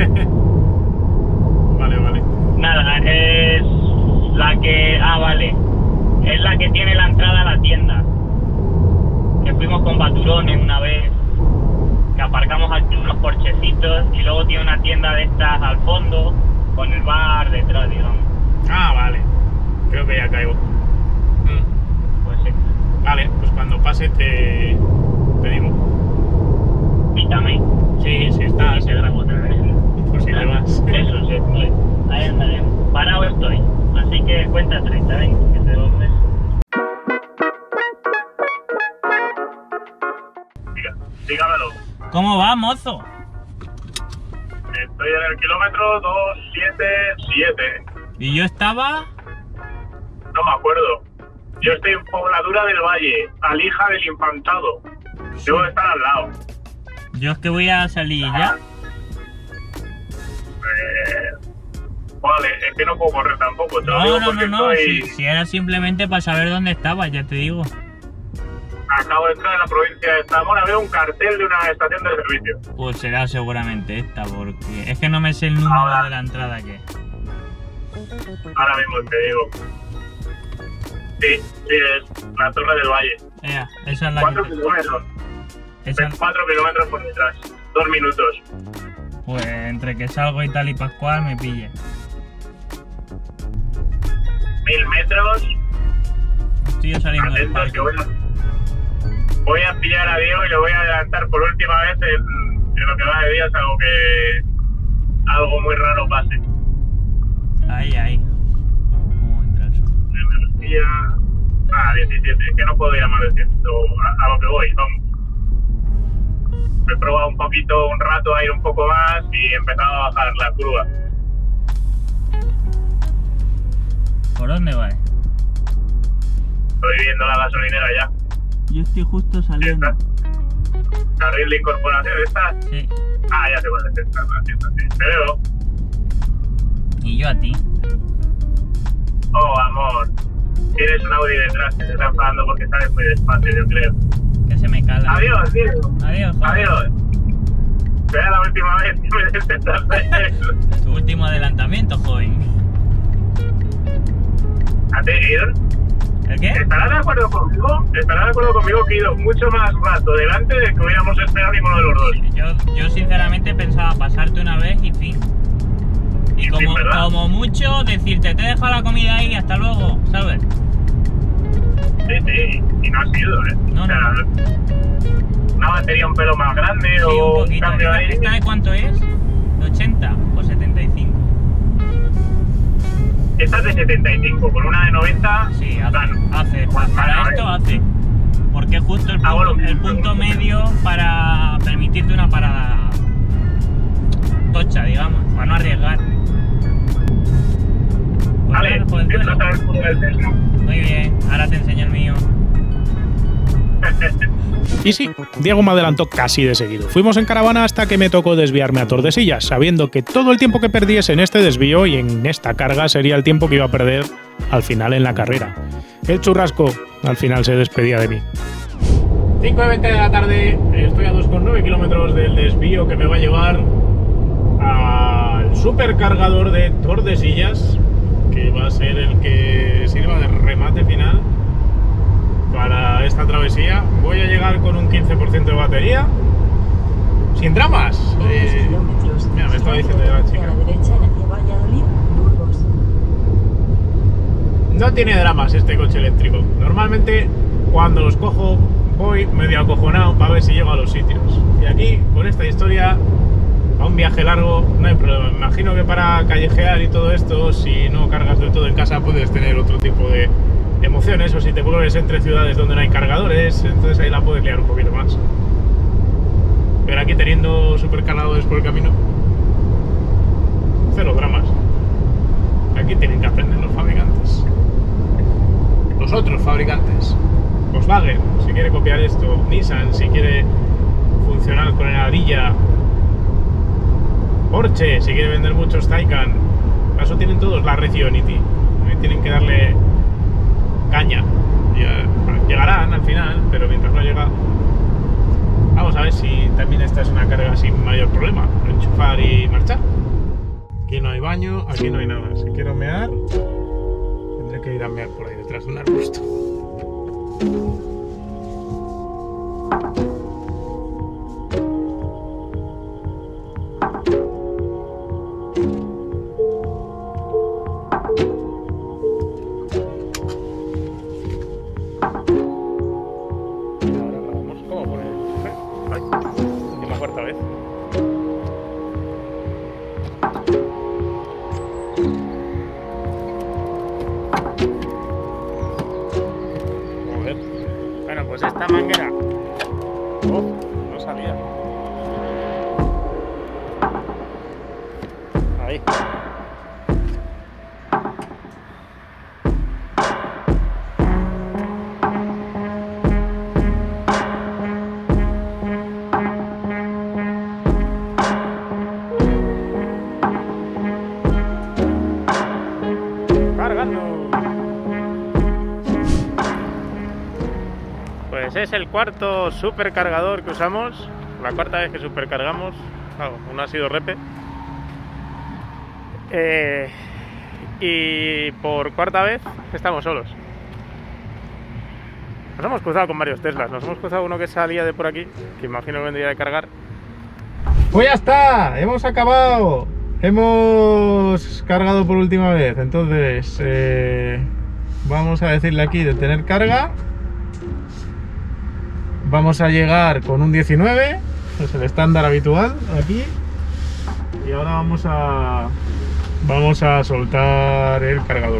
Speaker 6: Vale, vale.
Speaker 7: Nada, es la que... Ah, vale. Es la que tiene la entrada a la tienda. Que fuimos con Baturones una vez. Que aparcamos aquí unos porchecitos. Y luego tiene una tienda de estas al fondo. Con el bar detrás, digamos.
Speaker 6: Ah, vale. Creo que ya caigo. Mm.
Speaker 7: Pues sí.
Speaker 6: Vale, pues cuando pase te, te digo.
Speaker 7: Invítame.
Speaker 6: Sí, sí está.
Speaker 7: Y se grabó otra vez.
Speaker 6: Por si te vas.
Speaker 7: Eso sí, vale. Ahí andaremos. Parado estoy. Así que cuenta treinta, venga, que te lo ves.
Speaker 2: Diga, dígamelo.
Speaker 3: ¿Cómo va, mozo?
Speaker 2: Estoy en el kilómetro doscientos setenta y siete.
Speaker 3: ¿Y yo estaba?
Speaker 2: No me acuerdo. Yo estoy en Pobladura del Valle, Alija del Infantado. Debo de estar al lado.
Speaker 3: Yo es que voy a salir ya.
Speaker 2: Eh, vale, es que no puedo correr tampoco. Te lo
Speaker 3: No,
Speaker 2: digo
Speaker 3: no,
Speaker 2: porque
Speaker 3: no, no.
Speaker 2: estoy-
Speaker 3: Si, si era simplemente para saber dónde estaba, ya te digo.
Speaker 2: Acabo de entrar en la provincia de Zamora, veo un cartel de una estación de servicio.
Speaker 3: Pues será seguramente esta, porque es que no me sé el número
Speaker 2: Ahora.
Speaker 3: de la entrada que.
Speaker 2: Ahora mismo te digo. Sí, sí, es la Torre del Valle.
Speaker 3: Ea, esa es la
Speaker 2: Cuatro
Speaker 3: que.
Speaker 2: kilómetros.
Speaker 3: Esa,
Speaker 2: Cuatro kilómetros por detrás. Dos minutos.
Speaker 3: pues entre que salgo y tal y Pascual me pille.
Speaker 2: Mil metros.
Speaker 3: Estoy yo saliendo del
Speaker 2: Atentos que
Speaker 3: parque.
Speaker 2: voy a... Voy a pillar a Diego y lo voy a adelantar por última vez en, en lo que va de días, algo que... algo muy raro pase.
Speaker 3: Ahí, ahí. ¿Cómo entra el sol?
Speaker 2: Energía... Ah, diecisiete. Es que no puedo ir a más de cien. A, a lo que voy, vamos. He probado un poquito, un rato a ir un poco más y he empezado a bajar la curva.
Speaker 3: ¿Por dónde vas?
Speaker 2: Estoy viendo la gasolinera ya.
Speaker 3: Yo estoy justo saliendo.
Speaker 2: Carril de incorporación, ¿estás?
Speaker 3: Sí.
Speaker 2: Ah, ya sé cuál es esta, la siento, sí. Te veo.
Speaker 3: Y yo a ti.
Speaker 2: Oh, amor. Tienes un Audi detrás que se está enfadando porque sales muy despacio, yo creo.
Speaker 3: Que se me cala.
Speaker 2: Adiós, Diego.
Speaker 3: Adiós, joder.
Speaker 2: Adiós. Será la última vez que me detentas de él.
Speaker 3: Tu último adelantamiento, joven.
Speaker 2: ¿A ti, Iron?
Speaker 3: ¿El qué?
Speaker 2: ¿Estarás de acuerdo conmigo? ¿Estarás de acuerdo conmigo que he ido mucho más rato delante de que hubiéramos esperado ninguno de los dos?
Speaker 3: Yo, yo sinceramente pensaba pasarte una vez y fin. Y
Speaker 2: Y
Speaker 3: como,
Speaker 2: fin, ¿verdad?
Speaker 3: como mucho decirte, te he dejado la comida ahí, hasta luego, ¿sabes?
Speaker 2: Sí, sí, y no ha sido, ¿eh?
Speaker 3: No,
Speaker 2: o sea,
Speaker 3: no.
Speaker 2: una batería un pelo más grande
Speaker 3: Sí,
Speaker 2: o
Speaker 3: un
Speaker 2: un
Speaker 3: poquito.
Speaker 2: cambio
Speaker 3: ¿Esta,
Speaker 2: ahí.
Speaker 3: esta de cuánto es? ¿De ochenta o setenta y cinco?
Speaker 2: Esta es de setenta y cinco, con una de noventa.
Speaker 3: Sí, hace,
Speaker 2: gano.
Speaker 3: hace.
Speaker 2: Pues
Speaker 3: Para
Speaker 2: gano,
Speaker 3: esto
Speaker 2: ¿eh?
Speaker 3: hace. Porque es justo el
Speaker 2: Ah,
Speaker 3: punto,
Speaker 2: bueno.
Speaker 3: el punto medio para permitirte una parada tocha, digamos, para no arriesgar. Pues
Speaker 2: Vale,
Speaker 3: nada, jovenzuelo.
Speaker 2: esto está en el punto del Tesla.
Speaker 3: Muy bien, ahora te enseño el mío.
Speaker 1: Y sí, Diego me adelantó casi de seguido. Fuimos en caravana hasta que me tocó desviarme a Tordesillas, sabiendo que todo el tiempo que perdiese en este desvío y en esta carga sería el tiempo que iba a perder al final en la carrera. El churrasco al final se despedía de mí.
Speaker 6: cinco y veinte de la tarde, estoy a dos coma nueve kilómetros del desvío que me va a llevar al supercargador de Tordesillas, que va a ser el que sirva de remate final para esta travesía. Voy a llegar con un quince por ciento de batería, sin dramas. Eh, mira, me estaba diciendo ya la chica. No tiene dramas este coche eléctrico. Normalmente cuando los cojo voy medio acojonado para ver si llego a los sitios. Y aquí, con esta historia, a un viaje largo no hay problema. Me imagino que para callejear y todo esto, si no cargas del todo en casa, puedes tener otro tipo de emociones, o si te mueves entre ciudades donde no hay cargadores, entonces ahí la puedes liar un poquito más. Pero aquí, teniendo supercargadores por el camino, cero dramas. Aquí tienen que aprender los fabricantes, los otros fabricantes. Volkswagen, si quiere copiar esto, Nissan, si quiere funcionar con el Arilla, Porsche, si quiere vender muchos Taycan. Para eso tienen todos la Red Ionity. Tienen que darle caña. Llegarán al final, pero mientras no llega, vamos a ver si también esta es una carga sin mayor problema. Enchufar y marchar. Aquí no hay baño, aquí no hay nada. Si quiero mear, tendré que ir a mear por ahí detrás de un arbusto.
Speaker 3: Bueno, pues esta manguera, oh, no salía. Ahí. Pues es el cuarto supercargador que usamos, la cuarta vez que supercargamos. Claro, uno ha sido Repe. Eh, y por cuarta vez estamos solos. Nos hemos cruzado con varios Teslas, nos hemos cruzado uno que salía de por aquí, que imagino que vendría de cargar.
Speaker 8: Pues ya está, hemos acabado. Hemos cargado por última vez, entonces eh, vamos a decirle aquí de tener carga. Vamos a llegar con un diecinueve, es el estándar habitual aquí. Y ahora vamos a vamos a soltar el cargador.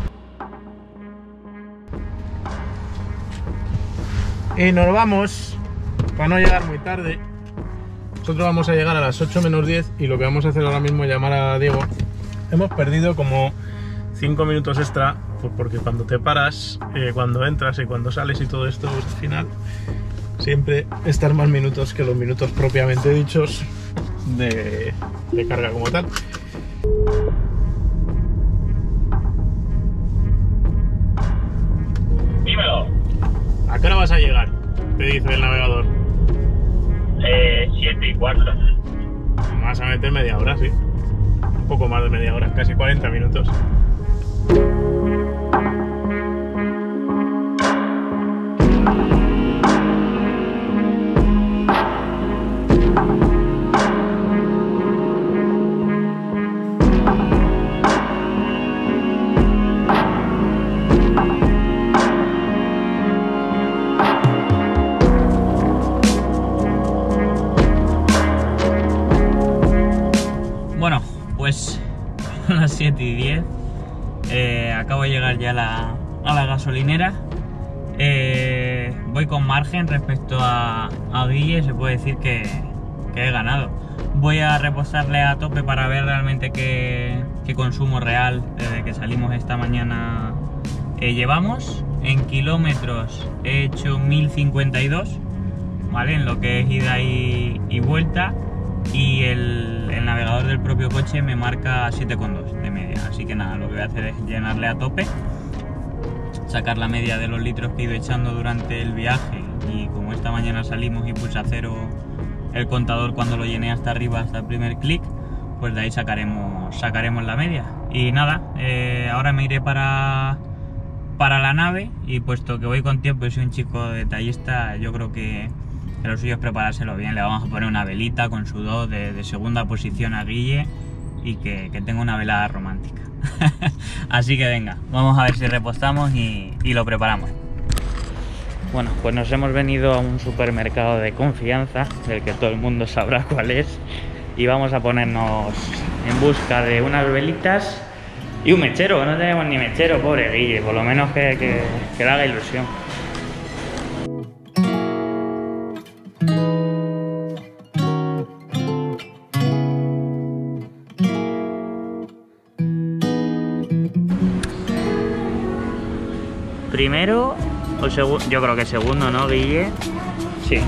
Speaker 8: Y nos vamos, para no llegar muy tarde. Nosotros vamos a llegar a las ocho menos diez y lo que vamos a hacer ahora mismo es llamar a Diego. Hemos perdido como cinco minutos extra, pues porque cuando te paras, eh, cuando entras y cuando sales y todo esto, pues al final siempre están más minutos que los minutos propiamente dichos de, de carga como tal.
Speaker 7: Dímelo.
Speaker 8: ¿A qué hora vas a llegar? Te dice el navegador.
Speaker 7: Eh, siete y cuarto.
Speaker 8: Vas a meter media hora, sí. Un poco más de media hora, casi cuarenta minutos.
Speaker 3: Bueno, pues son las siete y diez. Eh, acabo de llegar ya a la, a la gasolinera. Eh, voy con margen respecto a, a Guille, se puede decir que, que he ganado. Voy a reposarle a tope para ver realmente qué, qué consumo real desde que salimos esta mañana eh, llevamos. en kilómetros he hecho mil cincuenta y dos, ¿vale? En lo que es ida y, y vuelta, y el, el navegador del propio coche me marca siete coma dos de media. Así que nada, lo que voy a hacer es llenarle a tope, sacar la media de los litros que he ido echando durante el viaje, y como esta mañana salimos y puse a cero el contador cuando lo llené hasta arriba, hasta el primer clic, pues de ahí sacaremos, sacaremos la media. Y nada, eh, ahora me iré para, para la nave, y puesto que voy con tiempo y soy un chico detallista, yo creo que, que lo suyo es preparárselo bien. Le vamos a poner una velita con su do de, de segunda posición a Guille, y que, que tenga una velada romántica. Así que venga, vamos a ver si repostamos y, y lo preparamos. Bueno, pues nos hemos venido a un supermercado de confianza, del que todo el mundo sabrá cuál es, y vamos a ponernos en busca de unas velitas y un mechero. No tenemos ni mechero, pobre Guille, por lo menos que, que, que le haga ilusión. Primero o segundo, yo creo que segundo, ¿no, Guille? Sí.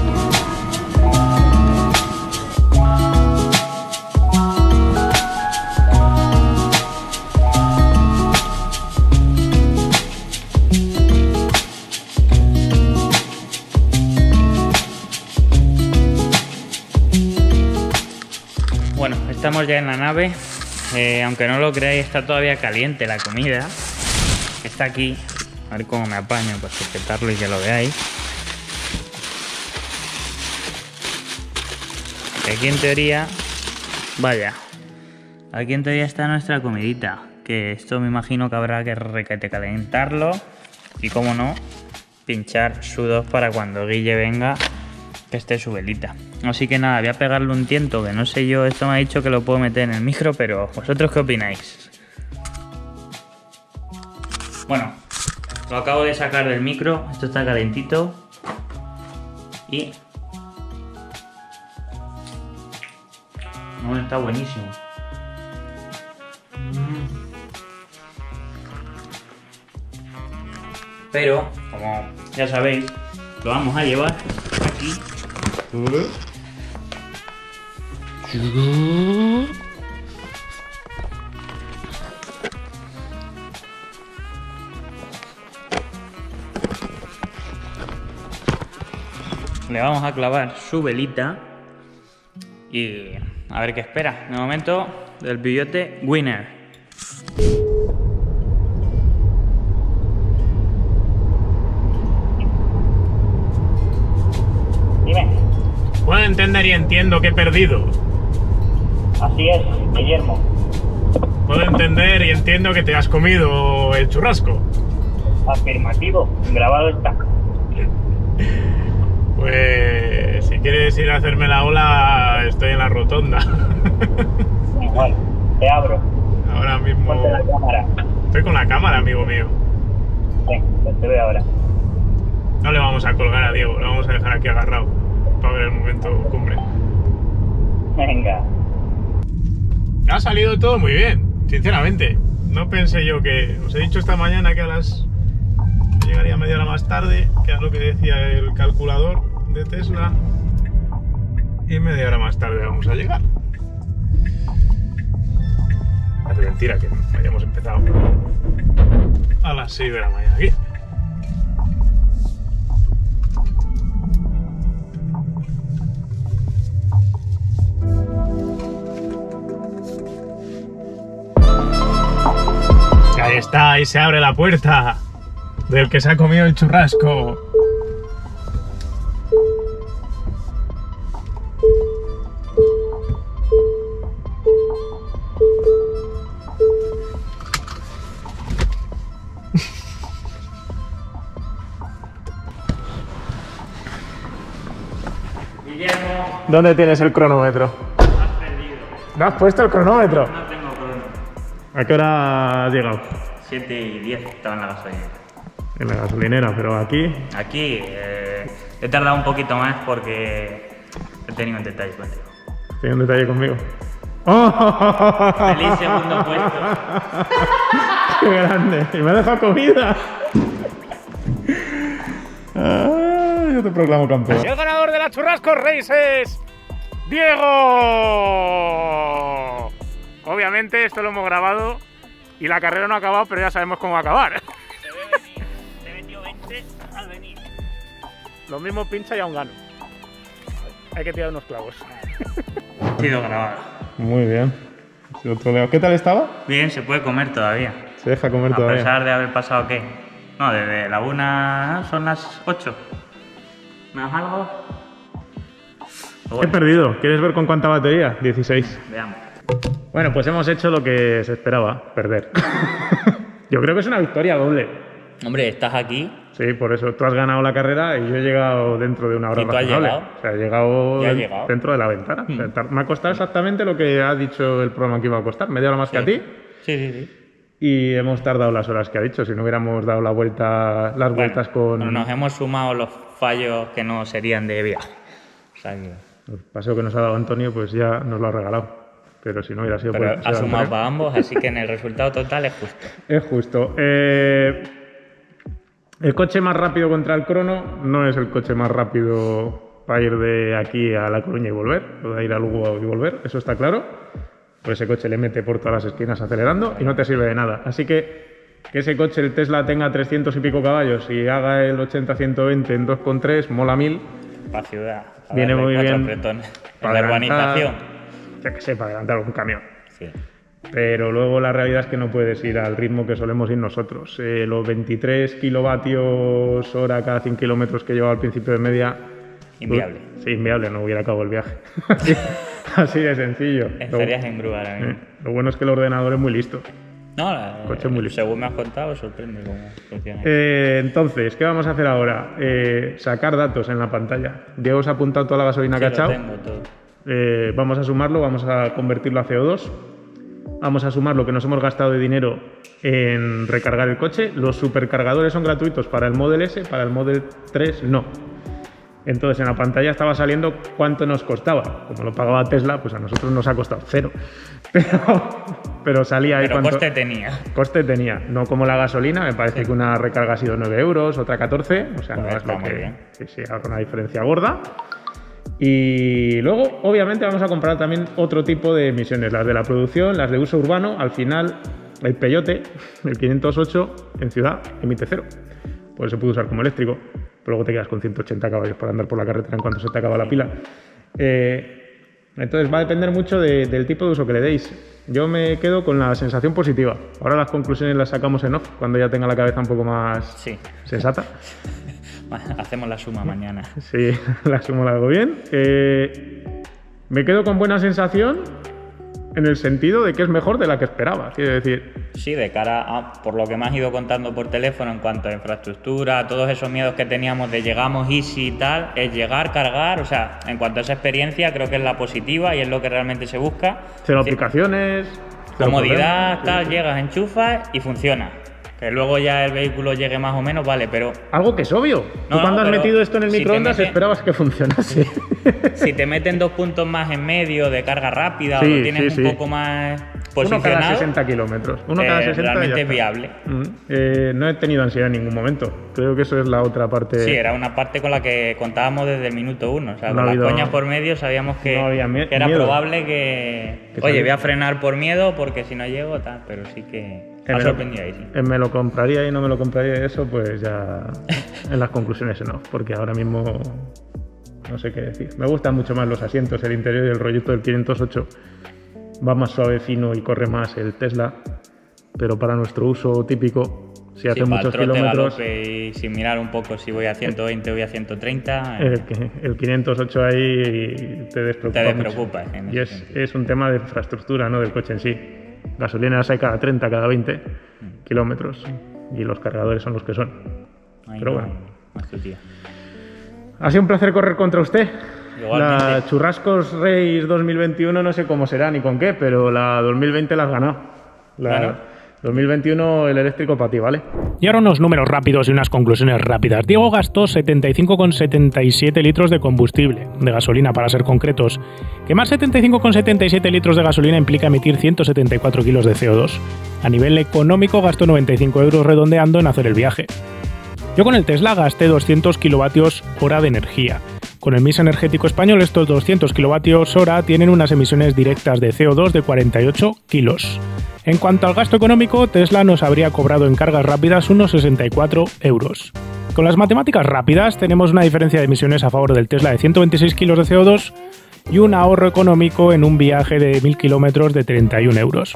Speaker 3: Bueno, estamos ya en la nave. Eh, aunque no lo creáis, está todavía caliente la comida. Está aquí. A ver cómo me apaño para sujetarlo y que lo veáis. Aquí en teoría, vaya, aquí en teoría está nuestra comidita. Que esto me imagino que habrá que requete calentarlo. Y como no, pinchar su dos para cuando Guille venga, que esté su velita. Así que nada, voy a pegarle un tiento, que no sé yo, esto me ha dicho que lo puedo meter en el micro, pero ¿vosotros qué opináis? Bueno, lo acabo de sacar del micro, esto está calentito y... bueno, está buenísimo. Pero, como ya sabéis, lo vamos a llevar aquí. Le vamos a clavar su velita y a ver qué espera. De momento, del Billote Winner.
Speaker 7: Dime.
Speaker 1: Puedo entender y entiendo que he perdido.
Speaker 7: Así es, Guillermo.
Speaker 1: Puedo entender y entiendo que te has comido el churrasco.
Speaker 7: Afirmativo, grabado está.
Speaker 1: Pues si quieres ir a hacerme la ola, estoy en la rotonda.
Speaker 7: Igual, te abro.
Speaker 1: Ahora mismo.
Speaker 7: Ponte la cámara.
Speaker 1: Estoy con la cámara, amigo mío.
Speaker 7: Sí, te veo ahora.
Speaker 1: No le vamos a colgar a Diego, lo vamos a dejar aquí agarrado para ver el momento cumbre.
Speaker 7: Venga.
Speaker 1: Ha salido todo muy bien, sinceramente. No pensé yo que... Os he dicho esta mañana que a las... llegaría media hora más tarde, que es lo que decía el calculador de Tesla, y media hora más tarde vamos a llegar. Es mentira que hayamos empezado a las seis de la mañana aquí. Ahí está, ahí se abre la puerta del que se ha comido el churrasco.
Speaker 3: Guillermo,
Speaker 1: ¿Dónde tienes el cronómetro?
Speaker 3: has perdido.
Speaker 1: ¿No has puesto el cronómetro?
Speaker 3: No tengo cronómetro.
Speaker 1: ¿A qué hora has llegado?
Speaker 3: siete y diez estaba en la gasolinera.
Speaker 1: En la gasolinera, pero aquí...
Speaker 3: Aquí eh, he tardado un poquito más porque he tenido un detalle contigo.
Speaker 1: ¿Tiene un detalle conmigo? ¡Oh!
Speaker 3: Feliz segundo puesto.
Speaker 1: ¡Qué grande! ¡Y me ha dejado comida!
Speaker 2: Ah, yo te proclamo campeón.
Speaker 1: Y el ganador de la Churrasco Race es Diego. Obviamente esto lo hemos grabado y la carrera no ha acabado, pero ya sabemos cómo va a acabar.
Speaker 7: Se ve venir. Se metió veinte al venir.
Speaker 1: Lo mismo pincha y aún gano. Hay que tirar unos clavos.
Speaker 3: Ha sido grabado.
Speaker 2: Muy bien. Otro leo. ¿Qué tal estaba?
Speaker 3: Bien, se puede comer todavía.
Speaker 2: Se deja comer
Speaker 3: A
Speaker 2: todavía.
Speaker 3: pesar de haber pasado, ¿qué? No, desde la una son las ocho. ¿Menos algo?
Speaker 2: He perdido. ¿Quieres ver con cuánta batería? dieciséis.
Speaker 3: Veamos.
Speaker 2: Bueno, pues hemos hecho lo que se esperaba, perder. Yo creo que es una victoria doble.
Speaker 3: Hombre, estás aquí.
Speaker 2: Sí, por eso tú has ganado la carrera y yo he llegado dentro de una hora
Speaker 3: ¿Y tú has
Speaker 2: razonable.
Speaker 3: llegado?
Speaker 2: O sea, he llegado,
Speaker 3: ¿Ya has
Speaker 2: de-
Speaker 3: llegado?
Speaker 2: dentro de la ventana. O sea, tar- me ha costado exactamente lo que ha dicho el programa que iba a costar, media hora más que a ti.
Speaker 3: Sí, sí, sí.
Speaker 2: Y hemos tardado las horas que ha dicho. Si no hubiéramos dado la vuelta, las vueltas con
Speaker 3: Bueno, nos hemos sumado los fallos que no serían de viaje. O sea que...
Speaker 2: el paseo que nos ha dado Antonio, pues ya nos lo ha regalado. Pero si no hubiera sido
Speaker 3: Pero
Speaker 2: por el
Speaker 3: ha
Speaker 2: paseo de
Speaker 3: sumado
Speaker 2: Antonio,
Speaker 3: para ambos, así que en el resultado total es justo.
Speaker 2: es justo. Eh, el coche más rápido contra el crono no es el coche más rápido para ir de aquí a La Coruña y volver, o de ir a Lugo y volver, eso está claro. Pues ese coche le mete por todas las esquinas acelerando y no te sirve de nada. Así que que ese coche, el Tesla, tenga trescientos y pico caballos y haga el ochenta a ciento veinte en dos coma tres, mola mil.
Speaker 3: Para ciudad. para
Speaker 2: Viene
Speaker 3: darle
Speaker 2: muy
Speaker 3: cuatro
Speaker 2: bien
Speaker 3: apretones. En
Speaker 2: para
Speaker 3: la
Speaker 2: adelantar-
Speaker 3: urbanización.
Speaker 2: Ya que sé, para adelantar un camión.
Speaker 3: Sí.
Speaker 2: Pero luego la realidad es que no puedes ir al ritmo que solemos ir nosotros. Eh, los veintitrés kilovatios hora cada cien kilómetros que llevaba al principio de media...
Speaker 3: Inviable.
Speaker 2: pues, sí, inviable, no hubiera acabado el viaje. así, así de sencillo.
Speaker 3: Estarías en grúa ahora mismo.
Speaker 2: Eh, lo bueno es que el ordenador es muy listo.
Speaker 3: No, la-
Speaker 2: Coche muy listo.
Speaker 3: según me has contado, sorprende cómo funciona.
Speaker 2: Eh, entonces, ¿qué vamos a hacer ahora? Eh, sacar datos en la pantalla. Diego se ha apuntado toda la gasolina
Speaker 3: Sí,
Speaker 2: que ha
Speaker 3: lo
Speaker 2: echado.
Speaker 3: tengo todo.
Speaker 2: Eh, vamos a sumarlo, vamos a convertirlo a C O dos. Vamos a sumar lo que nos hemos gastado de dinero en recargar el coche. Los supercargadores son gratuitos para el Model S, para el Model tres no. Entonces en la pantalla estaba saliendo cuánto nos costaba. Como lo pagaba Tesla, pues a nosotros nos ha costado cero. Pero, pero salía ahí
Speaker 3: Pero
Speaker 2: cuánto-
Speaker 3: coste tenía.
Speaker 2: Coste tenía, no como la gasolina, me parece que una recarga ha sido nueve euros, otra catorce, o sea, no
Speaker 3: Pues
Speaker 2: es lo
Speaker 3: está muy
Speaker 2: que...
Speaker 3: bien.
Speaker 2: Sí, sí, haga una diferencia gorda. Y luego, obviamente, vamos a comprar también otro tipo de emisiones, las de la producción, las de uso urbano. Al final, el Peyote, el quinientos ocho, en ciudad, emite cero. Pues se puede usar como eléctrico, pero luego te quedas con ciento ochenta caballos para andar por la carretera en cuanto se te acaba la pila. Eh, entonces va a depender mucho de- del tipo de uso que le deis. Yo me quedo con la sensación positiva. Ahora las conclusiones las sacamos en off, cuando ya tenga la cabeza un poco más
Speaker 3: Sí.
Speaker 2: sensata.
Speaker 3: Hacemos la suma mañana.
Speaker 2: Sí, la sumo la hago bien. Eh, me quedo con buena sensación en el sentido de que es mejor de la que esperaba. Quiero decir,
Speaker 3: Sí, de cara a, por lo que me has ido contando por teléfono en cuanto a infraestructura, todos esos miedos que teníamos de llegamos easy y tal, es llegar, cargar, o sea, en cuanto a esa experiencia creo que es la positiva y es lo que realmente se busca.
Speaker 2: cero
Speaker 3: Sí,
Speaker 2: aplicaciones, cero
Speaker 3: comodidad,
Speaker 2: problemas.
Speaker 3: tal,
Speaker 2: Sí, sí.
Speaker 3: llegas, enchufas y funciona. Que luego ya el vehículo llegue más o menos, vale, pero
Speaker 2: Algo que es obvio.
Speaker 3: No,
Speaker 2: Tú cuando
Speaker 3: no,
Speaker 2: has
Speaker 3: pero
Speaker 2: metido esto en el
Speaker 3: si te
Speaker 2: microondas
Speaker 3: mete-
Speaker 2: esperabas que funcionase.
Speaker 3: si te meten dos puntos más en medio de carga rápida
Speaker 2: Sí,
Speaker 3: o lo tienes
Speaker 2: sí,
Speaker 3: un
Speaker 2: sí.
Speaker 3: poco más
Speaker 2: Uno cada
Speaker 3: posicionado,
Speaker 2: sesenta kilómetros. Uno
Speaker 3: eh,
Speaker 2: cada sesenta y ya
Speaker 3: realmente es
Speaker 2: está.
Speaker 3: viable.
Speaker 2: Mm, eh, no he tenido ansiedad en ningún momento. Creo que eso es la otra parte.
Speaker 3: Sí, era una parte con la que contábamos desde el minuto uno. O sea,
Speaker 2: No
Speaker 3: con
Speaker 2: ha
Speaker 3: las
Speaker 2: habido-
Speaker 3: coñas por medio sabíamos que,
Speaker 2: no había mie-
Speaker 3: que era
Speaker 2: miedo.
Speaker 3: probable que...
Speaker 2: Que
Speaker 3: Oye,
Speaker 2: saliera.
Speaker 3: voy a frenar por miedo porque si no llego, tal. Pero sí que...
Speaker 2: Que
Speaker 3: Ha
Speaker 2: me lo-
Speaker 3: sorprendido ahí, sí.
Speaker 2: eh, me lo compraría y no me lo compraría, eso pues ya en las conclusiones no, porque ahora mismo no sé qué decir. Me gustan mucho más los asientos, el interior y el rollito del quinientos ocho. Va más suave, fino y corre más el Tesla, pero para nuestro uso típico, si
Speaker 3: Sí,
Speaker 2: hace
Speaker 3: para el
Speaker 2: muchos
Speaker 3: trote,
Speaker 2: kilómetros,
Speaker 3: galope y sin mirar un poco si voy a ciento veinte o voy a ciento treinta. eh,
Speaker 2: el, que- el quinientos ocho ahí te despreocupa.
Speaker 3: Te
Speaker 2: mucho.
Speaker 3: despreocupa, en
Speaker 2: Y
Speaker 3: ese
Speaker 2: es,
Speaker 3: sentido.
Speaker 2: es un tema de infraestructura, no del coche en sí. Gasolina la hay cada treinta, cada veinte kilómetros y los cargadores son los que son.
Speaker 3: ahí
Speaker 2: pero
Speaker 3: no,
Speaker 2: bueno.
Speaker 3: más tu tía.
Speaker 2: Ha sido un placer correr contra usted.
Speaker 3: Igualmente.
Speaker 2: La Churrascos Race dos mil veintiuno no sé cómo será ni con qué, pero la dos mil veinte la has ganado. La
Speaker 3: Claro.
Speaker 2: dos mil veintiuno el eléctrico para ti, ¿vale?
Speaker 1: Y ahora unos números rápidos y unas conclusiones rápidas. Diego gastó setenta y cinco coma setenta y siete litros de combustible, de gasolina para ser concretos. Quemar setenta y cinco coma setenta y siete litros de gasolina implica emitir ciento setenta y cuatro kilos de C O dos. A nivel económico gastó noventa y cinco euros redondeando en hacer el viaje. Yo con el Tesla gasté doscientos kilovatios hora de energía. Con el mix energético español estos doscientos kilovatios hora tienen unas emisiones directas de C O dos de cuarenta y ocho kilos. En cuanto al gasto económico, Tesla nos habría cobrado en cargas rápidas unos sesenta y cuatro euros. Con las matemáticas rápidas tenemos una diferencia de emisiones a favor del Tesla de ciento veintiséis kilos de C O dos y un ahorro económico en un viaje de mil kilómetros de treinta y un euros.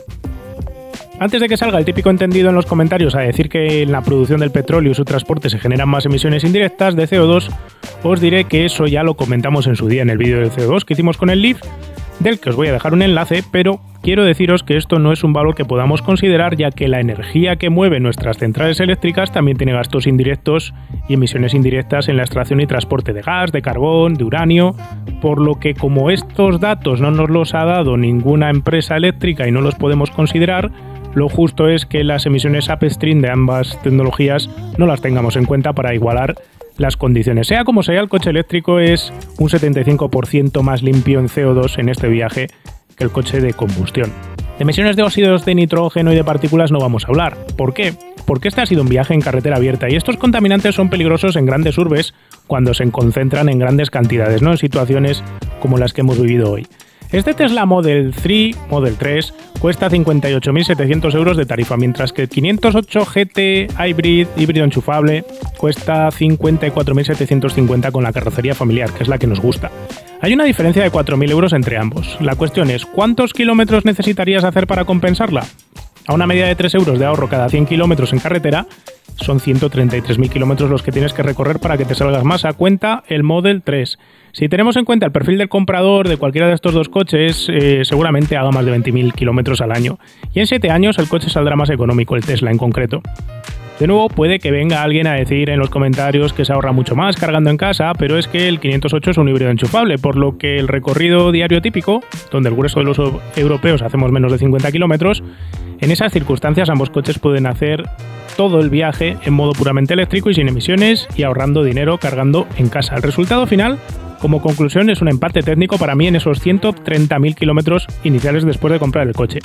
Speaker 1: Antes de que salga el típico entendido en los comentarios a decir que en la producción del petróleo y su transporte se generan más emisiones indirectas de C O dos, os diré que eso ya lo comentamos en su día en el vídeo del C O dos que hicimos con el Leaf, del que os voy a dejar un enlace, pero quiero deciros que esto no es un valor que podamos considerar, ya que la energía que mueve nuestras centrales eléctricas también tiene gastos indirectos y emisiones indirectas en la extracción y transporte de gas, de carbón, de uranio, por lo que como estos datos no nos los ha dado ninguna empresa eléctrica y no los podemos considerar, lo justo es que las emisiones upstream de ambas tecnologías no las tengamos en cuenta para igualar las condiciones. Sea como sea, el coche eléctrico es un setenta y cinco por ciento más limpio en C O dos en este viaje que el coche de combustión. De emisiones de óxidos de nitrógeno y de partículas no vamos a hablar. ¿Por qué? Porque este ha sido un viaje en carretera abierta y estos contaminantes son peligrosos en grandes urbes cuando se concentran en grandes cantidades, no en situaciones como las que hemos vivido hoy. Este Tesla Model tres, Model tres cuesta cincuenta y ocho mil setecientos euros de tarifa, mientras que el quinientos ocho G T Hybrid, híbrido enchufable, cuesta cincuenta y cuatro mil setecientos cincuenta con la carrocería familiar, que es la que nos gusta. Hay una diferencia de cuatro mil euros entre ambos. La cuestión es, ¿cuántos kilómetros necesitarías hacer para compensarla? A una media de tres euros de ahorro cada cien kilómetros en carretera, son ciento treinta y tres mil kilómetros los que tienes que recorrer para que te salgas más a cuenta el Model tres. Si tenemos en cuenta el perfil del comprador de cualquiera de estos dos coches, eh, seguramente haga más de veinte mil kilómetros al año. Y en siete años el coche saldrá más económico, el Tesla en concreto. De nuevo, puede que venga alguien a decir en los comentarios que se ahorra mucho más cargando en casa, pero es que el quinientos ocho es un híbrido enchufable, por lo que el recorrido diario típico, donde el grueso de los europeos hacemos menos de cincuenta kilómetros, en esas circunstancias ambos coches pueden hacer todo el viaje en modo puramente eléctrico y sin emisiones y ahorrando dinero cargando en casa. El resultado final, como conclusión, es un empate técnico para mí en esos ciento treinta mil kilómetros iniciales después de comprar el coche.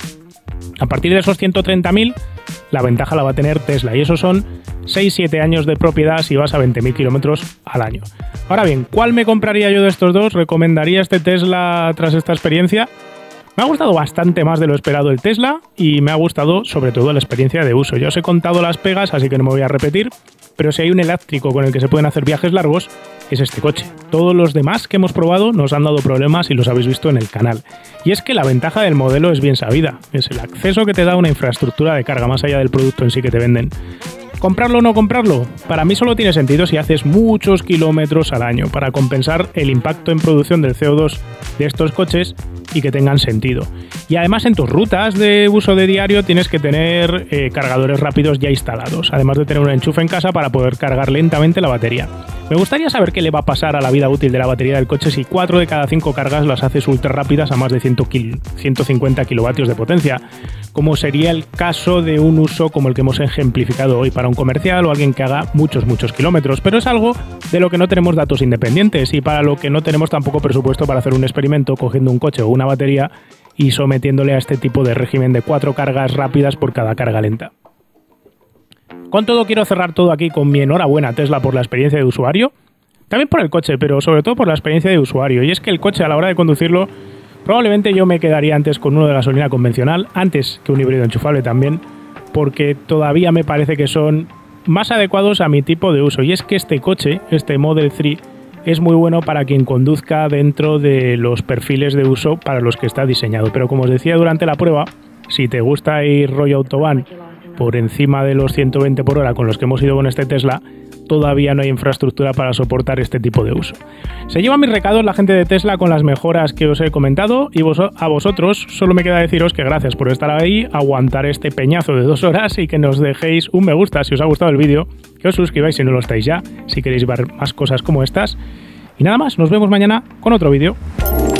Speaker 1: A partir de esos ciento treinta mil, la ventaja la va a tener Tesla y esos son seis siete años de propiedad si vas a veinte mil kilómetros al año. Ahora bien, ¿cuál me compraría yo de estos dos? ¿Recomendaría este Tesla tras esta experiencia? Me ha gustado bastante más de lo esperado el Tesla y me ha gustado sobre todo la experiencia de uso. Ya os he contado las pegas, así que no me voy a repetir, pero si hay un eléctrico con el que se pueden hacer viajes largos, es este coche. Todos los demás que hemos probado nos han dado problemas y los habéis visto en el canal. Y es que la ventaja del modelo es bien sabida, es el acceso que te da una infraestructura de carga más allá del producto en sí que te venden. ¿Comprarlo o no comprarlo? Para mí solo tiene sentido si haces muchos kilómetros al año para compensar el impacto en producción del C O dos de estos coches y que tengan sentido. Y además en tus rutas de uso de diario tienes que tener eh, cargadores rápidos ya instalados, además de tener un enchufe en casa para poder cargar lentamente la batería. Me gustaría saber qué le va a pasar a la vida útil de la batería del coche si cuatro de cada cinco cargas las haces ultra rápidas a más de ciento cincuenta kilovatios de potencia, como sería el caso de un uso como el que hemos ejemplificado hoy para un comercial o alguien que haga muchos muchos kilómetros, pero es algo de lo que no tenemos datos independientes y para lo que no tenemos tampoco presupuesto para hacer un experimento cogiendo un coche o una batería y sometiéndole a este tipo de régimen de cuatro cargas rápidas por cada carga lenta. Con todo, quiero cerrar todo aquí con mi enhorabuena a Tesla por la experiencia de usuario, también por el coche, pero sobre todo por la experiencia de usuario. Y es que el coche, a la hora de conducirlo, probablemente yo me quedaría antes con uno de gasolina convencional, antes que un híbrido enchufable también, porque todavía me parece que son más adecuados a mi tipo de uso. Y es que este coche, este Model tres, es muy bueno para quien conduzca dentro de los perfiles de uso para los que está diseñado. Pero como os decía durante la prueba, si te gusta ir rollo autobahn por encima de los ciento veinte por hora con los que hemos ido con este Tesla, todavía no hay infraestructura para soportar este tipo de uso. Se lleva mis recados la gente de Tesla con las mejoras que os he comentado y vos, a vosotros solo me queda deciros que gracias por estar ahí, aguantar este peñazo de dos horas y que nos dejéis un me gusta si os ha gustado el vídeo, que os suscribáis si no lo estáis ya, si queréis ver más cosas como estas. Y nada más, nos vemos mañana con otro vídeo.